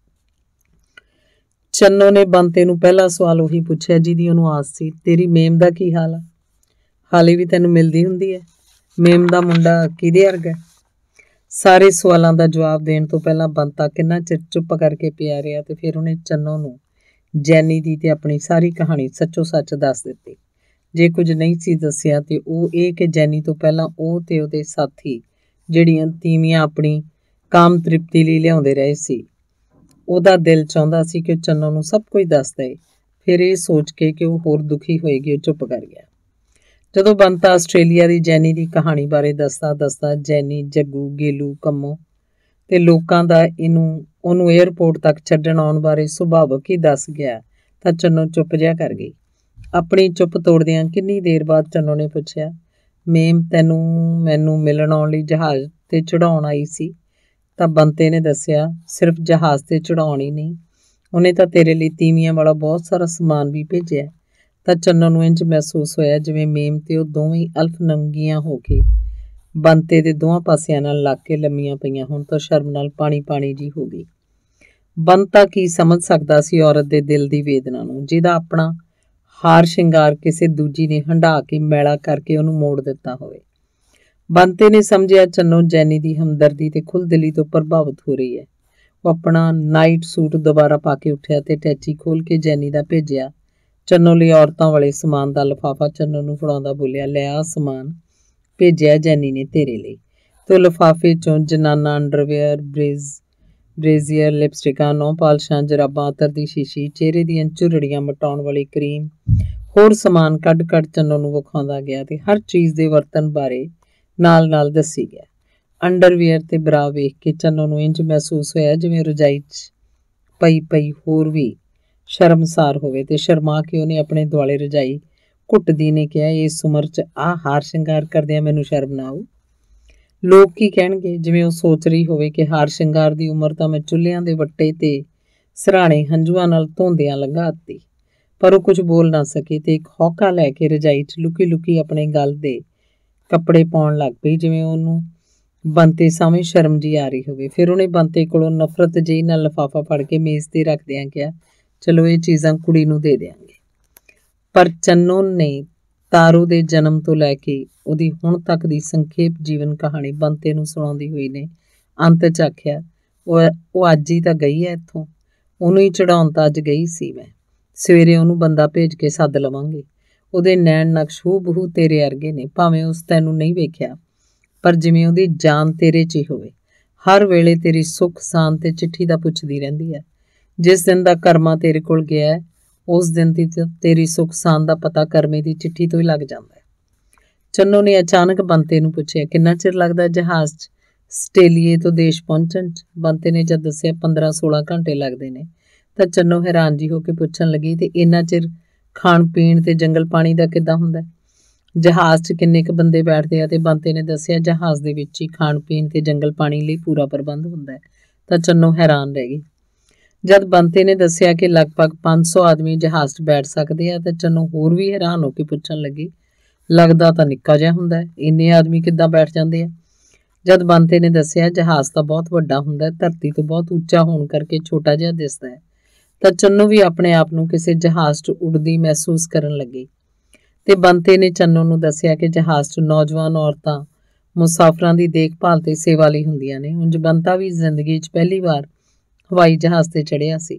ਚੰਨੋ ਨੇ ਬੰਤੇ ਨੂੰ ਪਹਿਲਾ ਸਵਾਲ ਉਹੀ ਪੁੱਛਿਆ ਜਿਹਦੀ ਉਹਨੂੰ ਆਸ ਸੀ, ਤੇਰੀ ਮੇਮ ਦਾ ਕੀ ਹਾਲ ਆ? ਹਾਲੇ ਵੀ ਤੈਨੂੰ ਮਿਲਦੀ ਹੁੰਦੀ ਹੈ? ਮੇਮ ਦਾ ਮੁੰਡਾ ਕਿਹਦੇ ਵਰਗਾ? ਸਾਰੇ ਸਵਾਲਾਂ ਦਾ ਜਵਾਬ ਦੇਣ ਤੋਂ ਪਹਿਲਾਂ ਬੰਤਾ ਕਿੰਨਾ ਚਿਰ ਚੁੱਪ ਕਰਕੇ ਪਿਆ ਰਿਹਾ ਤੇ ਫਿਰ ਉਹਨੇ ਚੰਨੋ ਨੂੰ ਜੈਨੀ ਦੀ ਤੇ ਆਪਣੀ ਸਾਰੀ ਕਹਾਣੀ ਸੱਚੋ ਸੱਚ ਦੱਸ ਦਿੱਤੀ। ਜੇ ਕੁਝ ਨਹੀਂ ਸੀ ਦੱਸਿਆ ਤੇ ਉਹ ਇਹ ਕਿ ਜੈਨੀ ਤੋਂ ਪਹਿਲਾਂ ਉਹ ਤੇ ਉਹਦੇ ਸਾਥੀ ਜਿਹੜੀਆਂ ਤੀਵੀਆਂ ਆਪਣੀ ਕਾਮ ਤ੍ਰਿਪਤੀ ਲਈ ਲਿਆਉਂਦੇ ਰਹੇ ਸੀ, ਉਹਦਾ ਦਿਲ ਚਾਹੁੰਦਾ ਸੀ ਕਿ ਉਹ ਚੰਨੋ ਨੂੰ ਸਭ ਕੁਝ ਦੱਸ ਦਏ। ਫਿਰ ਇਹ ਸੋਚ ਕੇ ਕਿ ਉਹ ਹੋਰ ਦੁਖੀ ਹੋਏਗੀ, ਉਹ ਚੁੱਪ ਕਰ ਗਿਆ। ਜਦੋਂ ਬੰਤਾ ਆਸਟ੍ਰੇਲੀਆ ਦੀ ਜੈਨੀ ਦੀ ਕਹਾਣੀ ਬਾਰੇ ਦੱਸਦਾ ਦੱਸਦਾ ਜੈਨੀ, ਜੱਗੂ, ਗੇਲੂ, ਕੰਮੋ ਤੇ ਲੋਕਾਂ ਦਾ ਇਹਨੂੰ ਉਹਨੂੰ ਏਅਰਪੋਰਟ ਤੱਕ ਛੱਡਣ ਆਉਣ ਬਾਰੇ ਸੁਭਾਵਕ ਹੀ ਦੱਸ ਗਿਆ ਤਾਂ ਚੰਨੋ ਚੁੱਪ ਜਿਹਾ ਕਰ ਗਈ। ਆਪਣੀ ਚੁੱਪ ਤੋੜਦਿਆਂ ਕਿੰਨੀ ਦੇਰ ਬਾਅਦ ਚੰਨੋ ਨੇ ਪੁੱਛਿਆ, ਮੇਮ ਤੈਨੂੰ ਮੈਨੂੰ ਮਿਲਣ ਆਉਣ ਲਈ ਜਹਾਜ਼ ਤੇ ਚੜਾਉਣ ਆਈ ਸੀ? ਤਾਂ ਬੰਤੇ ਨੇ ਦੱਸਿਆ, ਸਿਰਫ ਜਹਾਜ਼ ਤੇ ਚੜਾਉਣ ਹੀ ਨਹੀਂ, ਉਹਨੇ ਤਾਂ ਤੇਰੇ ਲਈ ਤੀਵੀਆਂ ਵਾਲਾ ਬਹੁਤ ਸਾਰਾ ਸਮਾਨ ਵੀ ਭੇਜਿਆ। ਤਾਂ ਚੰਨੋ ਨੂੰ ਇੰਝ ਮਹਿਸੂਸ ਹੋਇਆ ਜਿਵੇਂ ਮੇਮ ਤੇ ਉਹ ਦੋਵੇਂ ਅਲਫ ਨੰਗੀਆਂ ਹੋ ਕੇ ਬੰਤੇ ਦੇ ਦੋਹਾਂ ਪਾਸਿਆਂ ਨਾਲ ਲੱਗ ਕੇ ਲੰਮੀਆਂ ਪਈਆਂ ਹੁਣ ਤਾਂ ਸ਼ਰਮ ਨਾਲ ਪਾਣੀ ਪਾਣੀ ਜੀ ਹੋ ਗਈ। ਬੰਤਾ ਕੀ ਸਮਝ ਸਕਦਾ ਸੀ ਔਰਤ ਦੇ ਦਿਲ ਦੀ ਵੇਦਨਾ ਨੂੰ, ਜਿਹਦਾ ਆਪਣਾ ਹਾਰ ਸ਼ਿੰਗਾਰ ਕਿਸੇ ਦੂਜੀ ਨੇ ਹੰਢਾ ਕੇ ਮੈਲਾ ਕਰਕੇ ਉਹਨੂੰ ਮੋੜ ਦਿੱਤਾ ਹੋਵੇ। ਬੰਤੇ ਨੇ ਸਮਝਿਆ ਚੰਨੋ ਜੈਨੀ ਦੀ ਹਮਦਰਦੀ ਤੇ ਖੁੱਲ੍ਹਦਿਲੀ ਤੋਂ ਪ੍ਰਭਾਵਿਤ ਹੋ ਰਹੀ ਹੈ। ਉਹ ਆਪਣਾ ਨਾਈਟ ਸੂਟ ਦੁਬਾਰਾ ਪਾ ਕੇ ਉੱਠਿਆ ਤੇ ਟੈਚੀ ਖੋਲ੍ਹ ਕੇ ਜੈਨੀ ਦਾ ਭੇਜਿਆ। ਚੰਨੋ ਲਈ ਔਰਤਾਂ ਵਾਲੇ ਸਮਾਨ ਦਾ ਲਿਫਾਫਾ ਚੰਨੋ ਨੂੰ ਫੜਾਉਂਦਾ ਬੋਲਿਆ, ਲੈ ਆ ਸਮਾਨ ਭੇਜਿਆ ਜੈਨੀ ਨੇ ਤੇਰੇ ਲਈ। ਤੇ ਉਹ ਲਿਫਾਫੇ 'ਚੋਂ ਜਨਾਨਾ ਅੰਡਰਵੇਅਰ, ਬ੍ਰੇਜ਼ ਬ੍ਰੇਜ਼ੀਅਰ, ਲਿਪਸਟਿਕਾਂ, ਨੌ ਪਾਲਸ਼ਾਂ, ਜਰਾਬਾਂ, ਅਤਰ ਦੀ ਸ਼ੀਸ਼ੀ, ਚਿਹਰੇ ਦੀਆਂ ਝੁਰੜੀਆਂ ਮਿਟਾਉਣ ਵਾਲੀ ਕਰੀਮ, ਹੋਰ ਸਮਾਨ ਕੱਢ ਕੱਢ ਚੰਨੋ ਨੂੰ ਵਿਖਾਉਂਦਾ ਗਿਆ ਤੇ ਹਰ ਚੀਜ਼ ਦੇ ਵਰਤਣ ਬਾਰੇ ਨਾਲ ਨਾਲ ਦੱਸੀ ਗਿਆ। ਅੰਡਰਵੀਅਰ ਤੇ ਬਰਾ ਵੇਖ ਕੇ ਚੰਨੋ ਨੂੰ ਇੰਝ ਮਹਿਸੂਸ ਹੋਇਆ ਜਿਵੇਂ ਰਜਾਈ 'ਚ ਪਈ ਪਈ ਹੋਰ ਵੀ ਸ਼ਰਮਸਾਰ ਹੋਵੇ ਤੇ ਸ਼ਰਮਾ ਕੇ ਉਹਨੇ ਆਪਣੇ ਦੁਆਲੇ ਰਜਾਈ ਘੁੱਟਦੀ ਨੇ ਕਿਹਾ, ਇਸ ਉਮਰ 'ਚ ਆਹ ਹਾਰ ਸ਼ਿੰਗਾਰ ਕਰਦਿਆਂ ਮੈਨੂੰ ਸ਼ਰਮ ਨਾ ਆਊ? ਲੋਕ ਕੀ ਕਹਿਣਗੇ? ਜਿਵੇਂ ਉਹ ਸੋਚ ਰਹੀ ਹੋਵੇ ਕਿ ਹਾਰ ਸ਼ਿੰਗਾਰ ਦੀ ਉਮਰ ਤਾਂ ਮੈਂ ਚੁੱਲ੍ਹਿਆਂ ਦੇ ਵੱਟੇ ਤੇ ਸਰਾਣੇ ਹੰਝੂਆਂ ਨਾਲ ਧੋਂਦਿਆਂ ਲੰਘਾ ਦਿੱਤੀ। ਪਰ ਉਹ ਕੁਝ ਬੋਲ ਨਾ ਸਕੀ ਤੇ ਇੱਕ ਹੌਕਾ ਲੈ ਕੇ ਰਜਾਈ 'ਚ ਲੁਕੀ ਲੁਕੀ ਆਪਣੇ ਗਲ ਦੇ ਕੱਪੜੇ ਪਾਉਣ ਲੱਗ ਪਈ, ਜਿਵੇਂ ਉਹਨੂੰ ਬੰਤੇ ਸਾਹਮਣੇ ਸ਼ਰਮ ਜੀ ਆ ਰਹੀ ਹੋਵੇ। ਫਿਰ ਉਹਨੇ ਬੰਤੇ ਕੋਲੋਂ ਨਫ਼ਰਤ ਜਿਹੀ ਨਾਲ ਲਿਫਾਫਾ ਫੜ ਕੇ ਮੇਜ਼ ਤੇ ਰੱਖਦਿਆਂ ਕਿਹਾ, ਚਲੋ ਇਹ ਚੀਜ਼ਾਂ ਕੁੜੀ ਨੂੰ ਦੇ ਦਿਆਂਗੇ। ਪਰ ਚੰਨੋ ਨੇ ਤਾਰੂ ਦੇ ਜਨਮ ਤੋਂ ਲੈ ਕੇ ਉਹਦੀ ਹੁਣ ਤੱਕ ਦੀ ਸੰਖੇਪ ਜੀਵਨ ਕਹਾਣੀ ਬੰਤੇ ਨੂੰ ਸੁਣਾਉਂਦੀ ਹੋਈ ਨੇ ਅੰਤ 'ਚ ਆਖਿਆ, ਉਹ ਉਹ ਅੱਜ ਹੀ ਤਾਂ ਗਈ ਹੈ ਇੱਥੋਂ, ਉਹਨੂੰ ਹੀ ਚੜਾਉਣ ਤਾਂ ਅੱਜ ਗਈ ਸੀ ਮੈਂ। ਸਵੇਰੇ ਉਹਨੂੰ ਬੰਦਾ ਭੇਜ ਕੇ ਸੱਦ ਲਵਾਂਗੇ। ਉਹਦੇ ਨੈਣ ਨਕਸ਼ ਹੂ ਬਹੂ ਤੇਰੇ ਅਰਗੇ ਨੇ, ਭਾਵੇਂ ਉਸ ਤੈਨੂੰ ਨਹੀਂ ਵੇਖਿਆ, ਪਰ ਜਿਵੇਂ ਉਹਦੀ ਜਾਨ ਤੇਰੇ 'ਚ ਹੀ ਹੋਵੇ। ਹਰ ਵੇਲੇ ਤੇਰੀ ਸੁੱਖ ਸਾਨ ਤੇ ਚਿੱਠੀ ਦਾ ਪੁੱਛਦੀ ਰਹਿੰਦੀ ਹੈ। ਜਿਸ ਦਿਨ ਦਾ ਕਰਮਾ ਤੇਰੇ ਕੋਲ ਗਿਆ ਉਸ ਦਿਨ ਦੀ ਤੇਰੀ ਸੁੱਖ ਸਾਨ ਦਾ ਪਤਾ ਕਰਮੇ ਦੀ ਚਿੱਠੀ ਤੋਂ ਹੀ ਲੱਗ ਜਾਂਦਾ ਹੈ। ਚੰਨੋ ਨੇ ਅਚਾਨਕ ਬੰਤੇ ਨੂੰ ਪੁੱਛਿਆ, ਕਿੰਨਾ ਚਿਰ ਲੱਗਦਾ ਜਹਾਜ਼ 'ਚ ਆਸਟ੍ਰੇਲੀਏ ਤੋਂ ਦੇਸ਼ ਪਹੁੰਚਣ 'ਚ? ਬੰਤੇ ਨੇ ਜਦ ਦੱਸਿਆ ਪੰਦਰਾਂ ਸੋਲਾਂ ਘੰਟੇ ਲੱਗਦੇ ਨੇ ਤਾਂ ਚੰਨੋ ਹੈਰਾਨ ਜੀ ਹੋ ਕੇ ਪੁੱਛਣ ਲੱਗੀ, ਤੇ ਇੰਨਾ ਚਿਰ ਖਾਣ ਪੀਣ ਤੇ ਜੰਗਲ ਪਾਣੀ ਦਾ ਕਿੱਦਾਂ ਹੁੰਦਾ? ਜਹਾਜ਼ 'ਚ ਕਿੰਨੇ ਕੁ ਬੰਦੇ ਬੈਠਦੇ ਆ? ਤੇ ਬੰਤੇ ਨੇ ਦੱਸਿਆ, ਜਹਾਜ਼ ਦੇ ਵਿੱਚ ਹੀ ਖਾਣ ਪੀਣ ਤੇ ਜੰਗਲ ਪਾਣੀ ਲਈ ਪੂਰਾ ਪ੍ਰਬੰਧ ਹੁੰਦਾ ਹੈ। ਤਾਂ ਚੰਨੋ ਹੈਰਾਨ ਰਹਿ ਗਈ। ਜਦ ਬੰਤੇ ਨੇ ਦੱਸਿਆ ਕਿ ਲਗਭਗ ਪੰਜ ਸੌ ਆਦਮੀ ਜਹਾਜ਼ 'ਚ ਬੈਠ ਸਕਦੇ ਆ ਤਾਂ ਚੰਨੋ ਹੋਰ ਵੀ ਹੈਰਾਨ ਹੋ ਕੇ ਪੁੱਛਣ ਲੱਗੀ, ਲੱਗਦਾ ਤਾਂ ਨਿੱਕਾ ਜਿਹਾ ਹੁੰਦਾ, ਇੰਨੇ ਆਦਮੀ ਕਿੱਦਾਂ ਬੈਠ ਜਾਂਦੇ ਆ? ਜਦ ਬੰਤੇ ਨੇ ਦੱਸਿਆ ਜਹਾਜ਼ ਤਾਂ ਬਹੁਤ ਵੱਡਾ ਹੁੰਦਾ, ਧਰਤੀ ਤੋਂ ਬਹੁਤ ਉੱਚਾ ਹੋਣ ਕਰਕੇ ਛੋਟਾ ਜਿਹਾ ਦਿਸਦਾ ਹੈ, ਤਾਂ ਚੰਨੋ ਵੀ ਆਪਣੇ ਆਪ ਨੂੰ ਕਿਸੇ ਜਹਾਜ਼ 'ਚ ਉੱਡਦੀ ਮਹਿਸੂਸ ਕਰਨ ਲੱਗੀ। ਤੇ ਬੰਤੇ ਨੇ ਚੰਨੋ ਨੂੰ ਦੱਸਿਆ ਕਿ ਜਹਾਜ਼ 'ਚ ਨੌਜਵਾਨ ਔਰਤਾਂ ਮੁਸਾਫਰਾਂ ਦੀ ਦੇਖਭਾਲ ਤੇ ਸੇਵਾ ਲਈ ਹੁੰਦੀਆਂ ਨੇ। ਉਂਝ ਬੰਤਾ ਵੀ ਜ਼ਿੰਦਗੀ 'ਚ ਪਹਿਲੀ ਵਾਰ ਹਵਾਈ ਜਹਾਜ਼ ਤੇ ਚੜ੍ਹਿਆ ਸੀ।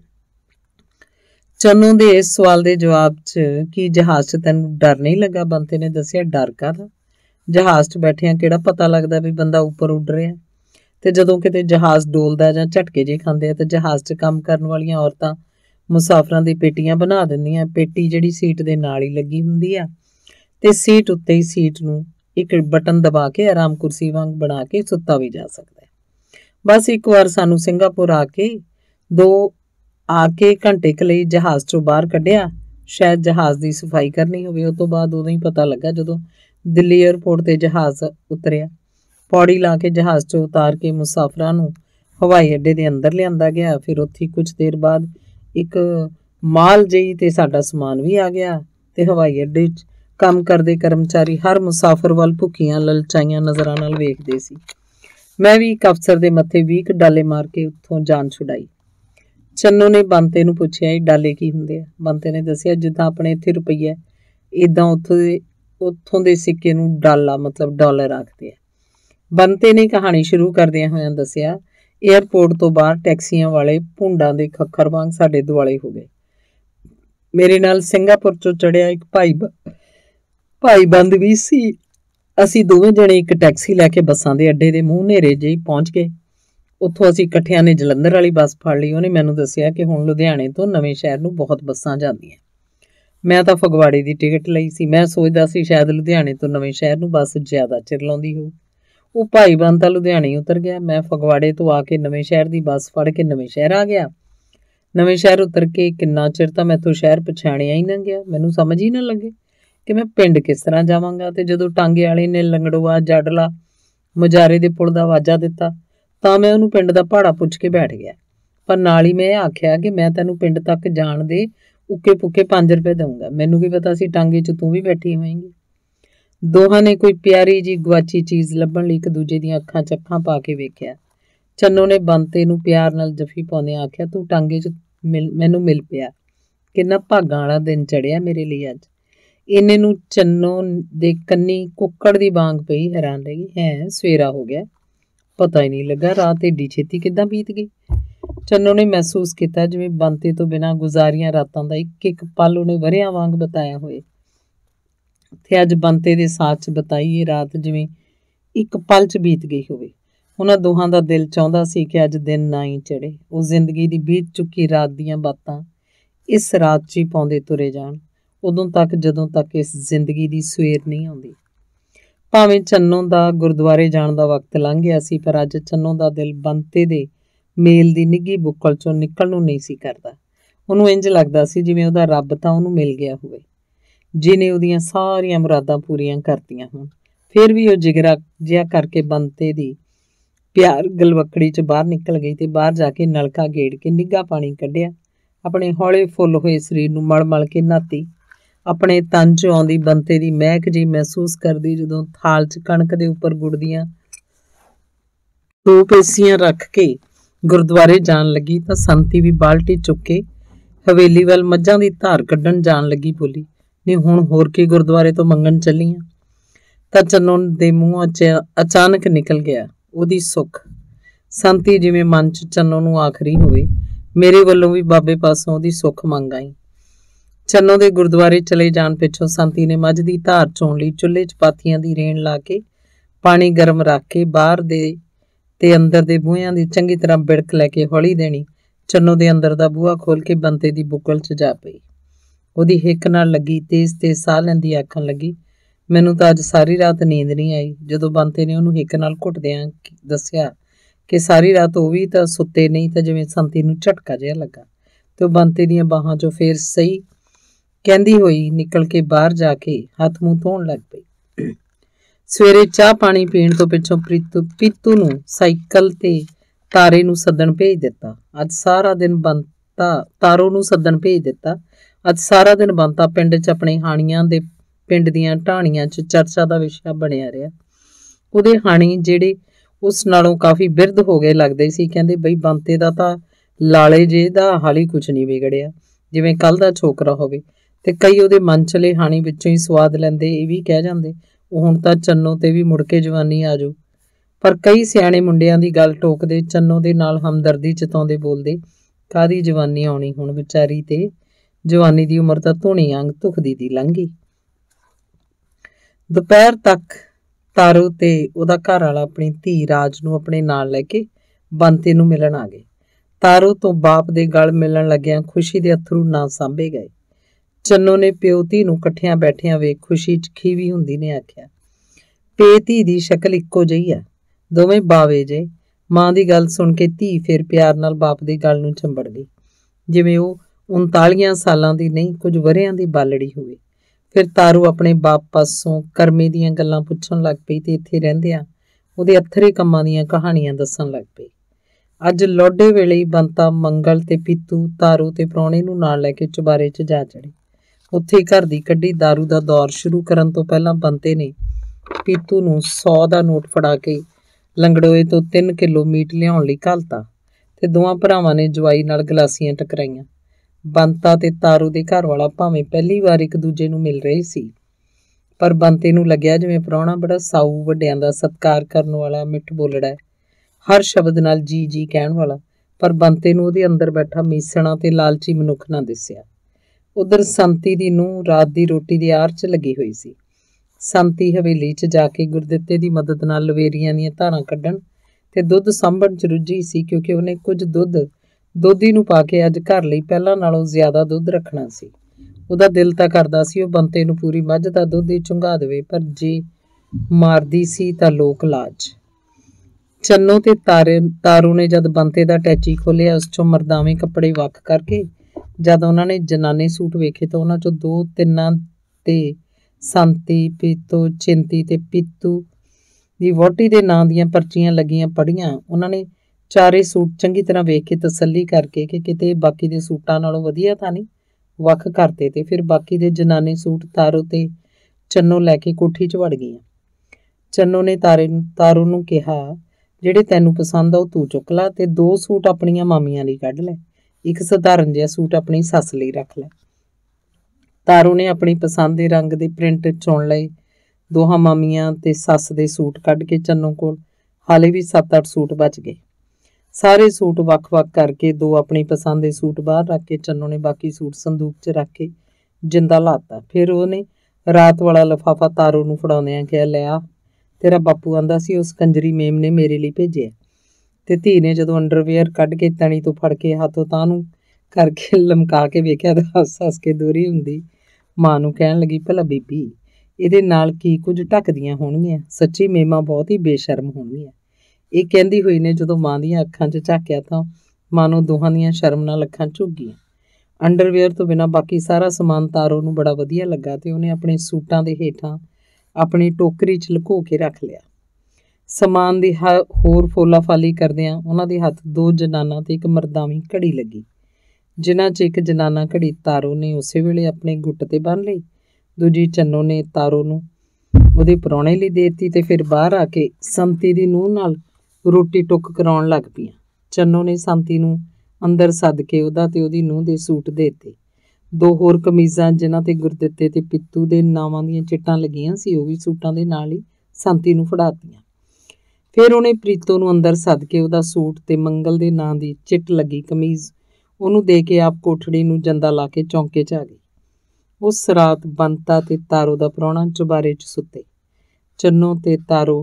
ਚੰਨੋ ਦੇ ਇਸ ਸਵਾਲ ਦੇ ਜਵਾਬ 'ਚ, ਕੀ ਜਹਾਜ਼ 'ਚ ਤੈਨੂੰ ਡਰ ਨਹੀਂ ਲੱਗਾ? ਬੰਤੇ ਨੇ ਦੱਸਿਆ, ਡਰ ਕਾਹਦਾ? ਜਹਾਜ਼ 'ਚ ਬੈਠਿਆਂ ਕਿਹੜਾ ਪਤਾ ਲੱਗਦਾ ਵੀ ਬੰਦਾ ਉੱਪਰ ਉੱਡ ਰਿਹਾ? ਤੇ ਜਦੋਂ ਕਿਤੇ ਜਹਾਜ਼ ਡੋਲਦਾ ਜਾਂ ਝਟਕੇ ਜੇ ਖਾਂਦੇ ਆ ਤਾਂ ਜਹਾਜ਼ 'ਚ ਕੰਮ ਕਰਨ ਵਾਲੀਆਂ ਔਰਤਾਂ ਮੁਸਾਫਰਾਂ ਦੀ ਪੇਟੀਆਂ ਬਣਾ ਦਿੰਦੀਆਂ। ਪੇਟੀ ਜਿਹੜੀ ਸੀਟ ਦੇ ਨਾਲ ਹੀ ਲੱਗੀ ਹੁੰਦੀ ਆ ਤੇ ਸੀਟ ਉੱਤੇ ਹੀ ਸੀਟ ਨੂੰ ਇੱਕ ਬਟਨ ਦਬਾ ਕੇ ਆਰਾਮ ਕੁਰਸੀ ਵਾਂਗ ਬਣਾ ਕੇ ਸੁੱਤਾ ਵੀ ਜਾ ਸਕਦਾ ਹੈ। ਬਸ ਇੱਕ ਵਾਰ ਸਾਨੂੰ ਸਿੰਗਾਪੁਰ ਆ ਕੇ ਦੋ ਆ ਕੇ ਘੰਟੇ ਕੁ ਲਈ ਜਹਾਜ਼ 'ਚੋਂ ਬਾਹਰ ਕੱਢਿਆ, ਸ਼ਾਇਦ ਜਹਾਜ਼ ਦੀ ਸਫਾਈ ਕਰਨੀ ਹੋਵੇ। ਉਹ ਤੋਂ ਬਾਅਦ ਉਦੋਂ ਹੀ ਪਤਾ ਲੱਗਾ ਜਦੋਂ ਦਿੱਲੀ ਏਅਰਪੋਰਟ ਤੇ ਜਹਾਜ਼ ਉਤਰਿਆ। ਪੌੜੀ ਲਾ ਕੇ ਜਹਾਜ਼ 'ਚੋਂ ਉਤਾਰ ਕੇ ਮੁਸਾਫਰਾਂ ਨੂੰ ਹਵਾਈ ਅੱਡੇ ਦੇ ਅੰਦਰ ਲਿਆਂਦਾ ਗਿਆ। ਫਿਰ ਉੱਥੇ ਕੁਝ ਦੇਰ ਬਾਅਦ ਇੱਕ ਮਾਲ ਜਿਹੀ ਤੇ ਸਾਡਾ ਸਮਾਨ ਵੀ ਆ ਗਿਆ ਤੇ ਹਵਾਈ ਅੱਡੇ 'ਚ ਕੰਮ ਕਰਦੇ ਕਰਮਚਾਰੀ ਹਰ ਮੁਸਾਫਰ ਵੱਲ ਭੁੱਖੀਆਂ ਲਲਚਾਈਆਂ ਨਜ਼ਰਾਂ ਨਾਲ ਵੇਖਦੇ ਸੀ। ਮੈਂ ਵੀ ਇੱਕ ਅਫਸਰ ਦੇ ਮੱਥੇ ਵੀਹ ਕੁ ਡਾਲੇ ਮਾਰ ਕੇ ਉੱਥੋਂ ਜਾਨ ਛੁਡਾਈ। ਚੰਨੋ ਨੇ ਬੰਤੇ ਨੂੰ ਪੁੱਛਿਆ, ਇਹ ਡਾਲੇ ਕੀ ਹੁੰਦੇ ਆ? ਬੰਤੇ ਨੇ ਦੱਸਿਆ, ਜਿੱਦਾਂ ਆਪਣੇ ਇੱਥੇ ਰੁਪਈਆ ਇੱਦਾਂ ਉੱਥੋਂ ਦੇ ਉੱਥੋਂ ਦੇ ਸਿੱਕੇ ਨੂੰ ਡਾਲਾ ਮਤਲਬ ਡਾਲਰ ਆਖਦੇ ਆ। ਬੰਤੇ ਨੇ ਕਹਾਣੀ ਸ਼ੁਰੂ ਕਰਦਿਆਂ ਹੋਇਆਂ ਦੱਸਿਆ, ਏਅਰਪੋਰਟ ਤੋਂ ਬਾਹਰ ਟੈਕਸੀਆਂ ਵਾਲੇ ਭੁੰਡਾਂ ਦੇ ਖੱਖਰ ਵਾਂਗ ਸਾਡੇ ਦੁਆਲੇ ਹੋ ਗਏ। ਮੇਰੇ ਨਾਲ ਸਿੰਗਾਪੁਰ ਚੋਂ ਚੜਿਆ ਇੱਕ ਭਾਈ ਭਾਈ ਬੰਦ ਵੀ ਸੀ। ਅਸੀਂ ਦੋਵੇਂ ਜਣੇ ਇੱਕ ਟੈਕਸੀ ਲੈ ਕੇ ਬੱਸਾਂ ਦੇ ਅੱਡੇ ਦੇ ਮੂੰਹ ਹਨੇਰੇ ਜਿਹੀ ਪਹੁੰਚ ਗਏ। ਉੱਥੋਂ ਅਸੀਂ ਇਕੱਠਿਆਂ ਨੇ ਜਲੰਧਰ ਵਾਲੀ ਬੱਸ ਫੜ ਲਈ। ਉਹਨੇ ਮੈਨੂੰ ਦੱਸਿਆ ਕਿ ਹੁਣ ਲੁਧਿਆਣੇ ਤੋਂ ਨਵੇਂ ਸ਼ਹਿਰ ਨੂੰ ਬਹੁਤ ਬੱਸਾਂ ਜਾਂਦੀਆਂ। ਮੈਂ ਤਾਂ ਫਗਵਾੜੇ ਦੀ ਟਿਕਟ ਲਈ ਸੀ। ਮੈਂ ਸੋਚਦਾ ਸੀ ਸ਼ਾਇਦ ਲੁਧਿਆਣੇ ਤੋਂ ਨਵੇਂ ਸ਼ਹਿਰ ਨੂੰ ਬੱਸ ਜ਼ਿਆਦਾ ਚਿਰ ਲਾਉਂਦੀ ਹੋਊ। ਉਹ ਭਾਈ ਬੰਦ ਤਾਂ ਲੁਧਿਆਣੇ ਉਤਰ ਗਿਆ। ਮੈਂ ਫਗਵਾੜੇ ਤੋਂ ਆ ਕੇ ਨਵੇਂ ਸ਼ਹਿਰ ਦੀ ਬੱਸ ਫੜ ਕੇ ਨਵੇਂ ਸ਼ਹਿਰ ਆ ਗਿਆ। ਨਵੇਂ ਸ਼ਹਿਰ ਉਤਰ ਕੇ ਕਿੰਨਾ ਚਿਰ ਤਾਂ ਮੈਥੋਂ ਸ਼ਹਿਰ ਪਛਾਣਿਆ ਹੀ ਨਾ ਗਿਆ। ਮੈਨੂੰ ਸਮਝ ਹੀ ਨਾ ਲੱਗੇ ਕਿ ਮੈਂ ਪਿੰਡ ਕਿਸ ਤਰ੍ਹਾਂ ਜਾਵਾਂਗਾ। ਤੇ ਜਦੋਂ ਟਾਂਗੇ ਵਾਲੇ ਨੇ ਲੰਗੜੋਆ ਜਾਡਲਾ ਮੁਜਾਰੇ ਦੇ ਪੁਲ ਦਾ ਆਵਾਜ਼ਾ ਦਿੱਤਾ ਤਾਂ ਮੈਂ ਉਹਨੂੰ ਪਿੰਡ ਦਾ ਭਾੜਾ ਪੁੱਛ ਕੇ ਬੈਠ ਗਿਆ। ਪਰ ਨਾਲ ਹੀ ਮੈਂ ਇਹ ਆਖਿਆ ਕਿ ਮੈਂ ਤੈਨੂੰ ਪਿੰਡ ਤੱਕ ਜਾਣ ਦੇ ਉੱਕੇ ਪੁੱਕੇ ਪੰਜ ਰੁਪਏ ਦਊਂਗਾ। ਮੈਨੂੰ ਕੀ ਪਤਾ ਸੀ ਟਾਂਗੇ 'ਚ ਤੂੰ ਵੀ ਬੈਠੀ ਹੋਏਂਗੀ। ਦੋਹਾਂ ਨੇ ਕੋਈ ਪਿਆਰੀ ਜੀ ਗੁਆਚੀ ਚੀਜ਼ ਲੱਭਣ ਲਈ ਇੱਕ ਦੂਜੇ ਦੀਆਂ ਅੱਖਾਂ 'ਚ ਅੱਖਾਂ ਪਾ ਕੇ ਵੇਖਿਆ। ਚੰਨੋ ਨੇ ਬੰਤੇ ਨੂੰ ਪਿਆਰ ਨਾਲ ਜੱਫੀ ਪਾਉਂਦਿਆਂ ਆਖਿਆ, ਤੂੰ ਟਾਂਗੇ 'ਚ ਮਿਲ ਮੈਨੂੰ ਮਿਲ ਪਿਆ। ਕਿੰਨਾ ਭਾਗਾਂ ਵਾਲਾ ਦਿਨ ਚੜਿਆ ਮੇਰੇ ਲਈ ਅੱਜ। ਇੰਨੇ ਨੂੰ ਚੰਨੋ ਦੇ ਕੰਨੀ ਕੁੱਕੜ ਦੀ ਬਾਂਗ ਪਈ। ਹੈਰਾਨ ਰਹਿ ਗਈ, ਹੈ ਸਵੇਰਾ ਹੋ ਗਿਆ, ਪਤਾ ਹੀ ਨਹੀਂ ਲੱਗਾ ਰਾਤ ਏਡੀ ਛੇਤੀ ਕਿੱਦਾਂ ਬੀਤ ਗਈ। ਚੰਨੋ ਨੇ ਮਹਿਸੂਸ ਕੀਤਾ ਜਿਵੇਂ ਬੰਤੇ ਤੋਂ ਬਿਨਾਂ ਗੁਜ਼ਾਰੀਆਂ ਰਾਤਾਂ ਦਾ ਇੱਕ ਇੱਕ ਪਲ ਉਹਨੇ ਵਰਿਆਂ ਵਾਂਗ ਬਤਾਇਆ ਹੋਏ ਤੇ ਅੱਜ ਬੰਤੇ ਦੇ ਸਾਥ 'ਚ ਬਤਾਈ ਇਹ ਰਾਤ ਜਿਵੇਂ ਇੱਕ ਪਲ 'ਚ ਬੀਤ ਗਈ ਹੋਵੇ। ਉਹਨਾਂ ਦੋਹਾਂ ਦਾ ਦਿਲ ਚਾਹੁੰਦਾ ਸੀ ਕਿ ਅੱਜ ਦਿਨ ਨਾ ਹੀ ਚੜ੍ਹੇ। ਉਹ ਜ਼ਿੰਦਗੀ ਦੀ ਬੀਤ ਚੁੱਕੀ ਰਾਤ ਦੀਆਂ ਬਾਤਾਂ ਇਸ ਰਾਤ 'ਚ ਹੀ ਪਾਉਂਦੇ ਤੁਰੇ ਜਾਣ, ਉਦੋਂ ਤੱਕ ਜਦੋਂ ਤੱਕ ਇਸ ਜ਼ਿੰਦਗੀ ਦੀ ਸਵੇਰ ਨਹੀਂ ਆਉਂਦੀ। ਭਾਵੇਂ ਚੰਨੋ ਦਾ ਗੁਰਦੁਆਰੇ ਜਾਣ ਦਾ ਵਕਤ ਲੰਘ ਗਿਆ ਸੀ, ਪਰ ਅੱਜ ਚੰਨੋ ਦਾ ਦਿਲ ਬੰਤੇ ਦੇ ਮੇਲ ਦੀ ਨਿੱਘੀ ਬੁੱਕਲ 'ਚੋਂ ਨਿਕਲ ਨੂੰ ਨਹੀਂ ਸੀ ਕਰਦਾ। ਉਹਨੂੰ ਇੰਝ ਲੱਗਦਾ ਸੀ ਜਿਵੇਂ ਉਹਦਾ ਰੱਬ ਤਾਂ ਉਹਨੂੰ ਮਿਲ ਗਿਆ ਹੋਵੇ, ਜਿਹਨੇ ਉਹਦੀਆਂ ਸਾਰੀਆਂ ਮੁਰਾਦਾਂ ਪੂਰੀਆਂ ਕਰਤੀਆਂ ਹੋਣ। ਫਿਰ ਵੀ ਉਹ ਜਿਗਰਾ ਜਿਹਾ ਕਰਕੇ ਬੰਤੇ ਦੀ ਪਿਆਰ ਗਲਵੱਕੜੀ 'ਚ ਬਾਹਰ ਨਿਕਲ ਗਈ ਤੇ ਬਾਹਰ ਜਾ ਕੇ ਨਲਕਾ ਗੇੜ ਕੇ ਨਿੱਘਾ ਪਾਣੀ ਕੱਢਿਆ। ਆਪਣੇ ਹੌਲੇ ਫੁੱਲ ਹੋਏ ਸਰੀਰ ਨੂੰ ਮਲ ਮਲ ਕੇ ਨਹਾਤੀ। ਆਪਣੇ ਤਨ 'ਚ ਆਉਂਦੀ ਬੰਤੇ ਦੀ ਮਹਿਕ ਜਿਹੀ ਮਹਿਸੂਸ ਕਰਦੀ। ਜਦੋਂ ਥਾਲ 'ਚ ਕਣਕ ਦੇ ਉੱਪਰ ਗੁੜ ਦੀਆਂ ਦੋ ਪੇਸੀਆਂ ਰੱਖ ਕੇ ਗੁਰਦੁਆਰੇ ਜਾਣ ਲੱਗੀ ਤਾਂ ਸੰਤੀ ਵੀ ਬਾਲਟੀ ਚੁੱਕ ਕੇ ਹਵੇਲੀ ਵੱਲ ਮੱਝਾਂ ਦੀ ਧਾਰ ਕੱਢਣ ਜਾਣ ਲੱਗੀ। ਬੋਲੀ, ਨਹੀਂ ਹੁਣ ਹੋਰ ਕੀ ਗੁਰਦੁਆਰੇ ਤੋਂ ਮੰਗਣ ਚੱਲੀਆਂ? ਤਾਂ ਚੰਨੋ ਦੇ ਮੂੰਹੋਂ ਅਚਾਨਕ ਨਿਕਲ ਗਿਆ, ਉਹਦੀ ਸੁੱਖ। ਸੰਤੀ ਜਿਵੇਂ ਮਨ 'ਚ ਚੰਨੋ ਨੂੰ ਆਖਰੀ ਹੋਵੇ, ਮੇਰੇ ਵੱਲੋਂ ਵੀ ਬਾਬੇ ਪਾਸੋਂ ਉਹਦੀ ਸੁੱਖ ਮੰਗ ਆਈ। ਚੰਨੋ ਦੇ ਗੁਰਦੁਆਰੇ ਚਲੇ ਜਾਣ ਪਿੱਛੋਂ ਸੰਤੀ ਨੇ ਮੱਝ ਦੀ ਧਾਰ ਚੋਣ ਲਈ ਚੁੱਲ੍ਹੇ 'ਚ ਪਾਥੀਆਂ ਦੀ ਰੇਣ ਲਾ ਕੇ ਪਾਣੀ ਗਰਮ ਰੱਖ ਕੇ ਬਾਹਰ ਦੇ ਤੇ ਅੰਦਰ ਦੇ ਬੂਹਿਆਂ ਦੀ ਚੰਗੀ ਤਰ੍ਹਾਂ ਬਿੜਕ ਲੈ ਕੇ ਹੌਲੀ ਦੇਣੀ ਚੰਨੋ ਦੇ ਅੰਦਰ ਦਾ ਬੂਹਾ ਖੋਲ ਕੇ ਬੰਤੇ ਦੀ ਬੁੱਕਲ 'ਚ ਜਾ ਪਈ। ਉਹਦੀ ਹਿੱਕ ਨਾਲ ਲੱਗੀ ਤੇਜ਼ ਤੇਜ਼ ਸਾਹ ਲੈਂਦੀ ਆਖਣ ਲੱਗੀ, ਮੈਨੂੰ ਤਾਂ ਅੱਜ ਸਾਰੀ ਰਾਤ ਨੀਂਦ ਨਹੀਂ ਆਈ। ਜਦੋਂ ਬੰਤੇ ਨੇ ਉਹਨੂੰ ਹਿੱਕ ਨਾਲ ਘੁੱਟਦਿਆਂ ਦੱਸਿਆ ਕਿ ਸਾਰੀ ਰਾਤ ਉਹ ਵੀ ਤਾਂ ਸੁੱਤੇ ਨਹੀਂ, ਤਾਂ ਜਿਵੇਂ ਸੰਤੀ ਨੂੰ ਝਟਕਾ ਜਿਹਾ ਲੱਗਾ ਤੇ ਉਹ ਬੰਤੇ ਦੀਆਂ ਬਾਹਾਂ 'ਚੋਂ ਫੇਰ ਸਹੀ ਕਹਿੰਦੀ ਹੋਈ ਨਿਕਲ ਕੇ ਬਾਹਰ ਜਾ ਕੇ ਹੱਥ ਮੂੰਹ ਧੋਣ ਲੱਗ ਪਈ। ਸਵੇਰੇ ਚਾਹ ਪਾਣੀ ਪੀਣ ਤੋਂ ਪਿੱਛੋਂ ਪ੍ਰੀਤੂ ਪੀਤੂ ਨੂੰ ਸਾਈਕਲ ਤੇ ਤਾਰੇ ਨੂੰ ਸੱਦਣ ਭੇਜ ਦਿੱਤਾ। ਅੱਜ ਸਾਰਾ ਦਿਨ ਬੰਤਾ ਤਾਰੋ ਨੂੰ ਸੱਦਣ ਭੇਜ ਦਿੱਤਾ ਅੱਜ ਸਾਰਾ ਦਿਨ ਬੰਤਾ ਪਿੰਡ 'ਚ ਆਪਣੇ ਹਾਣੀਆਂ ਦੇ ਪਿੰਡ ਦੀਆਂ ਢਾਣੀਆਂ 'ਚ ਚਰਚਾ ਦਾ ਵਿਸ਼ਾ ਬਣਿਆ ਰਿਹਾ। ਉਹਦੇ ਹਾਣੀ ਜਿਹੜੇ ਉਸ ਨਾਲੋਂ ਕਾਫੀ ਬਿਰਧ ਹੋ ਗਏ ਲੱਗਦੇ ਸੀ, ਕਹਿੰਦੇ ਬਈ ਬੰਤੇ ਦਾ ਤਾਂ ਲਾਲੇ ਜੇ ਦਾ ਹਾਲੀ ਕੁਛ ਨਹੀਂ ਵਿਗੜਿਆ, ਜਿਵੇਂ ਕੱਲ ਦਾ ਛੋਕਰਾ ਹੋਵੇ। ਤੇ ਕਈ ਉਹਦੇ ਮਨ ਚਲੇ ਹਾਣੀ ਵਿੱਚੋਂ ਹੀ ਸਵਾਦ ਲੈਂਦੇ ਇਹ ਵੀ ਕਹਿ ਜਾਂਦੇ, ਉਹ ਹੁਣ ਤਾਂ ਚੰਨੋ ਤੇ ਵੀ ਮੁੜ ਕੇ ਜਵਾਨੀ ਆ ਜਾਊ। ਪਰ ਕਈ ਸਿਆਣੇ ਮੁੰਡਿਆਂ ਦੀ ਗੱਲ ਟੋਕਦੇ ਚੰਨੋ ਦੇ ਨਾਲ ਹਮਦਰਦੀ ਜਤਾਉਂਦੇ ਬੋਲਦੇ, ਕਾਹਦੀ ਜਵਾਨੀ ਆਉਣੀ ਹੁਣ ਵਿਚਾਰੀ, ਤੇ ਜਵਾਨੀ ਦੀ ਉਮਰ ਤਾਂ ਧੂਣੀ ਅੰਗ ਧੁਖਦੀ ਦੀ ਲੰਘੀ। ਦੁਪਹਿਰ ਤੱਕ ਤਾਰੋ ਤੇ ਉਹਦਾ ਘਰ ਵਾਲਾ ਆਪਣੀ ਧੀ ਰਾਜ ਨੂੰ ਆਪਣੇ ਨਾਲ ਲੈ ਕੇ ਬੰਤੇ ਨੂੰ ਮਿਲਣ ਆ ਗਏ। ਤਾਰੋ ਤੋਂ ਬਾਪ ਦੇ ਗਲ ਮਿਲਣ ਲੱਗਿਆਂ ਖੁਸ਼ੀ ਦੇ ਅਥਰੂ ਨਾ ਸਾਂਭੇ ਗਏ। ਚੰਨੋ ਨੇ ਪਿਓ ਧੀ ਨੂੰ ਇਕੱਠਿਆਂ ਬੈਠਿਆਂ ਵੇਖ ਖੁਸ਼ੀ 'ਚ ਖੀਵੀ ਹੁੰਦੀ ਨੇ ਆਖਿਆ, ਪੇ ਧੀ ਦੀ ਸ਼ਕਲ ਇੱਕੋ ਜਿਹੀ ਆ, ਦੋਵੇਂ ਬਾਵੇ ਜੇ। ਮਾਂ ਦੀ ਗੱਲ ਸੁਣ ਕੇ ਧੀ ਫਿਰ ਪਿਆਰ ਨਾਲ ਬਾਪ ਦੇ ਗਲ ਨੂੰ ਚੰਬੜ ਗਈ, ਜਿਵੇਂ ਉਹ ਉਨਤਾਲੀਆਂ ਸਾਲਾਂ ਦੀ ਨਹੀਂ ਕੁਝ ਵਰ੍ਹਿਆਂ ਦੀ ਬਾਲੜੀ ਹੋਵੇ। ਫਿਰ ਤਾਰੂ ਆਪਣੇ ਬਾਪ ਪਾਸੋਂ ਕਰਮੇ ਦੀਆਂ ਗੱਲਾਂ ਪੁੱਛਣ ਲੱਗ ਪਈ ਤੇ ਇੱਥੇ ਰਹਿੰਦਿਆਂ ਉਹਦੇ ਅਥਰੇ ਕੰਮਾਂ ਦੀਆਂ ਕਹਾਣੀਆਂ ਦੱਸਣ ਲੱਗ ਪਈ। ਅੱਜ ਲੋਡੇ ਵੇਲੇ ਹੀ ਬੰਤਾ ਮੰਗਲ ਤੇ ਪੀਤੂ ਤਾਰੂ ਤੇ ਪ੍ਰਾਹੁਣੇ ਨੂੰ ਨਾਲ ਲੈ ਕੇ ਚੁਬਾਰੇ 'ਚ ਜਾ ਚੜੇ। ਉੱਥੇ ਘਰ ਦੀ ਕੱਢੀ ਦਾਰੂ ਦਾ ਦੌਰ ਸ਼ੁਰੂ ਕਰਨ ਤੋਂ ਪਹਿਲਾਂ ਬੰਤੇ ਨੇ ਪੀਤੂ ਨੂੰ ਸੌ ਦਾ ਨੋਟ ਫੜਾ ਕੇ ਲੰਗੜੋਏ ਤੋਂ ਤਿੰਨ ਕਿਲੋ ਮੀਟ ਲਿਆਉਣ ਲਈ ਘੱਲਤਾ ਤੇ ਦੋਵਾਂ ਭਰਾਵਾਂ ਨੇ ਜਵਾਈ ਨਾਲ ਗਲਾਸੀਆਂ ਟਕਰਾਈਆਂ। ਬੰਤਾ ਤੇ ਤਾਰੂ ਦੇ ਘਰ ਵਾਲਾ ਭਾਵੇਂ ਪਹਿਲੀ ਵਾਰ ਇੱਕ ਦੂਜੇ ਨੂੰ ਮਿਲ ਰਹੇ ਸੀ, ਪਰ ਬੰਤੇ ਨੂੰ ਲੱਗਿਆ ਜਿਵੇਂ ਪ੍ਰਾਹੁਣਾ ਬੜਾ ਸਾਊ, ਵੱਡਿਆਂ ਦਾ ਸਤਿਕਾਰ ਕਰਨ ਵਾਲਾ, ਮਿੱਠ ਬੋਲੜਾ ਹੈ, ਹਰ ਸ਼ਬਦ ਨਾਲ ਜੀ ਜੀ ਕਹਿਣ ਵਾਲਾ। ਪਰ ਬੰਤੇ ਨੂੰ ਉਹਦੇ ਅੰਦਰ ਬੈਠਾ ਮੀਸਣਾ ਤੇ ਲਾਲਚੀ ਮਨੁੱਖ ਨਾ ਦਿਸਿਆ। ਉਧਰ ਸੰਤੀ ਦੀ ਨੂੰਹ ਰਾਤ ਦੀ ਰੋਟੀ ਦੀ ਆਰ 'ਚ ਲੱਗੀ ਹੋਈ ਸੀ। ਸੰਤੀ ਹਵੇਲੀ 'ਚ ਜਾ ਕੇ ਗੁਰਦਿੱਤੇ ਦੀ ਮਦਦ ਨਾਲ ਲਵੇਰੀਆਂ ਦੀਆਂ ਧਾਰਾਂ ਕੱਢਣ ਤੇ ਦੁੱਧ ਸਾਂਭਣ 'ਚ ਰੁੱਝੀ ਸੀ, ਕਿਉਂਕਿ ਉਹਨੇ ਕੁਝ ਦੁੱਧ ਦੋਧੀ ਨੂੰ ਪਾ ਕੇ ਅੱਜ ਘਰ ਲਈ ਪਹਿਲਾਂ ਨਾਲੋਂ ਜ਼ਿਆਦਾ ਦੁੱਧ ਰੱਖਣਾ ਸੀ। ਉਹਦਾ ਦਿਲ ਤਾਂ ਕਰਦਾ ਸੀ ਉਹ ਬੰਤੇ ਨੂੰ ਪੂਰੀ ਮੱਝ ਦਾ ਦੁੱਧ ਹੀ ਚੁੰਘਾ ਦੇਵੇ, ਪਰ ਜੇ ਮਾਰਦੀ ਸੀ ਤਾਂ ਲੋਕ ਲਾਜ। ਚੰਨੋ ਤੇ ਤਾਰੇ ਤਾਰੂ ਨੇ ਜਦ ਬੰਤੇ ਦਾ ਟੈਚੀ ਖੋਲਿਆ, ਉਸ 'ਚੋਂ ਮਰਦਾਵੇਂ ਕੱਪੜੇ ਵੱਖ ਕਰਕੇ ਜਦ ਉਹਨਾਂ ਨੇ ਜਨਾਨੇ ਸੂਟ ਵੇਖੇ ਤਾਂ ਉਹਨਾਂ 'ਚੋਂ ਦੋ ਤਿੰਨਾਂ ਤੇ ਸੰਤੀ, ਪੀਤੋ, ਚਿੰਤੀ ਤੇ ਪੀਤੂ ਦੀ ਵਹੁਟੀ ਦੇ ਨਾਂ ਦੀਆਂ ਪਰਚੀਆਂ ਲੱਗੀਆਂ ਪੜ੍ਹੀਆਂ। ਉਹਨਾਂ ਨੇ ਚਾਰੇ ਸੂਟ ਚੰਗੀ ਤਰ੍ਹਾਂ ਵੇਖ ਕੇ ਤਸੱਲੀ ਕਰਕੇ ਕਿ ਕਿਤੇ ਬਾਕੀ ਦੇ ਸੂਟਾਂ ਨਾਲੋਂ ਵਧੀਆ ਤਾਂ ਨਹੀਂ, ਵੱਖ ਕਰਤੇ ਤੇ ਫਿਰ ਬਾਕੀ ਦੇ ਜਨਾਨੇ ਸੂਟ ਤਾਰੂ ਤੇ ਚੰਨੋ ਲੈ ਕੇ ਕੋਠੀ 'ਚ ਵੜ ਗਈਆਂ। ਚੰਨੋ ਨੇ ਤਾਰੇ ਤਾਰੂ ਨੂੰ ਕਿਹਾ, ਜਿਹੜੇ ਤੈਨੂੰ ਪਸੰਦ ਆ ਉਹ ਤੂੰ ਚੁੱਕ ਲਾ ਤੇ ਦੋ ਸੂਟ ਆਪਣੀਆਂ ਮਾਮੀਆਂ ਲਈ ਕੱਢ ਲੈ, ਇੱਕ ਸਧਾਰਨ ਜਿਹਾ ਸੂਟ ਆਪਣੀ ਸੱਸ ਲਈ ਰੱਖ ਲੈ। ਤਾਰੂ ਨੇ ਆਪਣੀ ਪਸੰਦ ਦੇ ਰੰਗ ਦੇ ਪ੍ਰਿੰਟ ਚੁਣ ਲਏ। ਦੋਹਾਂ ਮਾਮੀਆਂ ਤੇ ਸੱਸ ਦੇ ਸੂਟ ਕੱਢ ਕੇ ਚੰਨੋ ਕੋਲ ਹਾਲੇ ਵੀ ਸੱਤ ਅੱਠ ਸੂਟ ਬਚ ਗਏ। ਸਾਰੇ ਸੂਟ ਵੱਖ-ਵੱਖ ਕਰਕੇ ਦੋ ਆਪਣੀ ਪਸੰਦ ਦੇ ਸੂਟ ਬਾਹਰ ਰੱਖ ਕੇ ਚੰਨੋ ਨੇ ਬਾਕੀ ਸੂਟ ਸੰਦੂਕ 'ਚ ਰੱਖ ਕੇ ਜਿੰਦਾ ਲਾਤਾ। ਫਿਰ ਉਹਨੇ ਰਾਤ ਵਾਲਾ ਲਿਫਾਫਾ ਤਾਰੂ ਨੂੰ ਫੜਾਉਂਦਿਆਂ ਕਿਹਾ, ਲੈ ਆ, ਤੇਰਾ ਬਾਪੂ ਆਂਦਾ ਸੀ ਉਸ ਕੰਜਰੀ ਮੇਮ ਨੇ ਮੇਰੇ ਲਈ ਭੇਜਿਆ। ਤੇ ਧੀ ਨੇ ਜਦੋਂ ਅੰਡਰਵੇਅਰ ਕੱਢ ਕੇ ਤਣੀ ਤੋਂ ਫੜ ਕੇ ਹੱਥੋਂ ਤਾਂ ਨੂੰ ਕਰਕੇ ਲਮਕਾ ਕੇ ਵੇਖਿਆ ਤਾਂ ਹੱਸ ਹੱਸ ਕੇ ਦੋਹਰੀ ਹੁੰਦੀ ਮਾਂ ਨੂੰ ਕਹਿਣ ਲੱਗੀ, ਭਲਾ ਬੀਬੀ ਇਹਦੇ ਨਾਲ ਕੀ ਕੁਝ ਢੱਕਦੀਆਂ ਹੋਣਗੀਆਂ, ਸੱਚੀ ਮੇਮਾਂ ਬਹੁਤ ਹੀ ਬੇਸ਼ਰਮ ਹੋਣਗੀਆਂ। ਇਹ ਕਹਿੰਦੀ ਹੋਈ ਨੇ ਜਦੋਂ ਮਾਂ ਦੀਆਂ ਅੱਖਾਂ 'ਚ ਝਾਕਿਆ ਤਾਂ ਮਾਂ ਨੂੰ ਦੋਹਾਂ ਦੀਆਂ ਸ਼ਰਮ ਨਾਲ ਅੱਖਾਂ ਝੁੱਕ ਗਈਆਂ। ਅੰਡਰਵੇਅਰ ਤੋਂ ਬਿਨਾਂ ਬਾਕੀ ਸਾਰਾ ਸਮਾਨ ਤਾਰੋ ਨੂੰ ਬੜਾ ਵਧੀਆ ਲੱਗਾ ਤੇ ਉਹਨੇ ਆਪਣੇ ਸੂਟਾਂ ਦੇ ਹੇਠਾਂ ਆਪਣੀ ਟੋਕਰੀ 'ਚ ਲੁਕੋ ਕੇ ਰੱਖ ਲਿਆ। ਸਮਾਨ ਦੀ ਹੋਰ ਫੋਲਾਫਾਲੀ ਕਰਦਿਆਂ ਉਹਨਾਂ ਦੇ ਹੱਥ ਦੋ ਜਨਾਨਾ ਤੇ ਇੱਕ ਮਰਦਾਵੀ ਘੜੀ ਲੱਗੀ, ਜਿਨ੍ਹਾਂ 'ਚ ਇੱਕ ਜਨਾਨਾ ਘੜੀ ਤਾਰੋ ਨੇ ਉਸੇ ਵੇਲੇ ਆਪਣੇ ਗੁੱਟ ਤੇ ਬੰਨ੍ਹ ਲਈ, ਦੂਜੀ ਚੰਨੋ ਨੇ ਤਾਰੋ ਨੂੰ ਉਹਦੇ ਪ੍ਰਾਹੁਣੇ ਲਈ ਦੇ ਦਿੱਤੀ ਤੇ ਫਿਰ ਬਾਹਰ ਆ ਕੇ ਸੰਤੀ ਦੀ ਨੂੰਹ ਨਾਲ ਰੋਟੀ ਟੁੱਕ ਕਰਾਉਣ ਲੱਗ ਪਈਆਂ। ਚੰਨੋ ਨੇ ਸੰਤੀ ਨੂੰ ਅੰਦਰ ਸੱਦ ਕੇ ਉਹਦਾ ਤੇ ਉਹਦੀ ਨੂੰਹ ਦੇ ਸੂਟ ਦੇ ਦਿੱਤੇ। ਦੋ ਹੋਰ ਕਮੀਜ਼ਾਂ ਜਿਨ੍ਹਾਂ ਤੇ ਗੁਰਦਿੱਤੇ ਤੇ ਪਿੱਤੂ ਦੇ ਨਾਵਾਂ ਦੀਆਂ ਚਿੱਟਾਂ ਲੱਗੀਆਂ ਸੀ ਉਹ ਵੀ ਸੂਟਾਂ ਦੇ ਨਾਲ ਹੀ ਸੰਤੀ ਨੂੰ ਫੜਾਤੀਆਂ। ਫਿਰ ਉਹਨੇ ਪ੍ਰੀਤੋ ਨੂੰ ਅੰਦਰ ਸੱਦ ਕੇ ਉਹਦਾ ਸੂਟ ਤੇ ਮੰਗਲ ਦੇ ਨਾਂ ਦੀ ਚਿੱਟ ਲੱਗੀ ਕਮੀਜ਼ ਉਹਨੂੰ ਦੇ ਕੇ ਆਪ ਕੋਠੜੀ ਨੂੰ ਜੰਦਾ ਲਾ ਕੇ ਚੌਂਕੇ 'ਚ ਆ ਗਈ। ਉਸ ਰਾਤ ਬੰਤਾ ਤੇ ਤਾਰੋ ਦਾ ਪ੍ਰਾਹੁਣਾ ਚੁਬਾਰੇ 'ਚ ਸੁੱਤੇ, ਚੰਨੋ ਤੇ ਤਾਰੋ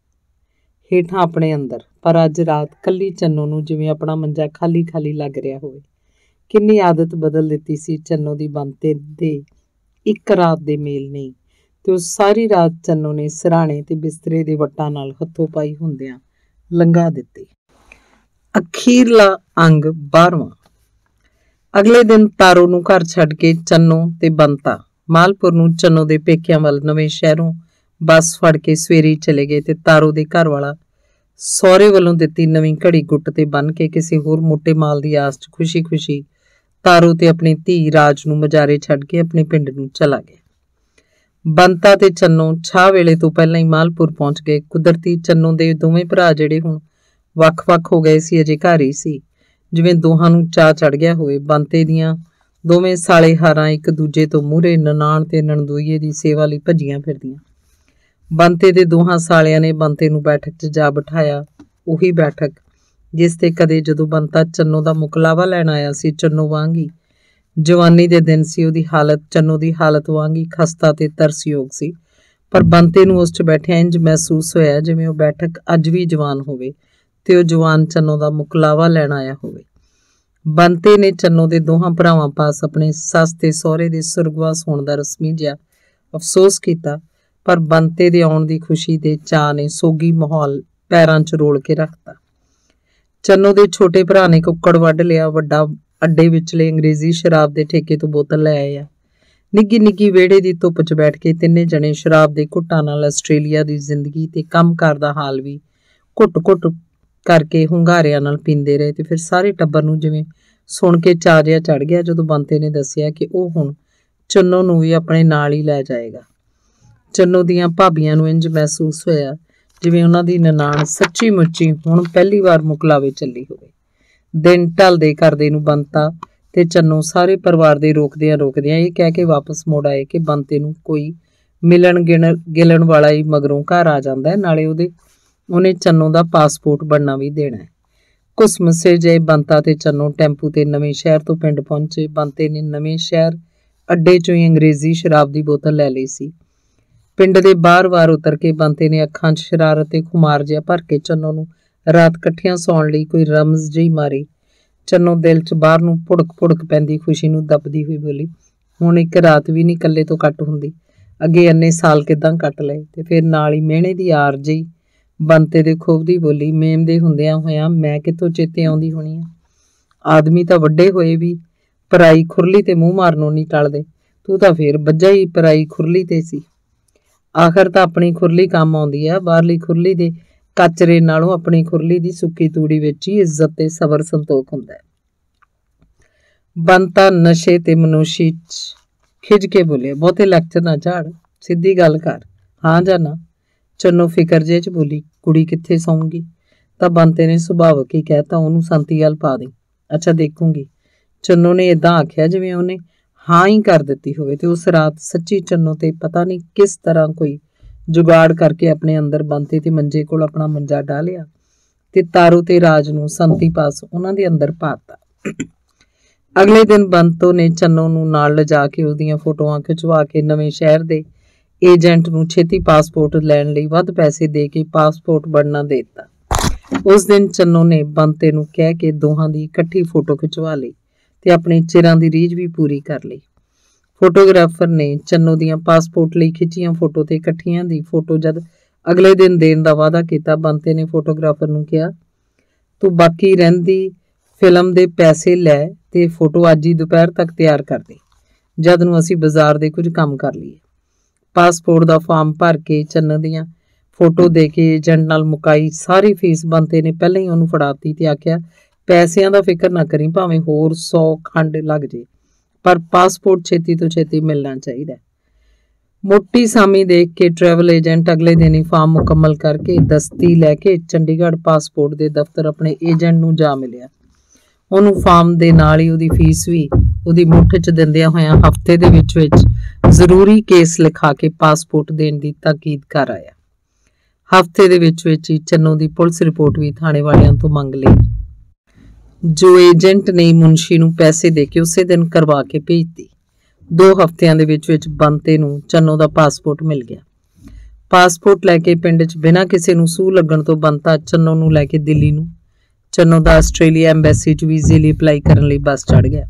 ਹੇਠਾਂ ਆਪਣੇ ਅੰਦਰ। ਪਰ ਅੱਜ ਰਾਤ ਕੱਲੀ ਚੰਨੋ ਨੂੰ ਜਿਵੇਂ ਆਪਣਾ ਮੰਜਾ ਖਾਲੀ ਖਾਲੀ ਲੱਗ ਰਿਹਾ ਹੋਵੇ। ਕਿੰਨੀ ਆਦਤ ਬਦਲ ਦਿੱਤੀ ਸੀ ਚੰਨੋ ਦੀ ਬੰਤੇ ਦੇ ਇੱਕ ਰਾਤ ਦੇ ਮੇਲ ਨਹੀਂ, ਤੇ ਉਹ ਸਾਰੀ ਰਾਤ ਚੰਨੋ ਨੇ ਸਿਰਹਾਣੇ ਤੇ ਬਿਸਤਰੇ ਦੇ ਵੱਟਾਂ ਨਾਲ ਹੱਥੋਂ ਪਾਈ ਹੁੰਦਿਆਂ ਲੰਘਾ ਦਿੱਤੀ। ਅਖੀਰਲਾ ਅੰਗ ਬਾਰਵਾਂ। ਅਗਲੇ ਦਿਨ ਤਾਰੋ ਨੂੰ ਘਰ ਛੱਡ ਕੇ ਚੰਨੋ ਤੇ ਬੰਤਾ ਮਾਲਪੁਰ ਨੂੰ ਚੰਨੋ ਦੇ ਪੇਕਿਆਂ ਵੱਲ ਨਵੇਂ ਸ਼ਹਿਰੋਂ ਬੱਸ ਫੜ ਕੇ ਸਵੇਰੇ ਚਲੇ ਗਏ ਤੇ ਤਾਰੋ ਦੇ ਘਰ ਵਾਲਾ ਸਹੁਰੇ ਵੱਲੋਂ ਦਿੱਤੀ ਨਵੀਂ ਘੜੀ ਗੁੱਟ ਤੇ ਬੰਨ੍ਹ ਕੇ ਕਿਸੇ ਹੋਰ ਮੋਟੇ ਮਾਲ ਦੀ ਆਸ 'ਚ ਖੁਸ਼ੀ-ਖੁਸ਼ੀ ਤਾਰੋ ਤੇ ਆਪਣੀ ਧੀ ਰਾਜ ਨੂੰ ਮਜਾਰੇ ਛੱਡ ਕੇ ਆਪਣੇ ਪਿੰਡ ਨੂੰ ਚਲਾ ਗਿਆ। ਬੰਤਾ ਤੇ ਚੰਨੋ ਛਾਹ ਵੇਲੇ ਤੋਂ ਪਹਿਲਾਂ ਹੀ ਮਾਲਪੁਰ ਪਹੁੰਚ ਗਏ। ਕੁਦਰਤੀ ਚੰਨੋ ਦੇ ਦੋਵੇਂ ਭਰਾ ਜਿਹੜੇ ਹੁਣ ਵੱਖ-ਵੱਖ ਹੋ ਗਏ ਸੀ ਅਜੇ ਘਰ ਹੀ ਸੀ, ਜਿਵੇਂ ਦੋਹਾਂ ਨੂੰ ਚਾਅ ਚੜ ਗਿਆ ਹੋਵੇ। ਬੰਤੇ ਦੀਆਂ ਦੋਵੇਂ ਸਾਲੇ ਹਾਰਾਂ ਇੱਕ ਦੂਜੇ ਤੋਂ ਮੂਹਰੇ ਨਨਾਣ ਤੇ ਨਣਦੋਈਏ ਦੀ ਸੇਵਾ ਲਈ ਭੱਜੀਆਂ ਫਿਰਦੀਆਂ। ਬੰਤੇ ਦੇ ਦੋਹਾਂ ਸਾਲਿਆਂ ਨੇ ਬੰਤੇ ਨੂੰ ਬੈਠਕ 'ਚ ਜਾ ਬਿਠਾਇਆ, ਉਹੀ ਬੈਠਕ ਜਿਸ ਤੇ ਕਦੇ ਜਦੋਂ ਬੰਤਾ ਚੰਨੋ ਦਾ ਮੁਕਲਾਵਾ ਲੈਣ ਆਇਆ ਸੀ ਚੰਨੋ ਵਾਂਗ ਹੀ ਜਵਾਨੀ ਦੇ ਦਿਨ ਸੀ। ਉਹਦੀ ਹਾਲਤ ਚੰਨੋ ਦੀ ਹਾਲਤ ਵਾਂਗ ਹੀ ਖਸਤਾ ਤੇ ਤਰਸਯੋਗ ਸੀ, ਪਰ ਬੰਤੇ ਨੂੰ ਉਸ 'ਚ ਬੈਠਿਆ ਇੰਝ ਮਹਿਸੂਸ ਹੋਇਆ ਜਿਵੇਂ ਉਹ ਬੈਠਕ ਅੱਜ ਵੀ ਜਵਾਨ ਹੋਵੇ ਤੇ ਉਹ ਜਵਾਨ ਚੰਨੋ ਦਾ ਮੁਕਲਾਵਾ ਲੈਣ ਆਇਆ ਹੋਵੇ। ਬੰਤੇ ਨੇ ਚੰਨੋ ਦੇ ਦੋਹਾਂ ਭਰਾਵਾਂ ਪਾਸ ਆਪਣੇ ਸੱਸ ਤੇ ਸਹੁਰੇ ਦੇ ਸੁਰਗਵਾਸ ਹੋਣ ਦਾ ਰਸਮੀ ਜਿਹਾ ਅਫਸੋਸ ਕੀਤਾ, ਪਰ ਬੰਤੇ ਦੇ ਆਉਣ ਦੀ ਖੁਸ਼ੀ ਦੇ ਚਾਅ ਨੇ ਸੋਗੀ ਮਾਹੌਲ ਪੈਰਾਂ 'ਚ ਰੋਲ ਕੇ ਰੱਖਤਾ। ਚੰਨੋ ਦੇ ਛੋਟੇ ਭਰਾ ਨੇ ਕੁੱਕੜ ਵੱਢ ਲਿਆ, ਵੱਡਾ ਅੱਡੇ ਵਿਚਲੇ ਅੰਗਰੇਜ਼ੀ ਸ਼ਰਾਬ ਦੇ ਠੇਕੇ ਤੋਂ ਬੋਤਲ ਲੈ ਆਇਆ। ਨਿੱਗੀ ਨਿੱਗੀ ਵਿਹੜੇ ਦੀ ਧੁੱਪ 'ਚ ਬੈਠ ਕੇ ਤਿੰਨੇ ਜਣੇ ਸ਼ਰਾਬ ਦੇ ਘੁੱਟਾਂ ਨਾਲ ਆਸਟ੍ਰੇਲੀਆ ਦੀ ਜ਼ਿੰਦਗੀ ਤੇ ਕੰਮਕਾਰ ਦਾ ਹਾਲ ਵੀ ਘੁੱਟ-ਘੁੱਟ ਕਰਕੇ ਹੁੰਗਾਰਿਆਂ ਨਾਲ ਪੀਂਦੇ ਰਹੇ ਤੇ ਫਿਰ ਸਾਰੇ ਟੱਬਰ ਨੂੰ ਜਿਵੇਂ ਸੁਣ ਕੇ ਚਾਅ ਜਿਹਾ ਚੜ ਗਿਆ ਜਦੋਂ ਬੰਤੇ ਨੇ ਦੱਸਿਆ ਕਿ ਉਹ ਹੁਣ ਚੰਨੋ ਨੂੰ ਵੀ ਆਪਣੇ ਨਾਲ ਹੀ ਲੈ ਜਾਏਗਾ। ਚੰਨੋ ਦੀਆਂ ਭਾਬੀਆਂ ਨੂੰ ਇੰਝ ਮਹਿਸੂਸ ਹੋਇਆ ਜਿਵੇਂ ਉਹਨਾਂ ਦੀ ਨਨਾਣ ਸੱਚੀ ਮੁੱਚੀ ਹੁਣ ਪਹਿਲੀ ਵਾਰ ਮੁਕਲਾਵੇ ਚੱਲੀ ਹੋਵੇ। ਦਿਨ ਢਲਦੇ ਕਰਦੇ ਨੂੰ ਬੰਤਾ ਤੇ ਚੰਨੋ ਸਾਰੇ ਪਰਿਵਾਰ ਦੇ ਰੋਕਦਿਆਂ ਰੋਕਦਿਆਂ ਇਹ ਕਹਿ ਕੇ ਵਾਪਸ ਮੁੜ ਆਏ ਕਿ ਬੰਤੇ ਨੂੰ ਕੋਈ ਮਿਲਣ ਗਿਣ ਗਿਲਣ ਵਾਲਾ ਹੀ ਮਗਰੋਂ ਘਰ ਆ ਜਾਂਦਾ ਹੈ, ਨਾਲੇ ਉਹਦੇ ਉਹਨੇ ਚੰਨੋ ਦਾ ਪਾਸਪੋਰਟ ਬਣਨਾ ਵੀ ਦੇਣਾ ਹੈ। ਘੁਸਮਸੇ ਜਿਹੇ ਬੰਤਾ ਤੇ ਚੰਨੋ ਟੈਂਪੂ ਤੇ ਨਵੇਂ ਸ਼ਹਿਰ ਤੋਂ ਪਿੰਡ ਪਹੁੰਚੇ। ਬੰਤੇ ਨੇ ਨਵੇਂ ਸ਼ਹਿਰ ਅੱਡੇ ਚੋਂ ਹੀ ਅੰਗਰੇਜ਼ੀ ਸ਼ਰਾਬ ਦੀ ਬੋਤਲ ਲੈ ਲਈ ਸੀ। ਪਿੰਡ ਦੇ ਬਾਰ-ਬਾਰ ਉਤਰ ਕੇ ਬੰਤੇ ਨੇ ਅੱਖਾਂ 'ਚ ਸ਼ਰਾਰਤ ਤੇ ਖੁਮਾਰ ਜਿਹਾ ਭਰ ਕੇ ਚੰਨੋ ਨੂੰ ਰਾਤ ਇਕੱਠਿਆਂ ਸੌਣ ਲਈ ਕੋਈ ਰਮਜ਼ ਜਿਹੀ ਮਾਰੀ। ਚੰਨੋ ਦਿਲ 'ਚ ਬਾਹਰ ਨੂੰ ਭੁੜਕ-ਭੁੜਕ ਪੈਂਦੀ ਖੁਸ਼ੀ ਨੂੰ ਦੱਬਦੀ ਹੋਈ ਬੋਲੀ, ਹੁਣ ਇੱਕ ਰਾਤ ਵੀ ਨਹੀਂ ਇਕੱਲੇ ਤੋਂ ਕੱਟ ਹੁੰਦੀ। ਅੱਗੇ ਇੰਨੇ ਸਾਲ ਕਿੱਦਾਂ ਕੱਟ ਲਏ। ਤੇ ਫਿਰ ਨਾਲ ਹੀ ਮਿਹਣੇ ਦੀ ਆਰ ਜਿਹੀ ਬੰਤੇ ਦੇ ਖੋਬਦੀ ਬੋਲੀ, ਮੇਮ ਦੇ ਹੁੰਦਿਆਂ ਹੋਇਆਂ ਮੈਂ ਕਿੱਥੋਂ ਚੇਤੇ ਆਉਂਦੀ ਹੋਣੀ ਆ। ਆਦਮੀ ਤਾਂ ਵੱਡੇ ਹੋਏ ਵੀ ਪਰਾਈ ਖੁਰਲੀ ਤੇ ਮੂੰਹ ਮਾਰਨੋਂ ਨਹੀਂ ਟਲਦੇ। ਤੂੰ ਤਾਂ ਫੇਰ ਬੱਜਾ ਹੀ ਪਰਾਈ ਖੁਰਲੀ ਤੇ ਸੀ। ਆਖਰ ਤਾਂ ਆਪਣੀ ਖੁਰਲੀ ਕੰਮ ਆਉਂਦੀ ਆ। ਬਾਹਰਲੀ ਖੁਰਲੀ ਦੇ ਕਚਰੇ ਨਾਲੋਂ ਆਪਣੀ ਖੁਰਲੀ ਦੀ ਸੁੱਕੀ ਤੂੜੀ ਵਿੱਚ ਹੀ ਇੱਜ਼ਤ ਤੇ ਸਬਰ ਸੰਤੋਖ ਹੁੰਦਾ ਹੈ। ਬੰਤਾ ਨਸ਼ੇ ਤੇ ਮਨੋਸ਼ੀ 'ਚ ਖਿੱਝ ਕੇ ਬੋਲਿਆ, ਬਹੁਤੇ ਲੈਕਚਰ ਨਾ ਝਾੜ, ਸਿੱਧੀ ਗੱਲ ਕਰ, ਹਾਂ ਜਾਂ ਨਾ। ਚੰਨੋ ਫਿਕਰ ਜਿਹੇ 'ਚ ਬੋਲੀ, ਕੁੜੀ ਕਿੱਥੇ ਸੌਂਗੀ। ਤਾਂ ਬੰਤੇ ਨੇ ਸੁਭਾਵਕ ਹੀ ਕਹਿਤਾ, ਉਹਨੂੰ ਸੰਤੀ ਵੱਲ ਪਾ ਦੇ। ਅੱਛਾ ਦੇਖੂੰਗੀ। ਚੰਨੋ ਨੇ ਏਦਾਂ ਆਖਿਆ ਜਿਵੇਂ ਉਹਨੇ ਹਾਂ ਹੀ ਕਰ ਦਿੱਤੀ ਹੋਵੇ। ਤੇ ਉਸ ਰਾਤ ਸੱਚੀ ਚੰਨੋ ਤੇ ਪਤਾ ਨਹੀਂ ਕਿਸ ਤਰ੍ਹਾਂ ਕੋਈ ਜੁਗਾੜ ਕਰਕੇ ਆਪਣੇ ਅੰਦਰ ਬੰਤੇ ਤੇ ਮੰਜੇ ਕੋਲ ਆਪਣਾ ਮੰਜਾ ਢਾ ਲਿਆ ਤੇ ਤਾਰੂ ਤੇ ਰਾਜ ਨੂੰ ਸੰਤੀ ਪਾਸ ਉਹਨਾਂ ਦੇ ਅੰਦਰ ਪਾਤਾ। ਅਗਲੇ ਦਿਨ ਬੰਤੋ ਨੇ ਚੰਨੋ ਨੂੰ ਨਾਲ ਲਿਜਾ ਕੇ ਉਹਦੀਆਂ ਫੋਟੋਆਂ ਖਿਚਵਾ ਕੇ ਨਵੇਂ ਸ਼ਹਿਰ ਦੇ ਏਜੰਟ ਨੂੰ ਛੇਤੀ ਪਾਸਪੋਰਟ ਲੈਣ ਲਈ ਵੱਧ ਪੈਸੇ ਦੇ ਕੇ ਪਾਸਪੋਰਟ ਬਣਨਾ ਦੇ ਦਿੱਤਾ। ਉਸ ਦਿਨ ਚੰਨੋ ਨੇ ਬੰਤੇ ਨੂੰ ਕਹਿ ਕੇ ਦੋਹਾਂ ਦੀ ਇਕੱਠੀ ਫੋਟੋ ਖਿਚਵਾ ਲਈ ਤੇ ਆਪਣੀ ਚਿਰਾਂ ਦੀ ਰੀਝ ਵੀ ਪੂਰੀ ਕਰ ਲਈ। ਫੋਟੋਗ੍ਰਾਫਰ ਨੇ ਚੰਨੋ ਦੀਆਂ ਪਾਸਪੋਰਟ ਲਈ ਖਿੱਚੀਆਂ ਫੋਟੋ ਤੇ ਇਕੱਠੀਆਂ ਦੀ ਫੋਟੋ ਜਦ ਅਗਲੇ ਦਿਨ ਦੇਣ ਦਾ ਵਾਅਦਾ ਕੀਤਾ, ਬੰਤੇ ਨੇ ਫੋਟੋਗ੍ਰਾਫਰ ਨੂੰ ਕਿਹਾ, ਤੂੰ ਬਾਕੀ ਰਹਿੰਦੀ ਫਿਲਮ ਦੇ ਪੈਸੇ ਲੈ ਤੇ ਫੋਟੋ ਅੱਜ ਹੀ ਦੁਪਹਿਰ ਤੱਕ ਤਿਆਰ ਕਰ ਦੇ, ਜਦ ਨੂੰ ਅਸੀਂ ਬਾਜ਼ਾਰ ਦੇ ਕੁਝ ਕੰਮ ਕਰ ਲਈਏ। ਪਾਸਪੋਰਟ ਦਾ ਫਾਰਮ ਭਰ ਕੇ ਚੰਨੋ ਦੀਆਂ ਫੋਟੋ ਦੇ ਕੇ ਏਜੰਟ ਨਾਲ ਮੁਕਾਈ ਸਾਰੀ ਫੀਸ ਬੰਤੇ ਨੇ ਪਹਿਲਾਂ ਹੀ ਉਹਨੂੰ ਫੜਾਤੀ ਤੇ ਆਖਿਆ, ਪੈਸਿਆਂ ਦਾ ਫਿਕਰ ਨਾ ਕਰੀ, ਭਾਵੇਂ ਹੋਰ ਸੌ ਖੰਡ ਲੱਗ ਜੇ, ਪਰ ਪਾਸਪੋਰਟ ਛੇਤੀ ਤੋਂ ਛੇਤੀ ਮਿਲਣਾ ਚਾਹੀਦਾ। ਮੋਟੀ ਸਾਮੀ ਦੇਖ ਕੇ ਟਰੈਵਲ ਏਜੰਟ ਅਗਲੇ ਦਿਨ ਹੀ ਫਾਰਮ ਮੁਕੰਮਲ ਕਰਕੇ ਦਸਤੀ ਲੈ ਕੇ ਚੰਡੀਗੜ੍ਹ ਪਾਸਪੋਰਟ ਦੇ ਦਫ਼ਤਰ ਆਪਣੇ ਏਜੰਟ ਨੂੰ ਜਾ ਮਿਲਿਆ। ਉਹਨੂੰ ਫਾਰਮ ਦੇ ਨਾਲ ਹੀ ਉਹਦੀ ਫੀਸ ਵੀ ਉਹਦੀ ਮੁੱਠ 'ਚ ਦਿੰਦਿਆਂ ਹੋਇਆਂ ਹਫ਼ਤੇ ਦੇ ਵਿੱਚ ਵਿੱਚ ਜ਼ਰੂਰੀ ਕੇਸ ਲਿਖਾ ਕੇ ਪਾਸਪੋਰਟ ਦੇਣ ਦੀ ਤਾਕੀਦ ਕਰ ਆਇਆ। ਹਫ਼ਤੇ ਦੇ ਵਿੱਚ ਵਿੱਚ ਹੀ ਚੰਨੋ ਦੀ ਪੁਲਿਸ ਰਿਪੋਰਟ ਵੀ ਥਾਣੇ ਵਾਲਿਆਂ ਤੋਂ ਮੰਗ ਲਈ, ਜੋ ਏਜੰਟ ਨੇ ਮੁਨਸ਼ੀ ਨੂੰ ਪੈਸੇ ਦੇ ਕੇ ਉਸੇ ਦਿਨ ਕਰਵਾ ਕੇ ਭੇਜਤੀ। ਦੋ ਹਫ਼ਤਿਆਂ ਦੇ ਵਿੱਚ ਵਿੱਚ ਬੰਤੇ ਨੂੰ ਚੰਨੋ ਦਾ ਪਾਸਪੋਰਟ ਮਿਲ ਗਿਆ। ਪਾਸਪੋਰਟ ਲੈ ਕੇ ਪਿੰਡ 'ਚ ਬਿਨਾਂ ਕਿਸੇ ਨੂੰ ਸੂਹ ਲੱਗਣ ਤੋਂ ਬੰਤਾ ਚੰਨੋ ਨੂੰ ਲੈ ਕੇ ਦਿੱਲੀ ਨੂੰ ਚੰਨੋ ਦਾ ਆਸਟ੍ਰੇਲੀਆ ਐਮਬੈਸੀ 'ਚ ਵੀਜ਼ੇ ਲਈ ਅਪਲਾਈ ਕਰਨ ਲਈ ਬੱਸ ਚੜ੍ਹ ਗਿਆ।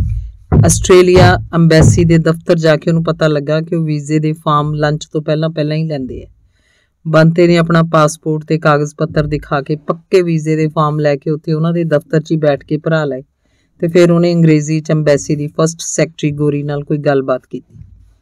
ਆਸਟ੍ਰੇਲੀਆ ਐਮਬੈਸੀ ਦੇ ਦਫ਼ਤਰ ਜਾ ਕੇ ਉਹਨੂੰ ਪਤਾ ਲੱਗਾ ਕਿ ਉਹ ਵੀਜ਼ੇ ਦੇ ਫਾਰਮ ਲੰਚ ਤੋਂ ਪਹਿਲਾਂ ਪਹਿਲਾਂ ਹੀ ਲੈਂਦੇ ਆ। ਬੰਤੇ ਨੇ ਆਪਣਾ ਪਾਸਪੋਰਟ ਤੇ ਕਾਗਜ਼ ਪੱਤਰ ਦਿਖਾ ਕੇ ਪੱਕੇ ਵੀਜ਼ੇ ਦੇ ਫਾਰਮ ਲੈ ਕੇ ਉੱਥੇ ਉਹਨਾਂ ਦੇ ਦਫ਼ਤਰ 'ਚ ਹੀ ਬੈਠ ਕੇ ਭਰਾ ਲਏ ਤੇ ਫਿਰ ਉਹਨੇ ਅੰਗਰੇਜ਼ੀ 'ਚ ਐਮਬੈਸੀ ਦੀ ਫਸਟ ਸੈਕਟਰੀ ਗੋਰੀ ਨਾਲ ਕੋਈ ਗੱਲਬਾਤ ਕੀਤੀ।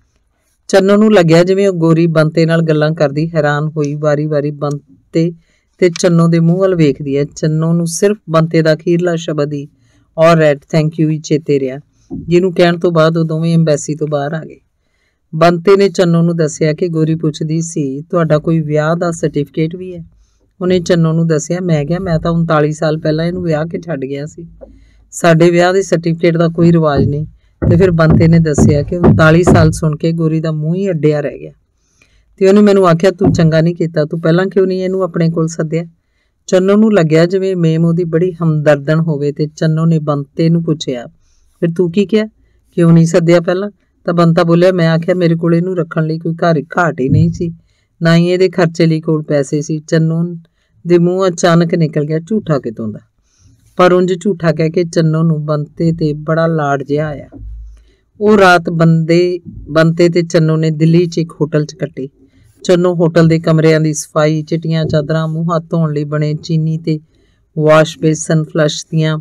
ਚੰਨੋ ਨੂੰ ਲੱਗਿਆ ਜਿਵੇਂ ਉਹ ਗੋਰੀ ਬੰਤੇ ਨਾਲ ਗੱਲਾਂ ਕਰਦੀ ਹੈਰਾਨ ਹੋਈ ਵਾਰੀ-ਵਾਰੀ ਬੰਤੇ ਤੇ ਚੰਨੋ ਦੇ ਮੂੰਹ ਵੱਲ ਵੇਖਦੀ ਹੈ। ਚੰਨੋ ਨੂੰ ਸਿਰਫ ਬੰਤੇ ਦਾ ਅਖੀਰਲਾ ਸ਼ਬਦ ਹੀ ਔਰ ਰੈਟ ਥੈਂਕ ਯੂ ਹੀ ਚੇਤੇ ਰਿਹਾ, ਜਿਹਨੂੰ ਕਹਿਣ ਤੋਂ ਬਾਅਦ ਉਹ ਦੋਵੇਂ ਐਮਬੈਸੀ ਤੋਂ ਬਾਹਰ ਆ ਗਏ। ਬੰਤੇ ਨੇ ਚੰਨੋ ਨੂੰ ਦੱਸਿਆ ਕਿ ਗੋਰੀ ਪੁੱਛਦੀ ਸੀ, ਤੁਹਾਡਾ ਕੋਈ ਵਿਆਹ ਦਾ ਸਰਟੀਫਿਕੇਟ ਵੀ ਹੈ? ਉਹਨੇ ਚੰਨੋ ਨੂੰ ਦੱਸਿਆ, ਮੈਂ ਕਿਹਾ ਮੈਂ ਤਾਂ ਉਨਤਾਲੀ ਸਾਲ ਪਹਿਲਾਂ ਇਹਨੂੰ ਵਿਆਹ ਕੇ ਛੱਡ ਗਿਆ ਸੀ, ਸਾਡੇ ਵਿਆਹ ਦੇ ਸਰਟੀਫਿਕੇਟ ਦਾ ਕੋਈ ਰਿਵਾਜ ਨਹੀਂ। ਤੇ ਫਿਰ ਬੰਤੇ ਨੇ ਦੱਸਿਆ ਕਿ ਉਨਤਾਲੀ ਸਾਲ ਸੁਣ ਕੇ ਗੋਰੀ ਦਾ ਮੂੰਹ ਹੀ ਅੱਡਿਆ ਰਹਿ ਗਿਆ ਤੇ ਉਹਨੇ ਮੈਨੂੰ ਆਖਿਆ, ਤੂੰ ਚੰਗਾ ਨਹੀਂ ਕੀਤਾ, ਤੂੰ ਪਹਿਲਾਂ ਕਿਉਂ ਨਹੀਂ ਇਹਨੂੰ ਆਪਣੇ ਕੋਲ ਸੱਦਿਆ? ਚੰਨੋ ਨੂੰ ਲੱਗਿਆ ਜਿਵੇਂ ਮੇਮ ਉਹਦੀ ਬੜੀ ਹਮਦਰਦਨ ਹੋਵੇ ਤੇ ਚੰਨੋ ਨੇ ਬੰਤੇ ਨੂੰ ਪੁੱਛਿਆ, ਫਿਰ ਤੂੰ ਕੀ ਕਿਹਾ, ਕਿਉਂ ਨਹੀਂ ਸੱਦਿਆ ਪਹਿਲਾਂ? ਤਾਂ ਬੰਤਾ ਬੋਲਿਆ, ਮੈਂ ਆਖਿਆ ਮੇਰੇ ਕੋਲ ਇਹਨੂੰ ਰੱਖਣ ਲਈ ਕੋਈ ਘਰ ਘਾਟ ਹੀ ਨਹੀਂ ਸੀ, ਨਾ ਹੀ ਇਹਦੇ ਖਰਚੇ ਲਈ ਕੋਲ ਪੈਸੇ ਸੀ। ਚੰਨੋ ਦੇ ਮੂੰਹ ਅਚਾਨਕ ਨਿਕਲ ਗਿਆ, ਝੂਠਾ ਕਿਤੋਂ ਦਾ? ਪਰ ਉਂਝ ਝੂਠਾ ਕਹਿ ਕੇ ਚੰਨੋ ਨੂੰ ਬੰਤੇ ਤੇ ਬੜਾ ਲਾਡ ਜਿਹਾ ਆਇਆ। ਉਹ ਰਾਤ ਬੰਦੇ ਬੰਤੇ ਤੇ ਚੰਨੋ ਨੇ ਦਿੱਲੀ 'ਚ ਇੱਕ ਹੋਟਲ 'ਚ ਕੱਟੀ। ਚੰਨੋ ਹੋਟਲ ਦੇ ਕਮਰਿਆਂ ਦੀ ਸਫਾਈ, ਚਿੱਟੀਆਂ ਚਾਦਰਾਂ, ਮੂੰਹ ਹੱਥ ਧੋਣ ਲਈ ਬਣੇ ਚੀਨੀ ਤੇ ਵਾਸ਼ ਬੇਸਨ, ਫਲਸ਼ ਦੀਆਂ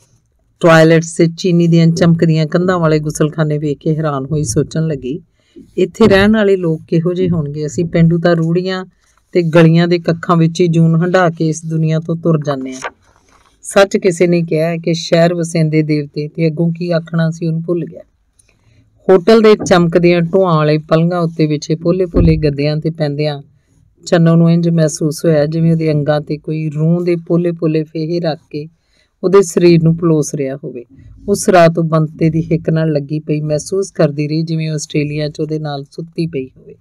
ਟਾਇਲਟਸ ਤੇ ਚੀਨੀ ਦੀਆਂ ਚਮਕਦੀਆਂ ਕੰਧਾਂ ਵਾਲੇ ਗੁਸਲਖਾਨੇ ਵੇਖ ਕੇ ਹੈਰਾਨ ਹੋਈ। ਸੋਚਣ ਲੱਗੀ, ਇੱਥੇ ਰਹਿਣ ਵਾਲੇ ਲੋਕ ਕਿਹੋ ਜਿਹੇ ਹੋਣਗੇ? ਅਸੀਂ ਪਿੰਡੂ ਤਾਂ ਰੂੜੀਆਂ ਤੇ ਗਲੀਆਂ ਦੇ ਕੱਖਾਂ ਵਿੱਚ ਹੀ ਜੂਨ ਹੰਢਾ ਕੇ ਇਸ ਦੁਨੀਆ ਤੋਂ ਤੁਰ ਜਾਂਦੇ ਹਾਂ। ਸੱਚ ਕਿਸੇ ਨੇ ਕਿਹਾ ਕਿ ਸ਼ਹਿਰ ਵਸੇਂਦੇ ਦੇਵਤੇ, ਤੇ ਅੱਗੋਂ ਕੀ ਆਖਣਾ ਸੀ ਉਹਨੂੰ ਭੁੱਲ ਗਿਆ। ਹੋਟਲ ਦੇ ਚਮਕਦੀਆਂ ਢੋਆਂ ਵਾਲੇ ਪਲੰਘਾਂ ਉੱਤੇ ਵਿਛੇ ਪੋਲੇ-ਪੋਲੇ ਗੱਦਿਆਂ ਤੇ ਪੈਂਦਿਆਂ ਚੰਨੋ ਨੂੰ ਇੰਝ ਮਹਿਸੂਸ ਹੋਇਆ ਜਿਵੇਂ ਉਹਦੇ ਅੰਗਾਂ ਤੇ ਕੋਈ ਰੂੰ ਦੇ ਪੋਲੇ-ਪੋਲੇ ਫੇਹੇ ਰੱਖ ਕੇ ਉਹਦੇ ਸਰੀਰ ਨੂੰ ਪਲੋਸ ਰਿਹਾ ਹੋਵੇ। ਉਸ ਰਾਤ ਉਹ ਬੰਤੇ ਦੀ ਹਿੱਕ ਨਾਲ ਲੱਗੀ ਪਈ ਮਹਿਸੂਸ ਕਰਦੀ ਰਹੀ ਜਿਵੇਂ ਆਸਟ੍ਰੇਲੀਆ 'ਚ ਉਹਦੇ ਨਾਲ ਸੁੱਤੀ ਪਈ ਹੋਵੇ।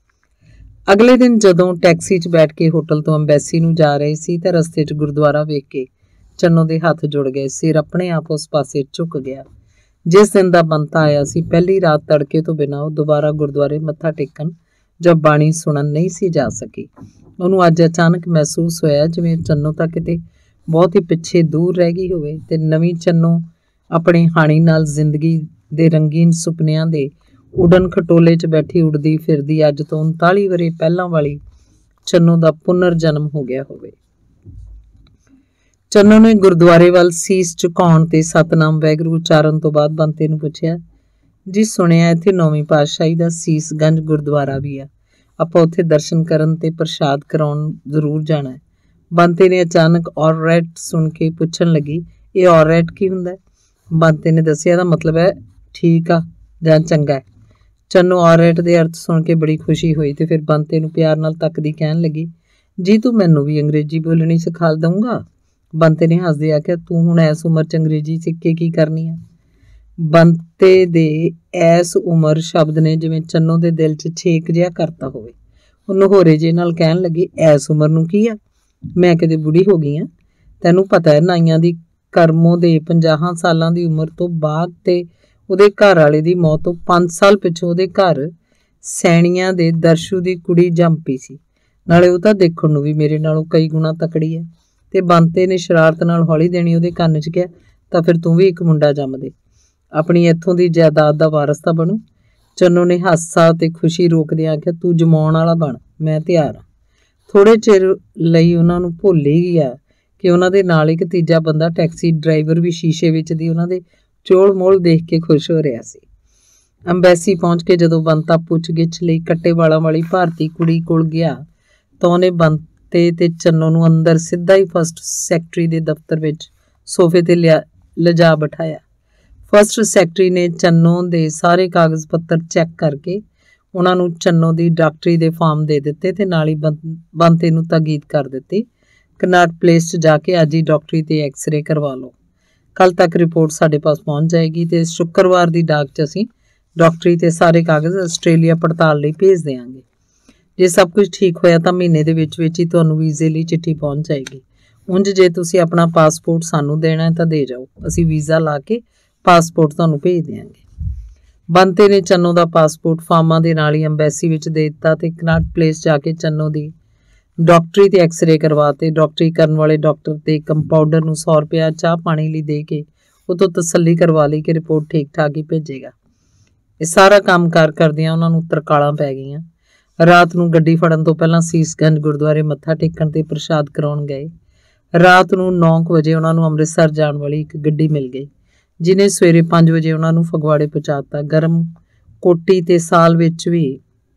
ਅਗਲੇ ਦਿਨ ਜਦੋਂ ਟੈਕਸੀ 'ਚ ਬੈਠ ਕੇ ਹੋਟਲ ਤੋਂ ਅੰਬੈਸੀ ਨੂੰ ਜਾ ਰਹੇ ਸੀ ਤਾਂ ਰਸਤੇ 'ਚ ਗੁਰਦੁਆਰਾ ਵੇਖ ਕੇ ਚੰਨੋ ਦੇ ਹੱਥ ਜੁੜ ਗਏ, ਸਿਰ ਆਪਣੇ ਆਪ ਉਸ ਪਾਸੇ ਝੁਕ ਗਿਆ जिस दिन दा ਬੰਤਾ आया सी पहली रात तड़के तो बिना ਉਹ ਦੁਬਾਰਾ ਗੁਰਦੁਆਰੇ ਮੱਥਾ ਟੇਕਣ ਜਾਂ ਬਾਣੀ ਸੁਣਨ नहीं सी जा सकी। ਉਹਨੂੰ ਅੱਜ ਅਚਾਨਕ ਮਹਿਸੂਸ ਹੋਇਆ ਜਿਵੇਂ ਚੰਨੋ ਤਾਂ ਕਿਤੇ ਬਹੁਤ ਹੀ ਪਿੱਛੇ ਦੂਰ ਰਹਿ ਗਈ ਹੋਵੇ ਤੇ ਨਵੀਂ ਚੰਨੋ ਆਪਣੇ ਹਾਣੀ ਨਾਲ ਜ਼ਿੰਦਗੀ ਦੇ ਰੰਗੀਨ ਸੁਪਨਿਆਂ ਦੇ ਉਡਣ ਖਟੋਲੇ 'ਚ ਬੈਠੀ ਉਡਦੀ ਫਿਰਦੀ ਅੱਜ ਤੋਂ ਉਨਤਾਲੀ ਵਰੇ ਪਹਿਲਾਂ ਵਾਲੀ ਚੰਨੋ ਦਾ ਪੁਨਰ ਜਨਮ ਹੋ ਗਿਆ ਹੋਵੇ। ਚੰਨੋ ਨੇ ਗੁਰਦੁਆਰੇ ਵੱਲ ਸੀਸ ਝੁਕਾਉਣ ਤੇ ਸਤਨਾਮ ਵਾਹਿਗੁਰੂ ਉਚਾਰਨ ਤੋਂ ਬਾਅਦ ਬੰਤੇ ਨੂੰ ਪੁੱਛਿਆ, ਜੀ ਸੁਣਿਆ ਇੱਥੇ ਨੌਵੀਂ ਪਾਤਸ਼ਾਹੀ ਦਾ ਸੀਸਗੰਜ ਗੁਰਦੁਆਰਾ ਵੀ ਆ, ਆਪਾਂ ਉੱਥੇ ਦਰਸ਼ਨ ਕਰਨ ਤੇ ਪ੍ਰਸ਼ਾਦ ਕਰਾਉਣ ਜ਼ਰੂਰ ਜਾਣਾ ਹੈ। ਬੰਤੇ ਨੇ ਅਚਾਨਕ ਔਲਰਾਈਟ ਸੁਣ ਕੇ ਪੁੱਛਣ ਲੱਗੀ, ਇਹ ਔਲਰਾਈਟ ਕੀ ਹੁੰਦਾ? ਬੰਤੇ ਨੇ ਦੱਸਿਆ, ਇਹਦਾ ਮਤਲਬ ਹੈ ਠੀਕ ਆ ਜਾਂ ਚੰਗਾ ਹੈ। ਚੰਨੋ ਔਲਰਾਈਟ ਦੇ ਅਰਥ ਸੁਣ ਕੇ ਬੜੀ ਖੁਸ਼ੀ ਹੋਈ ਤੇ ਫਿਰ ਬੰਤੇ ਨੂੰ ਪਿਆਰ ਨਾਲ ਤੱਕਦੀ ਕਹਿਣ ਲੱਗੀ, ਜੀ ਤੂੰ ਮੈਨੂੰ ਵੀ ਅੰਗਰੇਜ਼ੀ ਬੋਲਣੀ ਸਿਖਾ ਦਊਂਗਾ? ਬੰਤੇ ਨੇ ਹੱਸਦੇ ਆਖਿਆ, ਤੂੰ ਹੁਣ ਇਸ ਉਮਰ 'ਚ ਅੰਗਰੇਜ਼ੀ ਸਿੱਖ ਕੇ ਕੀ ਕਰਨੀ ਹੈ? ਬੰਤੇ ਦੇ ਇਸ ਉਮਰ ਸ਼ਬਦ ਨੇ ਜਿਵੇਂ ਚੰਨੋ ਦੇ ਦਿਲ 'ਚ ਛੇਕ ਜਿਹਾ ਕਰਤਾ ਹੋਵੇ। ਉਹ ਨਹੋਰੇ ਜੇ ਨਾਲ ਕਹਿਣ ਲੱਗੀ, ਇਸ ਉਮਰ ਨੂੰ ਕੀ ਆ? ਮੈਂ ਕਿਤੇ ਬੁੜੀ ਹੋ ਗਈ ਹਾਂ। ਤੈਨੂੰ ਪਤਾ ਹੈ ਨਾਈਆਂ ਦੀ ਕਰਮੋਂ ਦੇ ਪੰਜਾਹਾਂ ਸਾਲਾਂ ਦੀ ਉਮਰ ਤੋਂ ਬਾਅਦ ਤੇ ਉਹਦੇ ਘਰ ਵਾਲੇ ਦੀ ਮੌਤ ਤੋਂ ਪੰਜ ਸਾਲ ਪਿੱਛੋਂ ਉਹਦੇ ਘਰ ਸੈਣੀਆਂ ਦੇ ਦਰਸ਼ੂ ਦੀ ਕੁੜੀ ਜੰਮ ਪਈ ਸੀ। ਨਾਲੇ ਉਹ ਤਾਂ ਦੇਖਣ ਨੂੰ ਵੀ ਮੇਰੇ ਨਾਲੋਂ ਕਈ ਗੁਣਾ ਤਕੜੀ ਹੈ। ਤੇ ਬੰਤੇ ਨੇ ਸ਼ਰਾਰਤ ਨਾਲ ਹੌਲੀ ਦੇਣੀ ਉਹਦੇ ਕੰਨ 'ਚ ਕਿਹਾ, ਤਾਂ ਫਿਰ ਤੂੰ ਵੀ ਇੱਕ ਮੁੰਡਾ ਜੰਮ ਦੇ, ਆਪਣੀ ਇੱਥੋਂ ਦੀ ਜਾਇਦਾਦ ਦਾ ਵਾਰਸ ਤਾਂ ਬਣੂ। ਚੰਨੋ ਨੇ ਹਾਸਾ ਤੇ ਖੁਸ਼ੀ ਰੋਕਦਿਆਂ ਆਖਿਆ, ਤੂੰ ਜਮਾਉਣ ਵਾਲਾ ਬਣ, ਮੈਂ ਤਿਆਰ ਹਾਂ। ਥੋੜੇ ਚਿਰ ਲਈ ਉਹਨਾਂ ਨੂੰ ਭੁੱਲ ਹੀ ਗਿਆ ਕਿ ਉਹਨਾਂ ਦੇ ਨਾਲ ਇੱਕ ਤੀਜਾ ਬੰਦਾ ਟੈਕਸੀ ਡਰਾਈਵਰ ਵੀ ਸ਼ੀਸ਼ੇ ਵਿੱਚ ਦੀ ਉਹਨਾਂ ਦੇ ਚੋਲ ਮੋਲ ਦੇਖ ਕੇ ਖੁਸ਼ ਹੋ ਰਿਹਾ ਸੀ। ਅੰਬੈਸੀ ਪਹੁੰਚ ਕੇ ਜਦੋਂ ਬੰਤਾ ਪੁੱਛ ਗਿੱਛ ਲਈ ਕੱਟੇ ਵਾਲਾਂ ਵਾਲੀ ਭਾਰਤੀ ਕੁੜੀ ਕੋਲ ਗਿਆ ਤਾਂ ਉਹਨੇ ਬੰਤੇ ਤੇ ਚੰਨੋ ਨੂੰ ਅੰਦਰ ਸਿੱਧਾ ਹੀ ਫਸਟ ਸੈਕਟਰੀ ਦੇ ਦਫ਼ਤਰ ਵਿੱਚ ਸੋਫੇ ਤੇ ਲਿਆ ਲਿਜਾ ਬਿਠਾਇਆ। ਫਸਟ ਸੈਕਟਰੀ ਨੇ ਚੰਨੋ ਦੇ ਸਾਰੇ ਕਾਗਜ਼ ਪੱਤਰ ਚੈੱਕ ਕਰਕੇ ਉਹਨਾਂ ਨੂੰ ਚੰਨੋ ਦੀ ਡਾਕਟਰੀ ਦੇ ਫਾਰਮ ਦੇ ਦਿੱਤੇ ਤੇ ਨਾਲ ਹੀ ਬੰਤੇ ਨੂੰ ਤਾਕੀਦ ਕਰ ਦਿੱਤੀ, ਕਨਾਟ ਪਲੇਸ 'ਚ ਜਾ ਕੇ ਅੱਜ ਹੀ ਡਾਕਟਰੀ ਤੇ ਐਕਸਰੇ ਕਰਵਾ ਲਓ। ਕੱਲ੍ਹ ਤੱਕ ਰਿਪੋਰਟ ਸਾਡੇ ਪਾਸ ਪਹੁੰਚ ਜਾਏਗੀ ਤੇ ਸ਼ੁੱਕਰਵਾਰ ਦੀ ਡਾਕ 'ਚ ਅਸੀਂ ਡਾਕਟਰੀ ਤੇ ਸਾਰੇ ਕਾਗਜ਼ ਆਸਟ੍ਰੇਲੀਆ ਪੜਤਾਲ ਲਈ ਭੇਜ ਦੇਵਾਂਗੇ। ਜੇ ਸਭ ਕੁਝ ਠੀਕ ਹੋਇਆ ਤਾਂ ਮਹੀਨੇ ਦੇ ਵਿੱਚ ਵਿੱਚ ਹੀ ਤੁਹਾਨੂੰ ਵੀਜ਼ੇ ਲਈ ਚਿੱਠੀ ਪਹੁੰਚ ਜਾਏਗੀ। ਉਂਝ ਜੇ ਤੁਸੀਂ ਆਪਣਾ ਪਾਸਪੋਰਟ ਸਾਨੂੰ ਦੇਣਾ ਹੈ ਤਾਂ ਦੇ ਜਾਓ, ਅਸੀਂ ਵੀਜ਼ਾ ਲਾ ਕੇ ਪਾਸਪੋਰਟ ਤੁਹਾਨੂੰ ਭੇਜ ਦੇਵਾਂਗੇ। ਬੰਤੇ ਨੇ ਚੰਨੋ ਦਾ ਪਾਸਪੋਰਟ ਫਾਰਮਾਂ ਦੇ ਨਾਲ ਹੀ ਅੰਬੈਸੀ ਵਿੱਚ ਦੇ ਦਿੱਤਾ ਤੇ ਕਨਾਟ ਪਲੇਸ ਜਾ ਕੇ ਚੰਨੋ ਦੀ ਡਾਕਟਰੀ ਤੇ ਐਕਸਰੇ ਕਰਵਾਤੇ। ਡਾਕਟਰੀ ਕਰਨ ਵਾਲੇ ਡਾਕਟਰ ਤੇ ਕੰਪਾਊਂਡਰ ਨੂੰ ਸੌ ਰੁਪਇਆ ਚਾਹ ਪਾਣੀ ਲਈ ਦੇ ਕੇ ਉਹ ਤੋਂ ਤਸੱਲੀ ਕਰਵਾ ਲਈ ਕਿ ਰਿਪੋਰਟ ਠੀਕ ਠਾਕ ਹੀ ਭੇਜੇਗਾ। ਇਹ ਸਾਰਾ ਕੰਮ ਕਾਰ ਕਰਦਿਆਂ ਉਹਨਾਂ ਨੂੰ ਤਰਕਾਲਾਂ ਪੈ ਗਈਆਂ। ਰਾਤ ਨੂੰ ਗੱਡੀ ਫੜਨ ਤੋਂ ਪਹਿਲਾਂ ਸੀਸਗੰਜ ਗੁਰਦੁਆਰੇ ਮੱਥਾ ਟੇਕਣ ਤੇ ਪ੍ਰਸ਼ਾਦ ਕਰਾਉਣ ਗਏ। ਰਾਤ ਨੂੰ ਨੌ ਕੁ ਵਜੇ ਉਹਨਾਂ ਨੂੰ ਅੰਮ੍ਰਿਤਸਰ ਜਾਣ ਵਾਲੀ ਇੱਕ ਗੱਡੀ ਮਿਲ ਗਈ ਜਿਹਨੇ ਸਵੇਰੇ ਪੰਜ ਵਜੇ ਉਹਨਾਂ ਨੂੰ ਫਗਵਾੜੇ ਪਹੁੰਚਾਤਾ। ਗਰਮ ਕੋਟੀ ਤੇ ਸਾਲ ਵਿੱਚ ਵੀ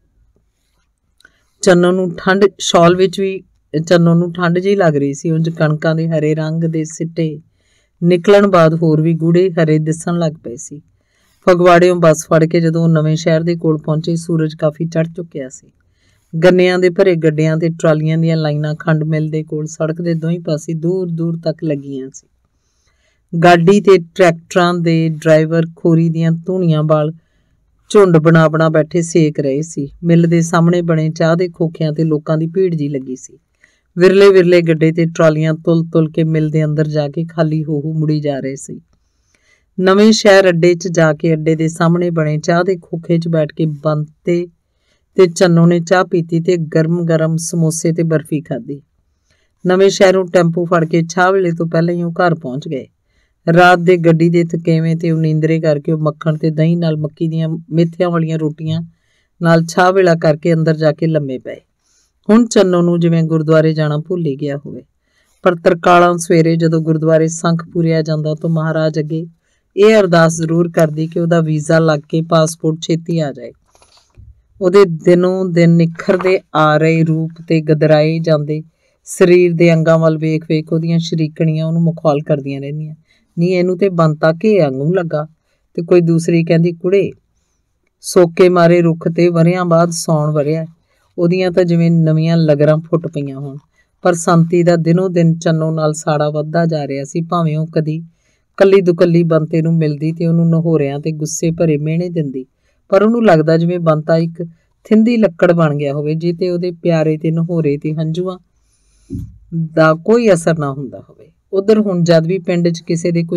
ਚੰਨੋ ਨੂੰ ਠੰਡ ਸ਼ਾਲ ਵਿੱਚ ਵੀ ਚੰਨੋ ਨੂੰ ਠੰਡ ਜਿਹੀ ਲੱਗ ਰਹੀ ਸੀ। ਉਂਝ ਕਣਕਾਂ ਦੇ ਹਰੇ ਰੰਗ ਦੇ ਸਿੱਟੇ ਨਿਕਲਣ ਬਾਅਦ ਹੋਰ ਵੀ ਗੂੜੇ ਹਰੇ ਦਿਸਣ ਲੱਗ ਪਏ ਸੀ। ਫਗਵਾੜਿਓਂ ਬੱਸ ਫੜ ਕੇ ਜਦੋਂ ਉਹ ਨਵੇਂ ਸ਼ਹਿਰ ਦੇ ਕੋਲ ਪਹੁੰਚੇ ਸੂਰਜ ਕਾਫੀ ਚੜ੍ਹ ਚੁੱਕਿਆ ਸੀ। ਗੰਨਿਆਂ ਦੇ ਭਰੇ ਗੱਡਿਆਂ ਤੇ ਟਰਾਲੀਆਂ ਦੀਆਂ ਲਾਈਨਾਂ ਖੰਡ ਮਿਲ ਦੇ ਕੋਲ ਸੜਕ ਦੇ ਦੋਹੀਂ ਪਾਸੇ ਦੂਰ ਦੂਰ ਤੱਕ ਲੱਗੀਆਂ ਸੀ। ਗਾਡੀ ਤੇ ਟਰੈਕਟਰਾਂ ਦੇ ਡਰਾਈਵਰ ਖੋਰੀ ਦੀਆਂ ਧੂਣੀਆਂ ਵਾਲ ਝੁੰਡ ਬਣਾ ਬਣਾ ਬੈਠੇ ਸੇਕ ਰਹੇ ਸੀ। ਮਿੱਲ ਦੇ ਸਾਹਮਣੇ ਬਣੇ ਚਾਹ ਦੇ ਖੋਖਿਆਂ ਤੇ ਲੋਕਾਂ ਦੀ ਭੀੜ ਜੀ ਲੱਗੀ ਸੀ। ਵਿਰਲੇ ਵਿਰਲੇ ਗੱਡੇ ਤੇ ਟਰਾਲੀਆਂ ਤੁਲ ਤੁਲ ਕੇ ਮਿੱਲ ਦੇ ਅੰਦਰ ਜਾ ਕੇ ਖਾਲੀ ਹੋ ਹੋ ਮੁੜੀ ਜਾ ਰਹੇ ਸੀ। ਨਵੇਂ ਸ਼ਹਿਰ ਅੱਡੇ 'ਚ ਜਾ ਕੇ ਅੱਡੇ ਦੇ ਸਾਹਮਣੇ ਬਣੇ ਚਾਹ ਦੇ ਖੋਖੇ 'ਚ ਬੈਠ ਕੇ ਬੰਤੇ ਤੇ ਚੰਨੋ ਨੇ ਚਾਹ ਪੀਤੀ ਤੇ ਗਰਮ ਗਰਮ ਸਮੋਸੇ ਤੇ ਬਰਫੀ ਖਾਧੀ। ਨਵੇਂ ਸ਼ਹਿਰੋਂ ਟੈਂਪੂ ਫੜ ਕੇ ਚਾਹ ਵੇਲੇ ਤੋਂ ਪਹਿਲਾਂ ਹੀ ਉਹ ਘਰ ਪਹੁੰਚ ਗਏ। ਰਾਤ ਦੇ ਗੱਡੀ ਦੇ ਥਕੇਵੇਂ ਤੇ ਉਨੀਂਦਰੇ ਕਰਕੇ ਉਹ ਮੱਖਣ ਤੇ ਦਹੀਂ ਨਾਲ ਮੱਕੀ ਦੀਆਂ ਮੇਥਿਆਂ ਵਾਲੀਆਂ ਰੋਟੀਆਂ ਨਾਲ ਚਾਹ ਵੇਲਾ ਕਰਕੇ ਅੰਦਰ ਜਾ ਕੇ ਲੰਮੇ ਪਏ। ਹੁਣ ਚੰਨੋ ਨੂੰ ਜਿਵੇਂ ਗੁਰਦੁਆਰੇ ਜਾਣਾ ਭੁੱਲ ਹੀ ਗਿਆ ਹੋਵੇ। ਪਰ ਤਰਕਾਲਾਂ ਸਵੇਰੇ ਜਦੋਂ ਗੁਰਦੁਆਰੇ ਸੰਖ ਪੂਰਿਆ ਜਾਂਦਾ ਤਾਂ ਮਹਾਰਾਜ ਅੱਗੇ ਇਹ ਅਰਦਾਸ ਜ਼ਰੂਰ ਕਰਦੀ ਕਿ ਉਹਦਾ ਵੀਜ਼ਾ ਲੱਗ ਕੇ ਪਾਸਪੋਰਟ ਛੇਤੀ ਆ ਜਾਏ। ਉਹਦੇ ਦਿਨੋਂ ਦਿਨ ਨਿਖਰਦੇ ਆ ਰਹੇ ਰੂਪ ਤੇ ਗਦਰਾਏ ਜਾਂਦੇ ਸਰੀਰ ਦੇ ਅੰਗਾਂ ਵੱਲ ਵੇਖ ਵੇਖ ਉਹਦੀਆਂ ਸ਼ਰੀਕਣੀਆਂ ਉਹਨੂੰ ਮਖੌਲ ਕਰਦੀਆਂ ਰਹਿੰਦੀਆਂ, ਨਹੀਂ ਇਹਨੂੰ ਤੇ ਬੰਤਾ ਘੇ ਵਾਂਗੂ ਲੱਗਾ। ਤੇ ਕੋਈ ਦੂਸਰੀ ਕਹਿੰਦੀ, ਕੁੜੇ ਸੋਕੇ ਮਾਰੇ ਰੁੱਖ ਤੇ ਵਰਿਆਂ ਬਾਅਦ ਸੌਣ ਵਰਿਆ, ਉਹਦੀਆਂ ਤਾਂ ਜਿਵੇਂ ਨਵੀਆਂ ਲਗਰਾਂ ਫੁੱਟ ਪਈਆਂ ਹੋਣ। ਪਰ ਸੰਤੀ ਦਾ ਦਿਨੋਂ ਦਿਨ ਚੰਨੋ ਨਾਲ ਸਾੜਾ ਵੱਧਦਾ ਜਾ ਰਿਹਾ ਸੀ। ਭਾਵੇਂ ਉਹ ਕਦੀ ਕੱਲੀ ਦੁਕੱਲੀ ਬੰਤੇ ਨੂੰ ਮਿਲਦੀ ਤੇ ਉਹਨੂੰ ਨਹੋਰਿਆਂ ਤੇ ਗੁੱਸੇ ਭਰੇ ਮਿਹਣੇ ਦਿੰਦੀ, ਪਰ ਉਹਨੂੰ ਲੱਗਦਾ ਜਿਵੇਂ ਬੰਤਾ ਇੱਕ ਥਿੰਦੀ ਲੱਕੜ ਬਣ ਗਿਆ ਹੋਵੇ ਜਿਹ ਤੇ ਉਹਦੇ ਪਿਆਰੇ ਤੇ ਨਹੋਰੇ ਤੇ ਹੰਝੂਆਂ ਦਾ ਕੋਈ ਅਸਰ ਨਾ ਹੁੰਦਾ ਹੋਵੇ। ਉਧਰ ਹੁਣ ਜਦ ਵੀ ਪਿੰਡ 'ਚ ਕਿਸੇ ਦੇ ਕੋਈ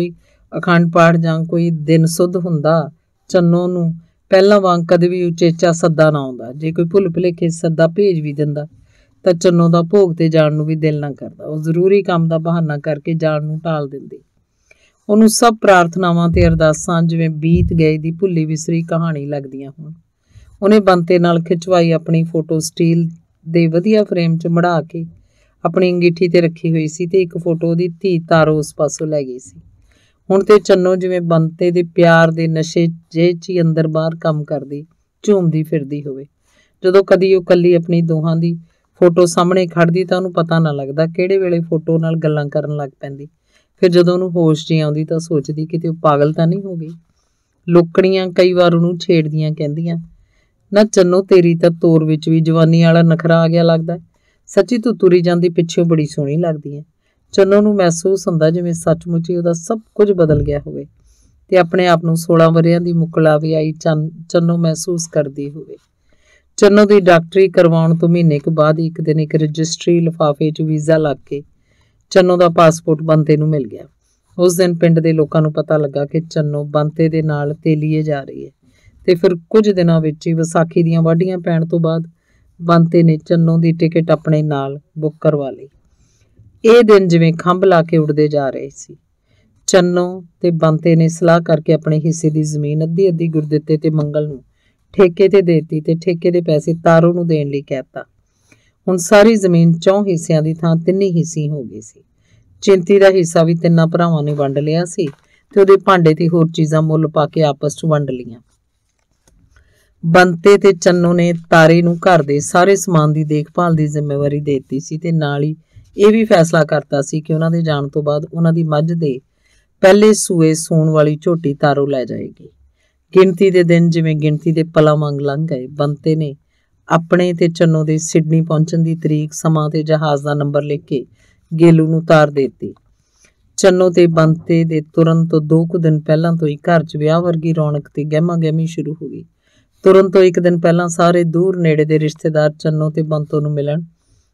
ਅਖੰਡ ਪਾਠ ਜਾਂ ਕੋਈ ਦਿਨ ਸੁੱਧ ਹੁੰਦਾ ਚੰਨੋ ਨੂੰ ਪਹਿਲਾਂ ਵਾਂਗ ਕਦੇ ਵੀ ਉਚੇਚਾ ਸੱਦਾ ਨਾ ਆਉਂਦਾ। ਜੇ ਕੋਈ ਭੁੱਲ ਭੁਲੇਖੇ ਸੱਦਾ ਭੇਜ ਵੀ ਦਿੰਦਾ ਤਾਂ ਚੰਨੋ ਦਾ ਭੋਗ ਤੇ ਜਾਣ ਨੂੰ ਵੀ ਦਿਲ ਨਾ ਕਰਦਾ। ਉਹ ਜ਼ਰੂਰੀ ਕੰਮ ਦਾ ਬਹਾਨਾ ਕਰਕੇ ਜਾਣ ਨੂੰ ਟਾਲ ਦਿੰਦੀ। ਉਹਨੂੰ ਸਭ ਪ੍ਰਾਰਥਨਾਵਾਂ ਤੇ ਅਰਦਾਸਾਂ ਜਿਵੇਂ ਬੀਤ ਗਏ ਦੀ ਭੁੱਲੀ ਵਿਸਰੀ ਕਹਾਣੀ ਲੱਗਦੀਆਂ ਹੋਣ। ਉਹਨੇ ਬੰਤੇ ਨਾਲ ਖਿਚਵਾਈ ਆਪਣੀ ਫੋਟੋ ਸਟੀਲ ਦੇ ਵਧੀਆ ਫਰੇਮ 'ਚ ਮੜਾ ਕੇ ਆਪਣੀ ਅੰਗੀਠੀ ਤੇ ਰੱਖੀ ਹੋਈ ਸੀ ਤੇ ਇੱਕ ਫੋਟੋ ਉਹਦੀ ਧੀ ਤਾਰੋ ਉਸ ਪਾਸੋਂ ਲੈ ਗਈ ਸੀ। ਹੁਣ ਤੇ ਚੰਨੋ ਜਿਵੇਂ ਬੰਤੇ ਦੇ ਪਿਆਰ ਦੇ ਨਸ਼ੇ ਜੇ 'ਚ ਹੀ ਅੰਦਰ ਬਾਹਰ ਕੰਮ ਕਰਦੀ ਝੂਮਦੀ ਫਿਰਦੀ ਹੋਵੇ। ਜਦੋਂ ਕਦੀ ਉਹ ਕੱਲੀ ਆਪਣੀ ਦੋਹਾਂ ਦੀ ਫੋਟੋ ਸਾਹਮਣੇ ਖੜਦੀ ਤਾਂ ਉਹਨੂੰ ਪਤਾ ਨਾ ਲੱਗਦਾ ਕਿਹੜੇ ਵੇਲੇ ਫੋਟੋ ਨਾਲ ਗੱਲਾਂ ਕਰਨ ਲੱਗ ਪੈਂਦੀ। ਫਿਰ ਜਦੋਂ ਉਹਨੂੰ ਹੋਸ਼ 'ਚ ਆਉਂਦੀ ਤਾਂ ਸੋਚਦੀ ਕਿਤੇ ਉਹ ਪਾਗਲ ਤਾਂ ਨਹੀਂ ਹੋ ਗਈ। ਲੋਕੜੀਆਂ ਕਈ ਵਾਰ ਉਹਨੂੰ ਛੇੜਦੀਆਂ ਕਹਿੰਦੀਆਂ, ਨਾ ਚੰਨੋ ਤੇਰੀ ਤਾਂ ਤੋਰ ਵਿੱਚ ਵੀ ਜਵਾਨੀ ਵਾਲਾ ਨਖਰਾ ਆ ਗਿਆ ਲੱਗਦਾ। ਸੱਚੀ ਤੂੰ ਤੁਰੀ ਜਾਂਦੀ ਪਿੱਛੇ ਬੜੀ ਸੋਹਣੀ ਲੱਗਦੀ ਹੈ। ਚੰਨੋ ਨੂੰ ਮਹਿਸੂਸ ਹੁੰਦਾ ਜਿਵੇਂ ਸੱਚਮੁੱਚ ਹੀ ਉਹਦਾ ਸਭ ਕੁਝ ਬਦਲ ਗਿਆ ਹੋਵੇ ਤੇ ਆਪਣੇ ਆਪ ਨੂੰ ਸੋਲਾਂ ਵਰ੍ਹਿਆਂ ਦੀ ਮੁਕਲਾਵੇ ਆਈ ਚੰਨ ਚੰਨੋ ਮਹਿਸੂਸ ਕਰਦੀ ਹੋਵੇ। ਚੰਨੋ ਦੀ ਡਾਕਟਰੀ ਕਰਵਾਉਣ ਤੋਂ ਮਹੀਨੇ ਕੁ ਬਾਅਦ ਇੱਕ ਦਿਨ ਇੱਕ ਰਜਿਸਟਰੀ ਲਿਫਾਫੇ 'ਚ ਵੀਜ਼ਾ ਲੱਗ ਕੇ ਚੰਨੋ ਦਾ ਪਾਸਪੋਰਟ ਬੰਤੇ ਨੂੰ ਮਿਲ ਗਿਆ। ਉਸ ਦਿਨ ਪਿੰਡ ਦੇ ਲੋਕਾਂ ਨੂੰ ਪਤਾ ਲੱਗਾ ਕਿ ਚੰਨੋ ਬੰਤੇ ਦੇ ਨਾਲ ਤੇਲੀਏ ਜਾ ਰਹੀ ਹੈ ਤੇ ਫਿਰ ਕੁਝ ਦਿਨਾਂ ਵਿੱਚ ਹੀ ਵਿਸਾਖੀ ਦੀਆਂ ਵਾਢੀਆਂ ਪੈਣ ਤੋਂ ਬਾਅਦ ਬੰਤੇ ਨੇ ਚੰਨੋ ਦੀ ਟਿਕਟ ਆਪਣੇ ਨਾਲ ਬੁੱਕ ਕਰਵਾ ਲਈ। ਇਹ ਦਿਨ ਜਿਵੇਂ ਖੰਭ ਲਾ ਕੇ ਉੱਡਦੇ ਜਾ ਰਹੇ ਸੀ। ਚੰਨੋ ਤੇ ਬੰਤੇ ਨੇ ਸਲਾਹ ਕਰਕੇ ਆਪਣੇ ਹਿੱਸੇ ਦੀ ਜ਼ਮੀਨ ਅੱਧੀ ਅੱਧੀ ਗੁਰਦਿੱਤੇ ਤੇ ਮੰਗਲ ਨੂੰ ਠੇਕੇ ਤੇ ਦੇਤੀ ਤੇ ਠੇਕੇ ਦੇ ਪੈਸੇ ਤਾਰੋ ਨੂੰ ਦੇਣ ਲਈ ਕਹਿਤਾ। ਹੁਣ ਸਾਰੀ ਜ਼ਮੀਨ ਚੌਂ ਹਿੱਸਿਆਂ ਦੀ ਥਾਂ ਤਿੰਨ ਹੀ ਹਿੱਸੇ ਹੋ ਗਈ ਸੀ। ਚਿੰਤੀ ਦਾ ਹਿੱਸਾ ਵੀ ਤਿੰਨਾਂ ਭਰਾਵਾਂ ਨੇ ਵੰਡ ਲਿਆ ਸੀ ਤੇ ਉਹਦੇ ਭਾਂਡੇ ਤੇ ਹੋਰ ਚੀਜ਼ਾਂ ਮੁੱਲ ਪਾ ਕੇ ਆਪਸ 'ਚ ਵੰਡ ਲਈਆਂ। ਬੰਤੇ ਤੇ ਚੰਨੋ ਨੇ ਤਾਰੇ ਨੂੰ ਘਰ ਦੇ ਸਾਰੇ ਸਮਾਨ ਦੀ ਦੇਖਭਾਲ ਦੀ ਜ਼ਿੰਮੇਵਾਰੀ ਦੇ ਦਿੱਤੀ ਸੀ ਤੇ ਨਾਲ ਹੀ ਇਹ ਵੀ ਫੈਸਲਾ ਕਰਤਾ ਸੀ ਕਿ ਉਹਨਾਂ ਦੇ ਜਾਣ ਤੋਂ ਬਾਅਦ ਉਹਨਾਂ ਦੀ ਮੱਝ ਦੇ ਪਹਿਲੇ ਸੂਏ ਸੂਣ ਵਾਲੀ ਝੋਟੀ ਤਾਰੋ ਲੈ ਜਾਏਗੀ। ਗਿਣਤੀ ਦੇ ਦਿਨ ਜਿਵੇਂ ਗਿਣਤੀ ਦੇ ਪਲਾਂ ਵਾਂਗ ਲੰਘ ਗਏ। ਬੰਤੇ ਨੇ ਆਪਣੇ ਤੇ ਚੰਨੋ ਦੇ ਸਿਡਨੀ ਪਹੁੰਚਣ ਦੀ ਤਰੀਕ, ਸਮਾਂ ਤੇ ਜਹਾਜ਼ ਦਾ ਨੰਬਰ ਲਿਖ ਕੇ ਗੇਲੂ ਨੂੰ ਤਾਰ ਦੇ ਦਿੱਤੀ। ਚੰਨੋ ਤੇ ਬੰਤੇ ਦੇ ਤੁਰਨ ਤੋਂ ਦੋ ਕੁ ਦਿਨ ਪਹਿਲਾਂ ਤੋਂ ਹੀ ਘਰ 'ਚ ਵਿਆਹ ਵਰਗੀ ਰੌਣਕ ਤੇ ਗਹਿਮਾ ਗਹਿਮੀ ਸ਼ੁਰੂ ਹੋ ਗਈ। ਤੁਰਨ ਤੋਂ ਇੱਕ ਦਿਨ ਪਹਿਲਾਂ ਸਾਰੇ ਦੂਰ ਨੇੜੇ ਦੇ ਰਿਸ਼ਤੇਦਾਰ ਚੰਨੋ ਤੇ ਬੰਤੋ ਨੂੰ ਮਿਲਣ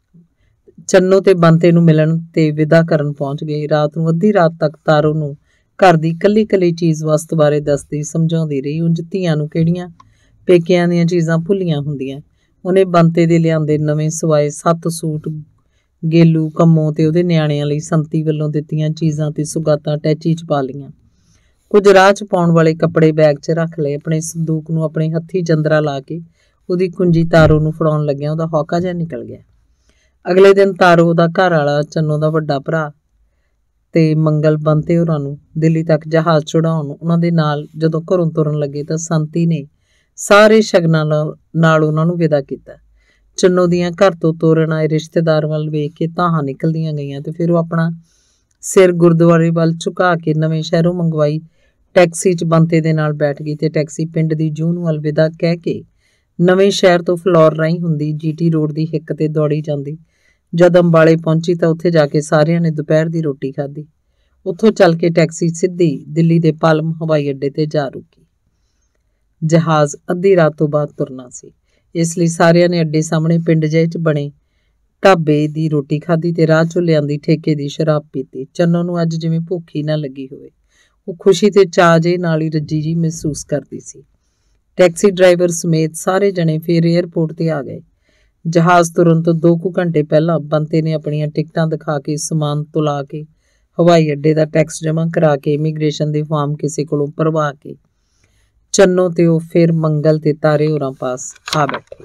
ਚੰਨੋ ਤੇ ਬੰਤੇ ਨੂੰ ਮਿਲਣ ਤੇ ਵਿਦਾ ਕਰਨ ਪਹੁੰਚ ਗਏ। ਰਾਤ ਨੂੰ ਅੱਧੀ ਰਾਤ ਤੱਕ ਤਾਰੋ ਨੂੰ ਘਰ ਦੀ ਕੱਲੀ ਕੱਲੀ ਚੀਜ਼ ਵਸਤ ਬਾਰੇ ਦੱਸਦੀ ਸਮਝਾਉਂਦੀ ਰਹੀ। ਉਂਝ ਧੀਆਂ ਨੂੰ ਕਿਹੜੀਆਂ ਪੇਕਿਆਂ ਦੀਆਂ ਚੀਜ਼ਾਂ ਭੁੱਲੀਆਂ ਹੁੰਦੀਆਂ। ਉਹਨੇ ਬੰਤੇ ਦੇ ਲਿਆਂਦੇ ਨਵੇਂ ਸਵਾਏ ਸੱਤ ਸੂਟ ਗੇਲੂ, ਕੰਮੋਂ ਤੇ ਉਹਦੇ ਨਿਆਣਿਆਂ ਲਈ ਸੰਤੀ ਵੱਲੋਂ ਦਿੱਤੀਆਂ ਚੀਜ਼ਾਂ ਤੇ ਸੁਗਾਤਾਂ ਟੈਚੀ 'ਚ ਪਾ ਲਈਆਂ। ਕੁਝ ਰਾਹ 'ਚ ਪਾਉਣ ਵਾਲੇ ਕੱਪੜੇ ਬੈਗ 'ਚ ਰੱਖ ਲਏ। ਆਪਣੇ ਸੰਦੂਕ ਨੂੰ ਆਪਣੇ ਹੱਥੀਂ ਜੰਦਰਾ ਲਾ ਕੇ ਉਹਦੀ ਕੁੰਜੀ ਤਾਰੋ ਨੂੰ ਫੜਾਉਣ ਲੱਗਿਆ ਉਹਦਾ ਹੌਕਾ ਜਿਹਾ ਨਿਕਲ ਗਿਆ। ਅਗਲੇ ਦਿਨ ਤਾਰੋ ਦਾ ਘਰ ਵਾਲਾ, ਚੰਨੋ ਦਾ ਵੱਡਾ ਭਰਾ ਤੇ ਮੰਗਲ ਬੰਤੇ ਹੋਰਾਂ ਨੂੰ ਦਿੱਲੀ ਤੱਕ ਜਹਾਜ਼ ਚੜਾਉਣ ਉਹਨਾਂ ਦੇ ਨਾਲ ਜਦੋਂ ਘਰੋਂ ਤੁਰਨ ਲੱਗੇ ਤਾਂ ਸੰਤੀ ਨੇ ਸਾਰੇ ਸ਼ਗਨਾਂ ਨਾਲ ਉਹਨਾਂ ਨੂੰ ਵਿਦਾ ਕੀਤਾ। ਚੰਨੋ ਦੀਆਂ ਘਰ ਤੋਂ ਤੋਰਨ ਆਏ ਰਿਸ਼ਤੇਦਾਰ ਵੱਲ ਵੇਖ ਕੇ ਤਾਹਾਂ ਨਿਕਲਦੀਆਂ ਗਈਆਂ ਤੇ ਫਿਰ ਉਹ ਆਪਣਾ ਸਿਰ ਗੁਰਦੁਆਰੇ ਵੱਲ ਝੁਕਾ ਕੇ ਨਵੇਂ ਸ਼ਹਿਰੋਂ ਮੰਗਵਾਈ ਟੈਕਸੀ 'ਚ ਬੰਤੇ ਦੇ ਨਾਲ ਬੈਠ ਗਈ ਤੇ ਟੈਕਸੀ ਪਿੰਡ ਦੀ ਜੂਹ ਨੂੰ ਅਲਵਿਦਾ ਕਹਿ ਕੇ ਨਵੇਂ ਸ਼ਹਿਰ ਤੋਂ ਫਲੋਰ ਰਾਹੀਂ ਹੁੰਦੀ ਜੀਟੀ ਰੋਡ ਦੀ ਹਿੱਕ ਤੇ ਦੌੜੀ ਜਾਂਦੀ। ਜਦ ਅੰਬਾਲੇ ਪਹੁੰਚੀ ਤਾਂ ਉੱਥੇ ਜਾ ਕੇ ਸਾਰਿਆਂ ਨੇ ਦੁਪਹਿਰ ਦੀ ਰੋਟੀ ਖਾਧੀ। ਉੱਥੋਂ ਚੱਲ ਕੇ ਟੈਕਸੀ ਸਿੱਧੀ ਦਿੱਲੀ ਦੇ ਪਾਲਮ ਹਵਾਈ ਅੱਡੇ ਤੇ ਜਾ ਰੁਕੀ। ਜਹਾਜ਼ ਅੱਧੀ ਰਾਤ ਤੋਂ ਬਾਅਦ ਤੁਰਨਾ ਸੀ, ਇਸ ਲਈ ਸਾਰਿਆਂ ਨੇ ਅੱਡੇ ਸਾਹਮਣੇ ਪਿੰਡ ਜਿਹੇ 'ਚ ਬਣੇ ਢਾਬੇ ਦੀ ਰੋਟੀ ਖਾਧੀ ਤੇ ਰਾਹ 'ਚੋਂ ਲਿਆਂਦੀ ਠੇਕੇ ਦੀ ਸ਼ਰਾਬ ਪੀਤੀ। ਚੰਨੋ ਨੂੰ ਅੱਜ ਜਿਵੇਂ ਭੁੱਖ ਹੀ ਨਾ ਲੱਗੀ ਹੋਵੇ। ਉਹ ਖੁਸ਼ੀ ਤੇ ਚਾਅ ਜਿਹੇ ਨਾਲ ਹੀ ਰੱਜੀ ਜਿਹੀ ਮਹਿਸੂਸ ਕਰਦੀ ਸੀ। ਟੈਕਸੀ ਡਰਾਈਵਰ ਸਮੇਤ ਸਾਰੇ ਜਣੇ ਫਿਰ ਏਅਰਪੋਰਟ ਤੇ ਆ ਗਏ। ਜਹਾਜ਼ ਤੁਰਨ ਤੋਂ ਦੋ ਕੁ ਘੰਟੇ ਪਹਿਲਾਂ ਬੰਤੇ ਨੇ ਆਪਣੀਆਂ ਟਿਕਟਾਂ ਦਿਖਾ ਕੇ ਸਮਾਨ ਤੁਲਾ ਕੇ ਹਵਾਈ ਅੱਡੇ ਦਾ ਟੈਕਸ ਜਮ੍ਹਾਂ ਕਰਾ ਕੇ ਇਮੀਗ੍ਰੇਸ਼ਨ ਦੇ ਫਾਰਮ ਕਿਸੇ ਕੋਲੋਂ ਭਰਵਾ ਕੇ ਚੰਨੋ ਤੇ ਉਹ ਫਿਰ ਮੰਗਲ ਤੇ ਤਾਰੇ ਹੋਰਾਂ ਪਾਸ ਆ ਬੈਠੇ।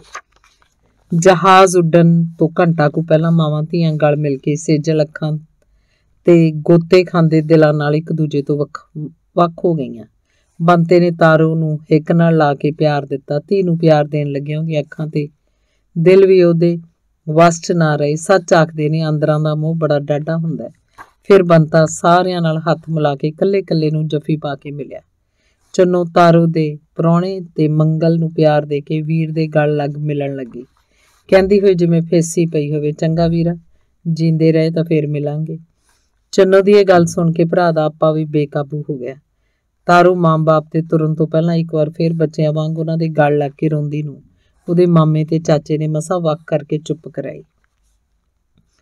ਜਹਾਜ਼ ਉੱਡਣ ਤੋਂ ਘੰਟਾ ਕੁ ਪਹਿਲਾਂ ਮਾਵਾਂ ਧੀਆਂ ਗਲ ਮਿਲ ਕੇ ਸੇਜਲ ਅੱਖਾਂ ਤੇ ਗੋਤੇ ਖਾਂਦੇ ਦਿਲਾਂ ਨਾਲ ਇੱਕ ਦੂਜੇ ਤੋਂ ਵੱਖ ਵੱਖ ਹੋ ਗਈਆਂ। ਬੰਤੇ ਨੇ ਤਾਰੋ ਨੂੰ ਹਿੱਕ ਨਾਲ ਲਾ ਕੇ ਪਿਆਰ ਦਿੱਤਾ। ਧੀ ਨੂੰ ਪਿਆਰ ਦੇਣ ਲੱਗਿਆ ਉਹਦੀਆਂ ਅੱਖਾਂ ਤੇ ਦਿਲ ਵੀ ਉਹਦੇ ਵੱਸ 'ਚ ਨਾ ਰਹੇ। ਸੱਚ ਆਖਦੇ ਨੇ ਆਂਦਰਾਂ ਦਾ ਮੋਹ ਬੜਾ ਡਾਢਾ ਹੁੰਦਾ। ਫਿਰ ਬੰਤਾ ਸਾਰਿਆਂ ਨਾਲ ਹੱਥ ਮਿਲਾ ਕੇ ਇਕੱਲੇ ਇਕੱਲੇ ਨੂੰ ਜੱਫੀ ਪਾ ਕੇ ਮਿਲਿਆ। ਚੰਨੋ ਤਾਰੋ ਦੇ ਪ੍ਰਾਹੁਣੇ ਤੇ ਮੰਗਲ ਨੂੰ ਪਿਆਰ ਦੇ ਕੇ ਵੀਰ ਦੇ ਗਲ ਲੱਗ ਮਿਲਣ ਲੱਗੀ, ਕਹਿੰਦੀ ਹੋਈ ਜਿਵੇਂ ਫੇਸੀ ਪਈ ਹੋਵੇ, ਚੰਗਾ ਵੀਰਾ, ਜੀਂਦੇ ਰਹੇ ਤਾਂ ਫੇਰ ਮਿਲਾਂਗੇ। ਚੰਨੋ ਦੀ ਇਹ ਗੱਲ ਸੁਣ ਕੇ ਭਰਾ ਦਾ ਆਪਾ ਵੀ ਬੇਕਾਬੂ ਹੋ ਗਿਆ। ਤਾਰੋ ਮਾਂ ਬਾਪ ਤੇ ਤੁਰਨ ਤੋਂ ਪਹਿਲਾਂ ਇੱਕ ਵਾਰ ਫੇਰ ਬੱਚਿਆਂ ਵਾਂਗ ਉਹਨਾਂ ਦੇ ਗਲ ਲੱਗ ਕੇ ਰੋਂਦੀ ਨੂੰ ਉਹਦੇ ਮਾਮੇ ਤੇ ਚਾਚੇ ਨੇ ਮਸਾਂ ਵੱਖ ਕਰਕੇ ਚੁੱਪ ਕਰਾਈ।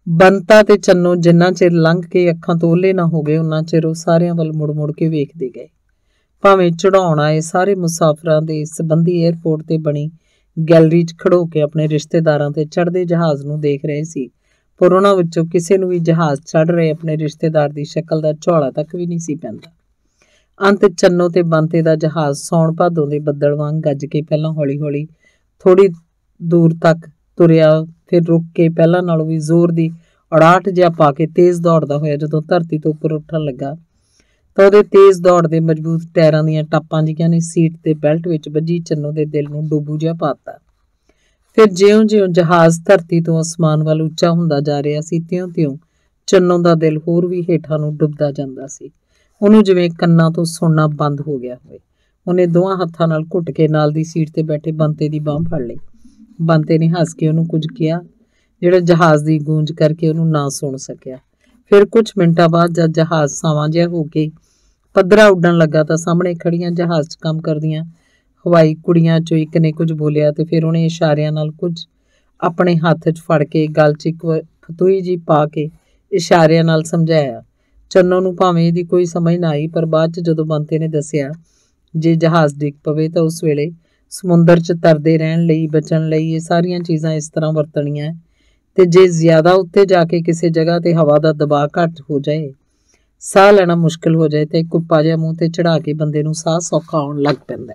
ਬੰਤਾ ਤੇ ਚੰਨੋ ਜਿੰਨਾ ਚਿਰ ਲੰਘ ਕੇ ਅੱਖਾਂ ਤੋਂ ਓਹਲੇ ਨਾ ਹੋ ਗਏ ਉਹਨਾਂ ਚਿਰ ਉਹ ਸਾਰਿਆਂ ਵੱਲ ਮੁੜ ਮੁੜ ਕੇ ਵੇਖਦੇ ਗਏ। ਭਾਵੇਂ ਚੜਾਉਣ ਆਏ ਸਾਰੇ ਮੁਸਾਫਰਾਂ ਦੇ ਸੰਬੰਧੀ ਏਅਰਪੋਰਟ ਤੇ ਬਣੀ ਗੈਲਰੀ 'ਚ ਖੜੋ ਕੇ ਆਪਣੇ ਰਿਸ਼ਤੇਦਾਰਾਂ ਤੇ ਚੜ੍ਹਦੇ ਜਹਾਜ਼ ਨੂੰ ਦੇਖ ਰਹੇ ਸੀ, ਪਰ ਉਹਨਾਂ ਵਿੱਚੋਂ ਕਿਸੇ ਨੂੰ ਵੀ ਜਹਾਜ਼ ਚੜ੍ਹ ਰਹੇ ਆਪਣੇ ਰਿਸ਼ਤੇਦਾਰ ਦੀ ਸ਼ਕਲ ਦਾ ਝੋਲਾ ਤੱਕ ਵੀ ਨਹੀਂ ਸੀ ਪੈਂਦਾ। ਅੰਤ ਚੰਨੋ ਤੇ ਬੰਤੇ ਦਾ ਜਹਾਜ਼ ਸੌਣ ਭਾਦੋਂ ਦੇ ਬੱਦਲ ਵਾਂਗ ਗੱਜ ਕੇ ਪਹਿਲਾਂ ਹੌਲੀ ਹੌਲੀ ਥੋੜੀ ਦੂਰ ਤੱਕ ਤੁਰਿਆ, ਫਿਰ ਰੁਕ ਕੇ ਪਹਿਲਾਂ ਨਾਲੋਂ ਵੀ ਜ਼ੋਰ ਦੀ ਉੜਾਹਟ ਜਿਹਾ ਪਾ ਕੇ ਤੇਜ਼ ਦੌੜਦਾ ਹੋਇਆ ਜਦੋਂ ਧਰਤੀ ਤੋਂ ਉੱਪਰ ਉੱਠਣ ਲੱਗਾ ਤਾਂ ਉਹਦੇ ਤੇਜ਼ ਦੌੜ ਦੇ ਮਜ਼ਬੂਤ ਟਾਇਰਾਂ ਦੀਆਂ ਟਾਪਾਂ ਜਿਹੀਆਂ ਨੇ ਸੀਟ ਤੇ ਬੈਲਟ ਵਿੱਚ ਵੱਜੀ ਚੰਨੋ ਦੇ ਦਿਲ ਨੂੰ ਡੋਬੂ ਜਿਹਾ ਪਾਤਾ। ਫਿਰ ਜਿਉਂ-ਜਿਉਂ ਜਹਾਜ਼ ਧਰਤੀ ਤੋਂ ਅਸਮਾਨ ਵੱਲ ਉੱਚਾ ਹੁੰਦਾ ਜਾ ਰਿਹਾ ਸੀ, ਤਿਉਂ-ਤਿਉਂ ਚੰਨੋ ਦਾ ਦਿਲ ਹੋਰ ਵੀ ਹੇਠਾਂ ਨੂੰ ਡੁੱਬਦਾ ਜਾਂਦਾ ਸੀ। ਉਹਨੂੰ ਜਿਵੇਂ ਕੰਨਾਂ ਤੋਂ ਸੁਣਨਾ ਬੰਦ ਹੋ ਗਿਆ ਹੋਵੇ। ਉਹਨੇ ਦੋਹਾਂ ਹੱਥਾਂ ਨਾਲ ਘੁੱਟ ਕੇ ਨਾਲ ਦੀ ਸੀਟ ਤੇ ਬੈਠੇ ਬੰਤੇ ਦੀ ਬਾਂਹ ਫੜ ਲਈ। ਬੰਤੇ ਨੇ ਹੱਸ ਕੇ ਉਹਨੂੰ ਕੁਝ ਕਿਹਾ ਜਿਹੜਾ ਜਹਾਜ਼ ਦੀ ਗੂੰਜ ਕਰਕੇ ਉਹਨੂੰ ਨਾ ਸੁਣ ਸਕਿਆ। ਫਿਰ ਕੁਝ ਮਿੰਟਾਂ ਬਾਅਦ ਜਦ ਜਹਾਜ਼ ਸਾਵਾਂ ਜਿਹਾ ਹੋ ਕੇ ਪੱਧਰਾ ਉੱਡਣ ਲੱਗਾ ਤਾਂ ਸਾਹਮਣੇ ਖੜੀਆਂ ਜਹਾਜ਼ 'ਚ ਕੰਮ ਕਰਦੀਆਂ ਹਵਾਈ ਕੁੜੀਆਂ 'ਚੋਂ ਇੱਕ ਨੇ ਕੁਝ ਬੋਲਿਆ ਤੇ ਫਿਰ ਉਹਨੇ ਇਸ਼ਾਰਿਆਂ ਨਾਲ ਕੁਝ ਆਪਣੇ ਹੱਥ 'ਚ ਫੜ ਕੇ ਗਲ 'ਚ ਇੱਕ ਫਤੂਈ ਜੀ ਪਾ ਕੇ ਇਸ਼ਾਰਿਆਂ ਨਾਲ ਸਮਝਾਇਆ। ਚੰਨੋ ਨੂੰ ਭਾਵੇਂ ਇਹਦੀ ਕੋਈ ਸਮਝ ਨਾ ਆਈ, ਪਰ ਬਾਅਦ 'ਚ ਜਦੋਂ ਬੰਤੇ ਨੇ ਦੱਸਿਆ ਜੇ ਜਹਾਜ਼ ਡਿੱਗ ਪਵੇ ਤਾਂ ਉਸ ਵੇਲੇ ਸਮੁੰਦਰ 'ਚ ਤਰਦੇ ਰਹਿਣ ਲਈ ਬਚਣ ਲਈ ਇਹ ਸਾਰੀਆਂ ਚੀਜ਼ਾਂ ਇਸ ਤਰ੍ਹਾਂ ਵਰਤਣੀਆਂ ਤੇ ਜੇ ਜ਼ਿਆਦਾ ਉੱਤੇ ਜਾ ਕੇ ਕਿਸੇ ਜਗ੍ਹਾ ਤੇ ਹਵਾ ਦਾ ਦਬਾਅ ਘੱਟ ਹੋ ਜਾਏ, ਸਾਹ ਲੈਣਾ ਮੁਸ਼ਕਿਲ ਹੋ ਜਾਏ ਤੇ ਕੁੱਪਾ ਜਿਹਾ ਮੂੰਹ ਤੇ ਚੜਾ ਕੇ ਬੰਦੇ ਨੂੰ ਸਾਹ ਸੌਖਾ ਆਉਣ ਲੱਗ ਪੈਂਦਾ।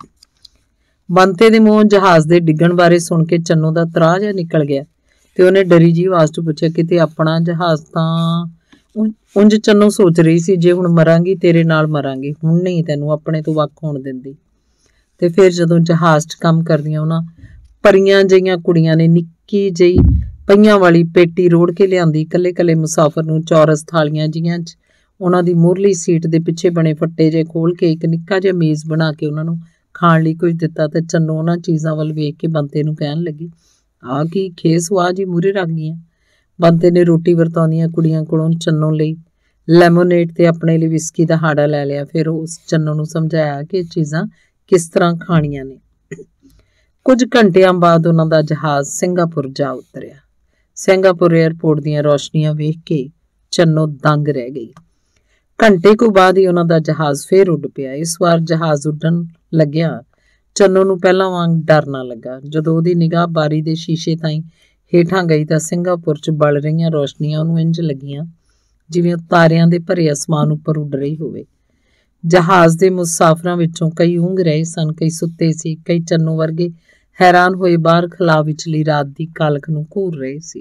ਬੰਤੇ ਦੇ ਮੂੰਹੋਂ ਜਹਾਜ਼ ਦੇ ਡਿੱਗਣ ਬਾਰੇ ਸੁਣ ਕੇ ਚੰਨੋ ਦਾ ਤਰਾਹ ਜਿਹਾ ਨਿਕਲ ਗਿਆ ਤੇ ਉਹਨੇ ਡਰੀ ਜੀ ਆਵਾਜ਼ 'ਚ ਪੁੱਛਿਆ, ਕਿਤੇ ਆਪਣਾ ਜਹਾਜ਼ ਤਾਂ? ਉਂਝ ਚੰਨੋ ਸੋਚ ਰਹੀ ਸੀ ਜੇ ਹੁਣ ਮਰਾਂਗੀ ਤੇਰੇ ਨਾਲ ਮਰਾਂਗੀ, ਹੁਣ ਨਹੀਂ ਤੈਨੂੰ ਆਪਣੇ ਤੋਂ ਵੱਖ ਹੋਣ ਦਿੰਦੀ। ਤੇ ਫਿਰ ਜਦੋਂ ਜਹਾਜ਼ 'ਚ ਕੰਮ ਕਰਦੀਆਂ ਉਹਨਾਂ ਪਰੀਆਂ ਜਿਹੀਆਂ ਕੁੜੀਆਂ ਨੇ ਨਿੱਕੀ ਜਿਹੀ ਪਈਆਂ ਵਾਲੀ ਪੇਟੀ ਰੋੜ ਕੇ ਲਿਆਂਦੀ, ਇਕੱਲੇ ਇਕੱਲੇ ਮੁਸਾਫਰ ਨੂੰ ਚੌਰਸ ਥਾਲੀਆਂ ਜਿਹੀਆਂ 'ਚ ਉਹਨਾਂ ਦੀ ਮੂਹਰਲੀ ਸੀਟ ਦੇ ਪਿੱਛੇ ਬਣੇ ਫੱਟੇ ਜਿਹੇ ਖੋਲ ਕੇ ਇੱਕ ਨਿੱਕਾ ਜਿਹਾ ਮੇਜ਼ ਬਣਾ ਕੇ ਉਹਨਾਂ ਨੂੰ ਖਾਣ ਲਈ ਕੁਝ ਦਿੱਤਾ ਤੇ ਚੰਨੋ ਉਹਨਾਂ ਚੀਜ਼ਾਂ ਵੱਲ ਵੇਖ ਕੇ ਬੰਤੇ ਨੂੰ ਕਹਿਣ ਲੱਗੀ, ਆਹ ਕੀ ਖੇਸ ਵਾਹ ਜੀ ਮੂਹਰੇ ਰੱਖ ਗਈਆਂ। ਬੰਤੇ ਨੇ ਰੋਟੀ ਵਰਤਾਉਂਦੀਆਂ ਕੁੜੀਆਂ ਕੋਲੋਂ ਚੰਨੋ ਲਈ ਲੈਮੋਨੇਡ ਤੇ ਆਪਣੇ ਲਈ ਵਿਸਕੀ ਦਾ ਹਾੜਾ ਲੈ ਲਿਆ। ਫਿਰ ਉਸ ਚੰਨੋ ਨੂੰ ਸਮਝਾਇਆ ਕਿ ਇਹ ਚੀਜ਼ਾਂ ਕਿਸ ਤਰ੍ਹਾਂ ਖਾਣੀਆਂ ਨੇ। ਕੁਝ ਘੰਟਿਆਂ ਬਾਅਦ ਉਹਨਾਂ ਦਾ ਜਹਾਜ਼ ਸਿੰਗਾਪੁਰ ਜਾ ਉਤਰਿਆ। ਸਿੰਗਾਪੁਰ ਏਅਰਪੋਰਟ ਦੀਆਂ ਰੌਸ਼ਨੀਆਂ ਵੇਖ ਕੇ ਚੰਨੋ ਦੰਗ ਰਹਿ ਗਈ। ਘੰਟੇ ਕੁ ਬਾਅਦ ਹੀ ਉਹਨਾਂ ਦਾ ਜਹਾਜ਼ ਫੇਰ ਉੱਡ ਪਿਆ। ਇਸ ਵਾਰ ਜਹਾਜ਼ ਉੱਡਣ ਲੱਗਿਆ ਚੰਨੋ ਨੂੰ ਪਹਿਲਾਂ ਵਾਂਗ ਡਰ ਨਾ ਲੱਗਾ। ਜਦੋਂ ਉਹਦੀ ਨਿਗਾਹ ਬਾਰੀ ਦੇ ਸ਼ੀਸ਼ੇ ਤਾਈਂ ਹੇਠਾਂ ਗਈ ਤਾਂ ਸਿੰਗਾਪੁਰ 'ਚ ਬਲ ਰਹੀਆਂ ਰੌਸ਼ਨੀਆਂ ਉਹਨੂੰ ਇੰਝ ਲੱਗੀਆਂ ਜਿਵੇਂ ਉਹ ਤਾਰਿਆਂ ਦੇ ਭਰੇ ਅਸਮਾਨ ਉੱਪਰ ਉੱਡ ਰਹੀ ਹੋਵੇ। ਜਹਾਜ਼ ਦੇ ਮੁਸਾਫਰਾਂ ਵਿੱਚੋਂ ਕਈ ਊਂਘ ਰਹੇ ਸਨ, ਕਈ ਸੁੱਤੇ ਸੀ, ਕਈ ਚੰਨੋ ਵਰਗੇ ਹੈਰਾਨ ਹੋਏ ਬਾਹਰ ਖਲਾਅ ਵਿਚਲੀ ਰਾਤ ਦੀ ਕਾਲਖ ਨੂੰ ਘੂਰ ਰਹੇ ਸੀ।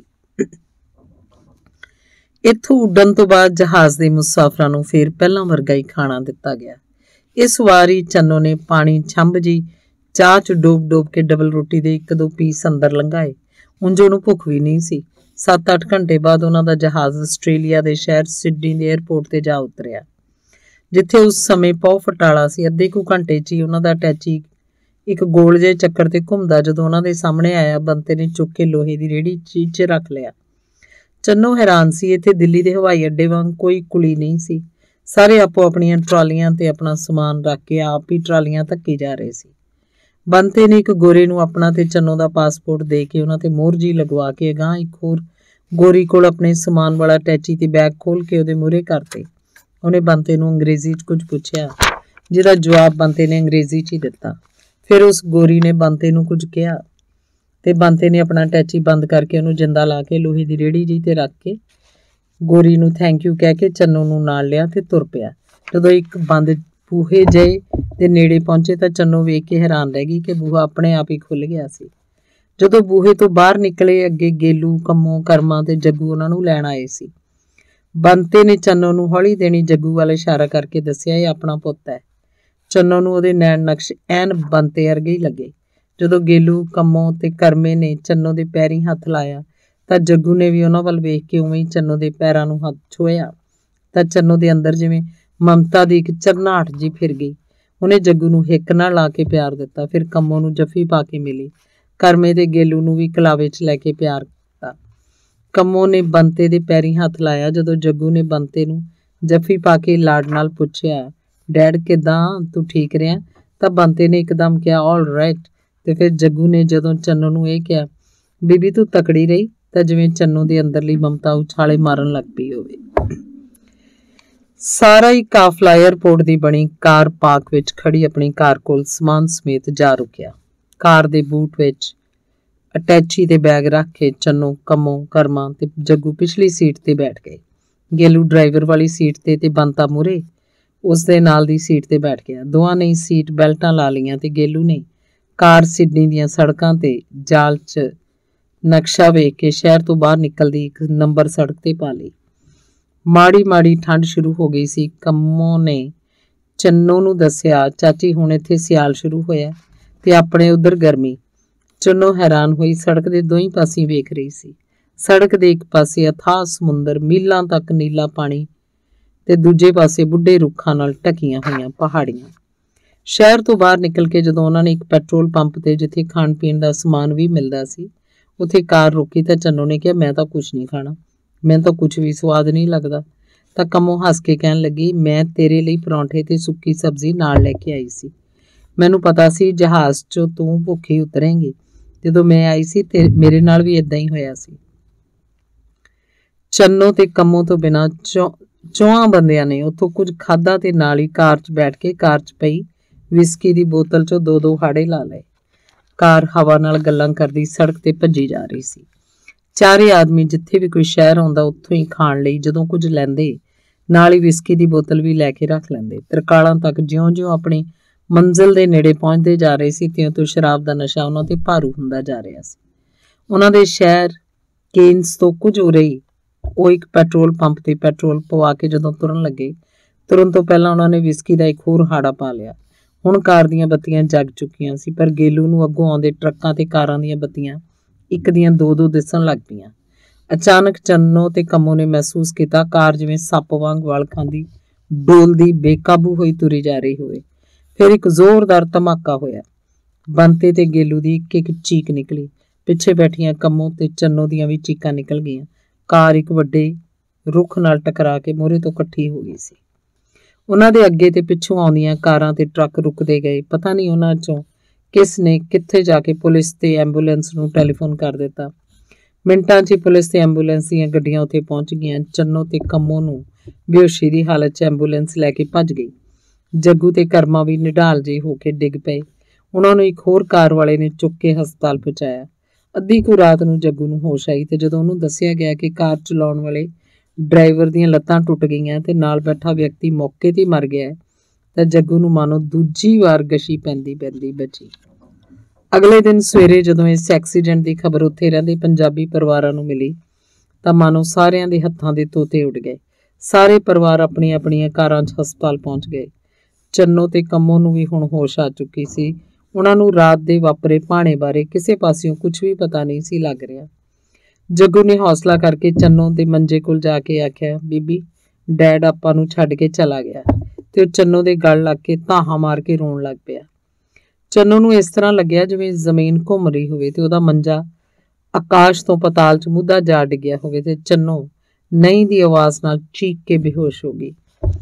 ਇੱਥੋਂ ਉੱਡਣ ਤੋਂ ਬਾਅਦ ਜਹਾਜ਼ ਦੇ ਮੁਸਾਫਰਾਂ ਨੂੰ ਫੇਰ ਪਹਿਲਾਂ ਵਰਗਾ ਹੀ ਖਾਣਾ ਦਿੱਤਾ ਗਿਆ। ਇਸ ਵਾਰੀ ਚੰਨੋ ਨੇ ਪਾਣੀ ਛੰਭ ਜੀ ਚਾਹ 'ਚ ਡੋਬ ਡੋਬ ਕੇ ਡਬਲ ਰੋਟੀ ਦੇ ਇੱਕ ਦੋ ਪੀਸ ਅੰਦਰ ਲੰਘਾਏ। ਉਂਝ ਉਹਨੂੰ ਭੁੱਖ ਵੀ ਨਹੀਂ ਸੀ। ਸੱਤ ਅੱਠ ਘੰਟੇ ਬਾਅਦ ਉਹਨਾਂ ਦਾ ਜਹਾਜ਼ ਆਸਟ੍ਰੇਲੀਆ ਦੇ ਸ਼ਹਿਰ ਸਿਡਨੀ ਦੇ ਏਅਰਪੋਰਟ ਤੇ ਜਾ ਉਤਰਿਆ, ਜਿੱਥੇ ਉਸ ਸਮੇਂ ਪੌ ਫਟਾਲਾ ਸੀ। ਅੱਧੇ ਕੁ ਘੰਟੇ 'ਚ ਹੀ ਉਹਨਾਂ ਦਾ ਟੈਚੀ ਇੱਕ ਗੋਲ ਜਿਹੇ ਚੱਕਰ ਤੇ ਘੁੰਮਦਾ ਜਦੋਂ ਉਹਨਾਂ ਦੇ ਸਾਹਮਣੇ ਆਇਆ, ਬੰਤੇ ਨੇ ਚੁੱਕ ਕੇ ਲੋਹੇ ਦੀ ਰੇਹੜੀ ਚੀਜ਼ 'ਚ ਰੱਖ ਲਿਆ। ਚੰਨੋ ਹੈਰਾਨ ਸੀ। ਇੱਥੇ ਦਿੱਲੀ ਦੇ ਹਵਾਈ ਅੱਡੇ ਵਾਂਗ ਕੋਈ ਕੁਲੀ ਨਹੀਂ ਸੀ। ਸਾਰੇ ਆਪੋ ਆਪਣੀਆਂ ਟਰਾਲੀਆਂ ਤੇ ਆਪਣਾ ਸਮਾਨ ਰੱਖ ਕੇ ਆਪ ਹੀ ਟਰਾਲੀਆਂ ਧੱਕੀ ਜਾ ਰਹੇ ਸੀ। ਬੰਤੇ ਨੇ ਇੱਕ ਗੋਰੇ ਨੂੰ ਆਪਣਾ ਤੇ ਚੰਨੋ ਦਾ ਪਾਸਪੋਰਟ ਦੇ ਕੇ ਉਹਨਾਂ ਤੇ ਮੋਹਰ ਜੀ ਲਗਵਾ ਕੇ ਅਗਾਂਹ ਇੱਕ ਹੋਰ ਗੋਰੀ ਕੋਲ ਆਪਣੇ ਸਮਾਨ ਵਾਲਾ ਟੈਚੀ ਤੇ ਬੈਗ ਖੋਲ ਕੇ ਉਹਦੇ ਮੂਹਰੇ ਕਰਤੇ। ਉਹਨੇ ਬੰਤੇ ਨੂੰ ਅੰਗਰੇਜ਼ੀ 'ਚ ਕੁਝ ਪੁੱਛਿਆ, ਜਿਹਦਾ ਜਵਾਬ ਬੰਤੇ ਨੇ ਅੰਗਰੇਜ਼ੀ 'ਚ ਹੀ ਦਿੱਤਾ। ਫਿਰ ਉਸ ਗੋਰੀ ਨੇ ਬੰਤੇ ਨੂੰ ਕੁਝ ਕਿਹਾ ਤੇ ਬੰਤੇ ਨੇ ਆਪਣਾ ਟੈਚੀ ਬੰਦ ਕਰਕੇ ਉਹਨੂੰ ਜਿੰਦਾ ਲਾ ਕੇ ਲੋਹੇ ਦੀ ਰੇਹੜੀ ਜੀ ਤੇ ਰੱਖ ਕੇ ਗੋਰੀ ਨੂੰ ਥੈਂਕ ਯੂ ਕਹਿ ਕੇ ਚੰਨੋ ਨੂੰ ਨਾਲ ਲਿਆ ਤੇ ਤੁਰ ਪਿਆ। ਜਦੋਂ ਇੱਕ ਬੰਦ ਬੂਹੇ ਜਿਹੇ ਦੇ ਨੇੜੇ ਪਹੁੰਚੇ ਤਾਂ ਚੰਨੋ ਵੇਖ ਕੇ ਹੈਰਾਨ ਰਹਿ ਗਈ ਕਿ ਬੂਹਾ ਆਪਣੇ ਆਪ ਹੀ ਖੁੱਲ ਗਿਆ ਸੀ। ਜਦੋਂ ਬੂਹੇ ਤੋਂ ਬਾਹਰ ਨਿਕਲੇ, ਅੱਗੇ ਗੇਲੂ, ਕੰਮੋ, ਕਰਮਾ ਤੇ ਜੱਗੂ ਉਹਨਾਂ ਨੂੰ ਲੈਣ ਆਏ ਸੀ। ਬੰਤੇ ਨੇ ਚੰਨੋ ਨੂੰ ਹੌਲੀ ਦੇਣੀ ਜੱਗੂ ਵੱਲ ਇਸ਼ਾਰਾ ਕਰਕੇ ਦੱਸਿਆ, ਇਹ ਆਪਣਾ ਪੁੱਤ ਹੈ। ਚੰਨੋ ਨੂੰ ਉਹਦੇ ਨੈਣ ਨਕਸ਼ ਐਨ ਬੰਤੇ ਵਰਗੇ ਹੀ ਲੱਗੇ। ਜਦੋਂ ਗੇਲੂ, ਕੰਮੋ ਤੇ ਕਰਮੇ ਨੇ ਚੰਨੋ ਦੇ ਪੈਰੀਂ ਹੱਥ ਲਾਇਆ ਤਾਂ ਜੱਗੂ ਨੇ ਵੀ ਉਹਨਾਂ ਵੱਲ ਵੇਖ ਕੇ ਉਵੇਂ ਹੀ ਚੰਨੋ ਦੇ ਪੈਰਾਂ ਨੂੰ ਹੱਥ ਛੋਇਆ ਤਾਂ ਚੰਨੋ ਦੇ ਅੰਦਰ ਜਿਵੇਂ ਮਮਤਾ ਦੀ ਇੱਕ ਝਰਨਾਹਟ ਜੀ ਫਿਰ ਗਈ। ਉਹਨੇ ਜੱਗੂ ਨੂੰ ਹਿੱਕ ਨਾਲ ਲਾ ਕੇ ਪਿਆਰ ਦਿੱਤਾ। ਫਿਰ ਕੰਮੋ ਨੂੰ ਜੱਫੀ ਪਾ ਕੇ ਮਿਲੀ। ਕਰਮੇ ਤੇ ਗੇਲੂ ਨੂੰ ਵੀ ਕਲਾਵੇ 'ਚ ਲੈ ਕੇ ਪਿਆਰ ਕੀਤਾ। ਕੰਮੋ ਨੇ ਬੰਤੇ ਦੇ ਪੈਰੀਂ ਹੱਥ ਲਾਇਆ। ਜਦੋਂ ਜੱਗੂ ਨੇ ਬੰਤੇ ਨੂੰ ਜੱਫੀ ਪਾ ਕੇ ਲਾਡ ਨਾਲ ਪੁੱਛਿਆ, ਡੈਡ ਕਿੱਦਾਂ, ਤੂੰ ਠੀਕ ਰਿਹਾ? ਤਾਂ ਬੰਤੇ ਨੇ ਇੱਕਦਮ ਕਿਹਾ, ਆਲ ਰਾਈਟ। ਤੇ ਫਿਰ ਜੱਗੂ ਨੇ ਜਦੋਂ ਚੰਨੋ ਨੂੰ ਇਹ ਕਿਹਾ, ਬੀਬੀ ਤੂੰ ਤਕੜੀ ਰਹੀ, ਤਾਂ ਜਿਵੇਂ ਚੰਨੋ ਦੇ ਅੰਦਰਲੀ ਮਮਤਾ ਉਛਾਲੇ ਮਾਰਨ ਲੱਗ ਪਈ ਹੋਵੇ। ਸਾਰਾ ਹੀ ਕਾਫਲਾ ਏਅਰਪੋਰਟ ਦੀ ਬਣੀ ਕਾਰ ਪਾਰਕ ਵਿੱਚ ਖੜੀ ਆਪਣੀ ਕਾਰ ਕੋਲ ਸਮਾਨ ਸਮੇਤ ਜਾ ਰੁਕਿਆ। ਕਾਰ ਦੇ ਬੂਟ ਵਿੱਚ ਅਟੈਚੀ ਦੇ ਬੈਗ ਰੱਖ ਕੇ ਚੰਨੋ, ਕੰਮੋ, ਕਰਮਾ ਤੇ ਜੱਗੂ ਪਿਛਲੀ ਸੀਟ ਤੇ ਬੈਠ ਗਏ। ਗੇਲੂ ਡਰਾਈਵਰ ਵਾਲੀ ਸੀਟ ਤੇ ਤੇ ਬੰਤਾ ਮੂਹਰੇ ਉਸ ਦੇ ਨਾਲ ਦੀ ਸੀਟ ਤੇ ਬੈਠ ਗਿਆ। ਦੋਵਾਂ ਨੇ ਸੀਟ ਬੈਲਟਾਂ ਲਾ ਲਈਆਂ ਤੇ ਗੇਲੂ ਨੇ ਕਾਰ ਸਿਡਨੀ ਦੀਆਂ ਸੜਕਾਂ ਤੇ ਜਾਲ 'ਚ ਨਕਸ਼ਾ ਵੇਖ ਕੇ ਸ਼ਹਿਰ ਤੋਂ ਬਾਹਰ ਨਿਕਲਦੀ ਇੱਕ ਨੰਬਰ ਸੜਕ ਤੇ ਪਾ ਲਈ। ਮਾੜੀ ਮਾੜੀ ਠੰਡ ਸ਼ੁਰੂ ਹੋ ਗਈ ਸੀ। ਕੰਮੋ ਨੇ ਚੰਨੋ ਨੂੰ ਦੱਸਿਆ, ਚਾਚੀ ਹੁਣ ਇੱਥੇ ਸਿਆਲ ਸ਼ੁਰੂ ਹੋਇਆ ਤੇ ਆਪਣੇ ਉਧਰ ਗਰਮੀ। ਚੰਨੋ ਹੈਰਾਨ ਹੋਈ, ਸੜਕ ਦੇ ਦੋਹੀਂ ਪਾਸੇ ਵੇਖ ਰਹੀ ਸੀ। ਸੜਕ ਦੇ ਇੱਕ ਪਾਸੇ ਅਥਾਹ ਸਮੁੰਦਰ, ਮੀਲਾਂ ਤੱਕ ਨੀਲਾ ਪਾਣੀ ਤੇ ਦੂਜੇ ਪਾਸੇ ਬੁੱਢੇ ਰੁੱਖਾਂ ਨਾਲ ਢਕੀਆਂ ਹੋਈਆਂ ਪਹਾੜੀਆਂ। ਸ਼ਹਿਰ ਤੋਂ ਬਾਹਰ ਨਿਕਲ ਕੇ ਜਦੋਂ ਉਹਨਾਂ ਨੇ ਇੱਕ ਪੈਟਰੋਲ ਪੰਪ ਤੇ, ਜਿੱਥੇ ਖਾਣ ਪੀਣ ਦਾ ਸਮਾਨ ਵੀ ਮਿਲਦਾ ਸੀ, ਉੱਥੇ ਕਾਰ ਰੋਕੀ ਤਾਂ ਚੰਨੋ ਨੇ ਕਿਹਾ, ਮੈਂ ਤਾਂ ਕੁਝ ਨਹੀਂ ਖਾਣਾ, ਮੈਨੂੰ ਤਾਂ ਕੁਝ ਵੀ ਸਵਾਦ ਨਹੀਂ ਲੱਗਦਾ। ਤਾਂ ਕੰਮੋ ਹੱਸ ਕੇ ਕਹਿਣ ਲੱਗੀ, ਮੈਂ ਤੇਰੇ ਲਈ ਪਰੌਂਠੇ ਤੇ ਸੁੱਕੀ ਸਬਜ਼ੀ ਨਾਲ ਲੈ ਕੇ ਆਈ ਸੀ। ਮੈਨੂੰ ਪਤਾ ਸੀ ਜਹਾਜ਼ 'ਚੋਂ ਤੂੰ ਭੁੱਖੀ ਉਤਰੇਂਗੀ। ਜਦੋਂ ਮੈਂ ਆਈ ਸੀ ਤੇ ਮੇਰੇ ਨਾਲ ਵੀ ਇਦਾਂ ਹੀ ਹੋਇਆ ਸੀ। ਚੰਨੋ ਤੇ ਕੰਮੋ ਤੋਂ ਬਿਨਾਂ ਚੌ ਚੌਹਾਂ ਬੰਦਿਆਂ ਨੇ ਉੱਥੋਂ ਕੁਝ ਖਾਧਾ ਤੇ ਨਾਲ ਹੀ ਕਾਰ 'ਚ ਬੈਠ ਕੇ ਕਾਰ 'ਚ ਪਈ ਵਿਸਕੀ ਦੀ ਬੋਤਲ 'ਚੋਂ ਦੋ ਦੋ ਹਾੜੇ ਲਾ ਲਏ। ਕਾਰ ਹਵਾ ਨਾਲ ਗੱਲਾਂ ਕਰਦੀ ਸੜਕ ਤੇ ਭੱਜੀ ਜਾ ਰਹੀ ਸੀ। ਚਾਰੇ ਆਦਮੀ ਜਿੱਥੇ ਵੀ ਕੋਈ ਸ਼ਹਿਰ ਆਉਂਦਾ ਉੱਥੋਂ ਹੀ ਖਾਣ ਲਈ ਜਦੋਂ ਕੁਝ ਲੈਂਦੇ, ਨਾਲ ਹੀ ਵਿਸਕੀ ਦੀ ਬੋਤਲ ਵੀ ਲੈ ਕੇ ਰੱਖ ਲੈਂਦੇ। ਤਰਕਾਲਾਂ ਤੱਕ ਜਿਉਂ-ਜਿਉਂ ਆਪਣੀ ਮੰਜ਼ਿਲ ਦੇ ਨੇੜੇ ਪਹੁੰਚਦੇ ਜਾ ਰਹੇ ਸੀ, ਤਿਉਂ-ਤਿਉਂ ਸ਼ਰਾਬ ਦਾ ਨਸ਼ਾ ਉਹਨਾਂ ਤੇ ਭਾਰੂ ਹੁੰਦਾ ਜਾ ਰਿਹਾ ਸੀ। ਉਹਨਾਂ ਦੇ ਸ਼ਹਿਰ ਕੇਨਸ ਤੋਂ ਕੁਝ ਉਰੇ ਹੀ ਉਹ ਇੱਕ ਪੈਟਰੋਲ ਪੰਪ ਤੇ ਪੈਟਰੋਲ ਪਵਾ ਕੇ ਜਦੋਂ ਤੁਰਨ ਲੱਗੇ, ਤੁਰਨ ਤੋਂ ਪਹਿਲਾਂ ਉਹਨਾਂ ਨੇ ਵਿਸਕੀ ਦਾ ਇੱਕ ਹੋਰ ਹਾੜਾ ਪਾ ਲਿਆ। ਹੁਣ ਕਾਰ ਦੀਆਂ ਬੱਤੀਆਂ ਜਗ ਚੁੱਕੀਆਂ ਸੀ, ਪਰ ਗੇਲੂ ਨੂੰ ਅੱਗੋਂ ਆਉਂਦੇ ਟਰੱਕਾਂ ਤੇ ਕਾਰਾਂ ਦੀਆਂ ਬੱਤੀਆਂ ਇੱਕ ਦੀਆਂ ਦੋ ਦੋ ਦਿਸਣ ਲੱਗ ਪਈਆਂ। ਅਚਾਨਕ ਚੰਨੋ ਤੇ ਕੰਮੋ ਨੇ ਮਹਿਸੂਸ ਕੀਤਾ ਕਾਰ ਜਿਵੇਂ ਸੱਪ ਵਾਂਗ ਵਲ ਖਾਂਦੀ, ਡੋਲਦੀ, ਬੇਕਾਬੂ ਹੋਈ ਤੁਰੀ ਜਾ ਰਹੀ ਹੋਵੇ। ਫਿਰ ਇੱਕ ਜ਼ੋਰਦਾਰ ਧਮਾਕਾ ਹੋਇਆ। ਬੰਤੇ ਤੇ ਗੇਲੂ ਦੀ ਇੱਕ ਇੱਕ ਚੀਕ ਨਿਕਲੀ। ਪਿੱਛੇ ਬੈਠੀਆਂ ਕੰਮੋ ਤੇ ਚੰਨੋ ਦੀਆਂ ਵੀ ਚੀਕਾਂ ਨਿਕਲ ਗਈਆਂ। ਕਾਰ ਇੱਕ ਵੱਡੇ ਰੁੱਖ ਨਾਲ ਟਕਰਾ ਕੇ ਮੂਹਰੇ ਤੋਂ ਇਕੱਠੀ ਹੋ ਗਈ ਸੀ। ਉਹਨਾਂ ਦੇ ਅੱਗੇ ਤੇ ਪਿੱਛੋਂ ਆਉਂਦੀਆਂ ਕਾਰਾਂ ਤੇ ਟਰੱਕ ਰੁਕਦੇ ਗਏ। ਪਤਾ ਨਹੀਂ ਉਹਨਾਂ 'ਚੋਂ ਕਿਸ ਨੇ ਕਿੱਥੇ ਜਾ ਕੇ ਪੁਲਿਸ ਤੇ ਐਂਬੂਲੈਂਸ ਨੂੰ ਟੈਲੀਫੋਨ ਕਰ ਦਿੱਤਾ। ਮਿੰਟਾਂ 'ਚ ਹੀ ਪੁਲਿਸ ਤੇ ਐਂਬੂਲੈਂਸ ਦੀਆਂ ਗੱਡੀਆਂ ਉੱਥੇ ਪਹੁੰਚ ਗਈਆਂ। ਚੰਨੋ ਤੇ ਕੰਮੋ ਨੂੰ ਬੇਹੋਸ਼ੀ ਦੀ ਹਾਲਤ 'ਚ ਐਂਬੂਲੈਂਸ ਲੈ ਕੇ ਭੱਜ ਗਈ। ਜੱਗੂ ਤੇ ਕਰਮਾ ਵੀ ਨਿਢਾਲ ਜਿਹੇ ਹੋ ਕੇ ਡਿੱਗ ਪਏ। ਉਹਨਾਂ ਨੂੰ ਇੱਕ ਹੋਰ ਕਾਰ ਵਾਲੇ ਨੇ ਚੁੱਕ ਕੇ ਹਸਪਤਾਲ ਪਹੁੰਚਾਇਆ। ਅੱਧੀ ਕੁ ਰਾਤ ਨੂੰ ਜੱਗੂ ਨੂੰ ਹੋਸ਼ ਆਈ ਤੇ ਜਦੋਂ ਉਹਨੂੰ ਦੱਸਿਆ ਗਿਆ ਕਿ ਕਾਰ ਚਲਾਉਣ ਵਾਲੇ ਡਰਾਈਵਰ ਦੀਆਂ ਲੱਤਾਂ ਟੁੱਟ ਗਈਆਂ ਤੇ ਨਾਲ ਬੈਠਾ ਵਿਅਕਤੀ ਮੌਕੇ 'ਤੇ ਮਰ ਗਿਆ, ਤਾਂ ਜੱਗੂ ਨੂੰ ਮਾਨੋ ਦੂਜੀ ਵਾਰ ਗਸ਼ੀ ਪੈਂਦੀ ਪੈਂਦੀ ਬਚੀ। ਅਗਲੇ ਦਿਨ ਸਵੇਰੇ ਜਦੋਂ ਇਸ ਐਕਸੀਡੈਂਟ ਦੀ ਖਬਰ ਉੱਥੇ ਰਹਿੰਦੇ ਪੰਜਾਬੀ ਪਰਿਵਾਰਾਂ ਨੂੰ ਮਿਲੀ ਤਾਂ ਮਾਨੋ ਸਾਰਿਆਂ ਦੇ ਹੱਥਾਂ ਦੇ ਤੋਤੇ ਉੱਡ ਗਏ। ਸਾਰੇ ਪਰਿਵਾਰ ਆਪਣੀਆਂ ਆਪਣੀਆਂ ਕਾਰਾਂ 'ਚ ਹਸਪਤਾਲ ਪਹੁੰਚ ਗਏ। ਚੰਨੋ ਤੇ ਕੰਮੋ ਨੂੰ ਵੀ ਹੁਣ ਹੋਸ਼ ਆ ਚੁੱਕੀ ਸੀ। ਉਹਨਾਂ ਨੂੰ ਰਾਤ ਦੇ ਵਾਪਰੇ ਭਾਣੇ ਬਾਰੇ ਕਿਸੇ ਪਾਸਿਓਂ ਕੁਝ ਵੀ ਪਤਾ ਨਹੀਂ ਸੀ ਲੱਗ ਰਿਹਾ। ਜੱਗੂ ਨੇ ਹੌਸਲਾ ਕਰਕੇ ਚੰਨੋ ਦੇ ਮੰਜੇ ਕੋਲ ਜਾ ਕੇ ਆਖਿਆ, ਬੀਬੀ, ਡੈਡ ਆਪਾਂ ਨੂੰ ਛੱਡ ਕੇ ਚਲਾ ਗਿਆ। ਤੇ ਉਹ ਚੰਨੋ ਦੇ ਗਲ ਲੱਗ ਕੇ ਧਾਹਾਂ ਮਾਰ ਕੇ ਰੋਣ ਲੱਗ ਪਿਆ। ਚੰਨੋ ਨੂੰ ਇਸ ਤਰ੍ਹਾਂ ਲੱਗਿਆ ਜਿਵੇਂ ਜ਼ਮੀਨ ਘੁੰਮ ਰਹੀ ਹੋਵੇ ਤੇ ਉਹਦਾ ਮੰਜਾ ਆਕਾਸ਼ ਤੋਂ ਪਤਾਲ 'ਚ ਮੁੱਦਾ ਜਾ ਡਿੱਗਿਆ ਹੋਵੇ ਤੇ ਚੰਨੋ ਨਹੀਂ ਦੀ ਆਵਾਜ਼ ਨਾਲ ਚੀਕ ਕੇ ਬੇਹੋਸ਼ ਹੋ ਗਈ।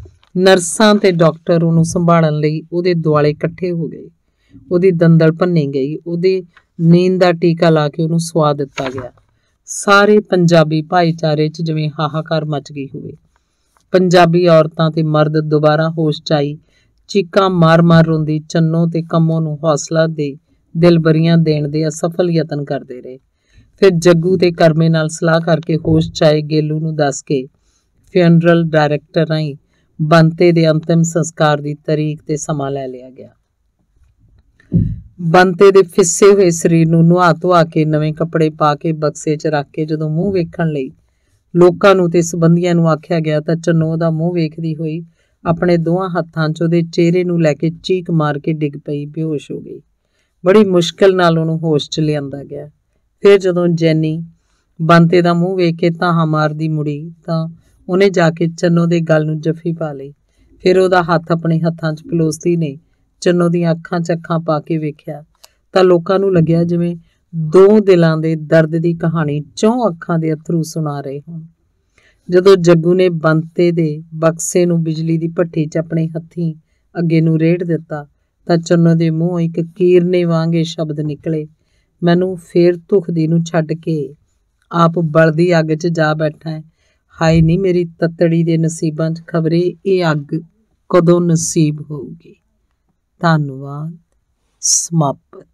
ਨਰਸਾਂ ਤੇ ਡਾਕਟਰ ਉਹਨੂੰ ਸੰਭਾਲਣ ਲਈ ਉਹਦੇ ਦੁਆਲੇ ਇਕੱਠੇ ਹੋ ਗਏ। ਉਹਦੀ ਦੰਦਲ ਭੰਨੀ ਗਈ। ਉਹਦੇ ਨੀਂਦ ਦਾ ਟੀਕਾ ਲਾ ਕੇ ਉਹਨੂੰ ਸੁਆ ਦਿੱਤਾ ਗਿਆ। ਸਾਰੇ ਪੰਜਾਬੀ ਭਾਈਚਾਰੇ 'ਚ ਜਿਵੇਂ ਹਾਹਾਕਾਰ ਮਚ ਗਈ ਹੋਵੇ। ਪੰਜਾਬੀ ਔਰਤਾਂ ਤੇ ਮਰਦ ਦੁਬਾਰਾ ਹੋਸ਼ 'ਚ ਆਈ ਚੀਕਾਂ ਮਾਰ ਮਾਰ ਰੋਂਦੀ ਚੰਨੋ ਤੇ ਕੰਮੋ ਨੂੰ ਹੌਸਲਾ ਦੇ ਦਿਲਬਰੀਆਂ ਦੇਣ ਦੇ ਅਸਫਲ ਯਤਨ ਕਰਦੇ ਰਹੇ। ਫਿਰ ਜੱਗੂ ਤੇ ਕਰਮੇ ਨਾਲ ਸਲਾਹ ਕਰਕੇ ਹੋਸ਼ 'ਚ ਆਏ ਗੇਲੂ ਨੂੰ ਦੱਸ ਕੇ ਫਿਊਨਰਲ ਡਾਇਰੈਕਟਰ ਰਾਹੀਂ ਬੰਤੇ ਦੇ ਅੰਤਿਮ ਸੰਸਕਾਰ ਦੀ ਤਰੀਕ ਤੇ ਸਮਾਂ ਲੈ ਲਿਆ ਗਿਆ। ਬੰਤੇ ਦੇ ਫਿੱਸੇ ਹੋਏ ਸਰੀਰ ਨੂੰ ਨੁਹਾ ਧੁਆ ਕੇ ਨਵੇਂ ਕੱਪੜੇ ਪਾ ਕੇ ਬਕਸੇ 'ਚ ਰੱਖ ਕੇ ਜਦੋਂ ਮੂੰਹ ਵੇਖਣ ਲਈ ਲੋਕਾਂ ਨੂੰ ਤੇ ਸੰਬੰਧੀਆਂ ਨੂੰ ਆਖਿਆ ਗਿਆ ਤਾਂ ਚੰਨੋ ਉਹਦਾ ਮੂੰਹ ਵੇਖਦੀ ਹੋਈ ਆਪਣੇ ਦੋਹਾਂ ਹੱਥਾਂ 'ਚ ਉਹਦੇ ਚਿਹਰੇ ਨੂੰ ਲੈ ਕੇ ਚੀਕ ਮਾਰ ਕੇ ਡਿੱਗ ਪਈ, ਬੇਹੋਸ਼ ਹੋ ਗਈ। ਬੜੀ ਮੁਸ਼ਕਿਲ ਨਾਲ ਉਹਨੂੰ ਹੋਸ਼ 'ਚ ਲਿਆਂਦਾ ਗਿਆ। ਫਿਰ ਜਦੋਂ ਜੈਨੀ ਬੰਤੇ ਦਾ ਮੂੰਹ ਵੇਖ ਕੇ ਧਾਹਾਂ ਮਾਰਦੀ ਮੁੜੀ ਤਾਂ ਉਹਨੇ ਜਾ ਕੇ ਚੰਨੋ ਦੇ ਗਲ ਨੂੰ ਜੱਫੀ ਪਾ ਲਈ। ਫਿਰ ਉਹਦਾ ਹੱਥ ਆਪਣੇ ਹੱਥਾਂ 'ਚ ਪਲੋਸਦੀ ਨੇ ਚੰਨੋ ਦੀਆਂ ਅੱਖਾਂ 'ਚ ਅੱਖਾਂ ਪਾ ਕੇ ਵੇਖਿਆ ਤਾਂ ਲੋਕਾਂ ਨੂੰ ਲੱਗਿਆ ਜਿਵੇਂ ਦੋ ਦਿਲਾਂ ਦੇ ਦਰਦ ਦੀ ਕਹਾਣੀ ਚੌਂ ਅੱਖਾਂ ਦੇ ਅਥਰੂ ਸੁਣਾ ਰਹੇ ਹੋਣ। ਜਦੋਂ ਜੱਗੂ ਨੇ ਬੰਤੇ ਦੇ ਬਕਸੇ ਨੂੰ ਬਿਜਲੀ ਦੀ ਭੱਠੀ 'ਚ ਆਪਣੇ ਹੱਥੀਂ ਅੱਗੇ ਨੂੰ ਰੇੜ ਦਿੱਤਾ ਤਾਂ ਚੰਨੋ ਦੇ ਮੂੰਹੋਂ ਇੱਕ ਕੀਰਨੇ ਵਾਂਗ ਇਹ ਸ਼ਬਦ ਨਿਕਲੇ, ਮੈਨੂੰ ਫੇਰ ਧੁਖਦੀ ਨੂੰ ਛੱਡ ਕੇ ਆਪ ਬਲਦੀ ਅੱਗ 'ਚ ਜਾ ਬੈਠਾ ਹੈ। ਹਾਏ ਨੀ ਮੇਰੀ ਤੱਤੜੀ ਦੇ ਨਸੀਬਾਂ 'ਚ ਖਬਰੇ ਇਹ ਅੱਗ ਕਦੋਂ ਨਸੀਬ ਹੋਊਗੀ। ਧੰਨਵਾਦ। ਸਮਾਪਤ।